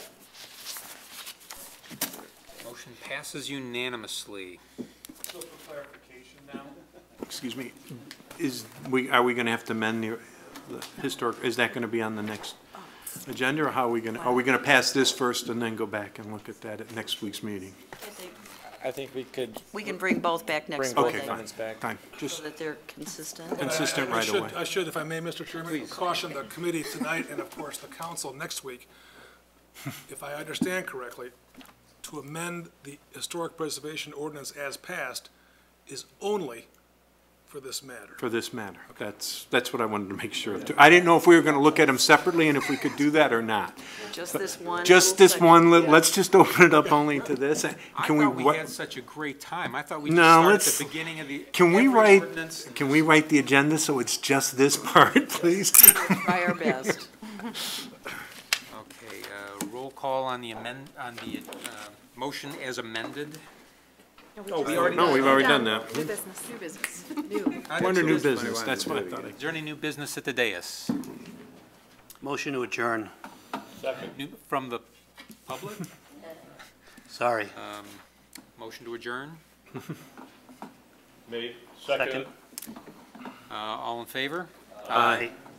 Motion passes unanimously. So for clarification now, excuse me, is, we, are we gonna have to amend the, the historic, is that gonna be on the next agenda, or how are we gonna, are we gonna pass this first and then go back and look at that at next week's meeting? I think we could We can bring both back next bring both Okay, Monday, fine. amendments back. Fine, so just that they're consistent. consistent I- I right should- away. I should, if I may, Mister Chairman, caution the committee tonight and of course the council next week, if I understand correctly, to amend the historic preservation ordinance as passed is only for this matter. For this matter, that's, that's what I wanted to make sure of. too. I didn't know if we were gonna look at them separately and if we could do that or not. Just this one. Just little this section. one, let- let's just open it up only to this. I Can we, thought we what- had such a great time. I thought we just No, started at let's- the beginning of the. can we every write, ordinance and can we write the agenda so it's just this part, please? Try our best. Okay, uh, roll call on the amend, on the, uh, motion as amended. Oh, we already. No, we've already done that. New business. New business. New. We're under new business, that's what I thought. I- Is there any new business at the dais? Motion to adjourn. New, from the public? Sorry. Um, motion to adjourn? Me, Second. Uh, all in favor? Aye.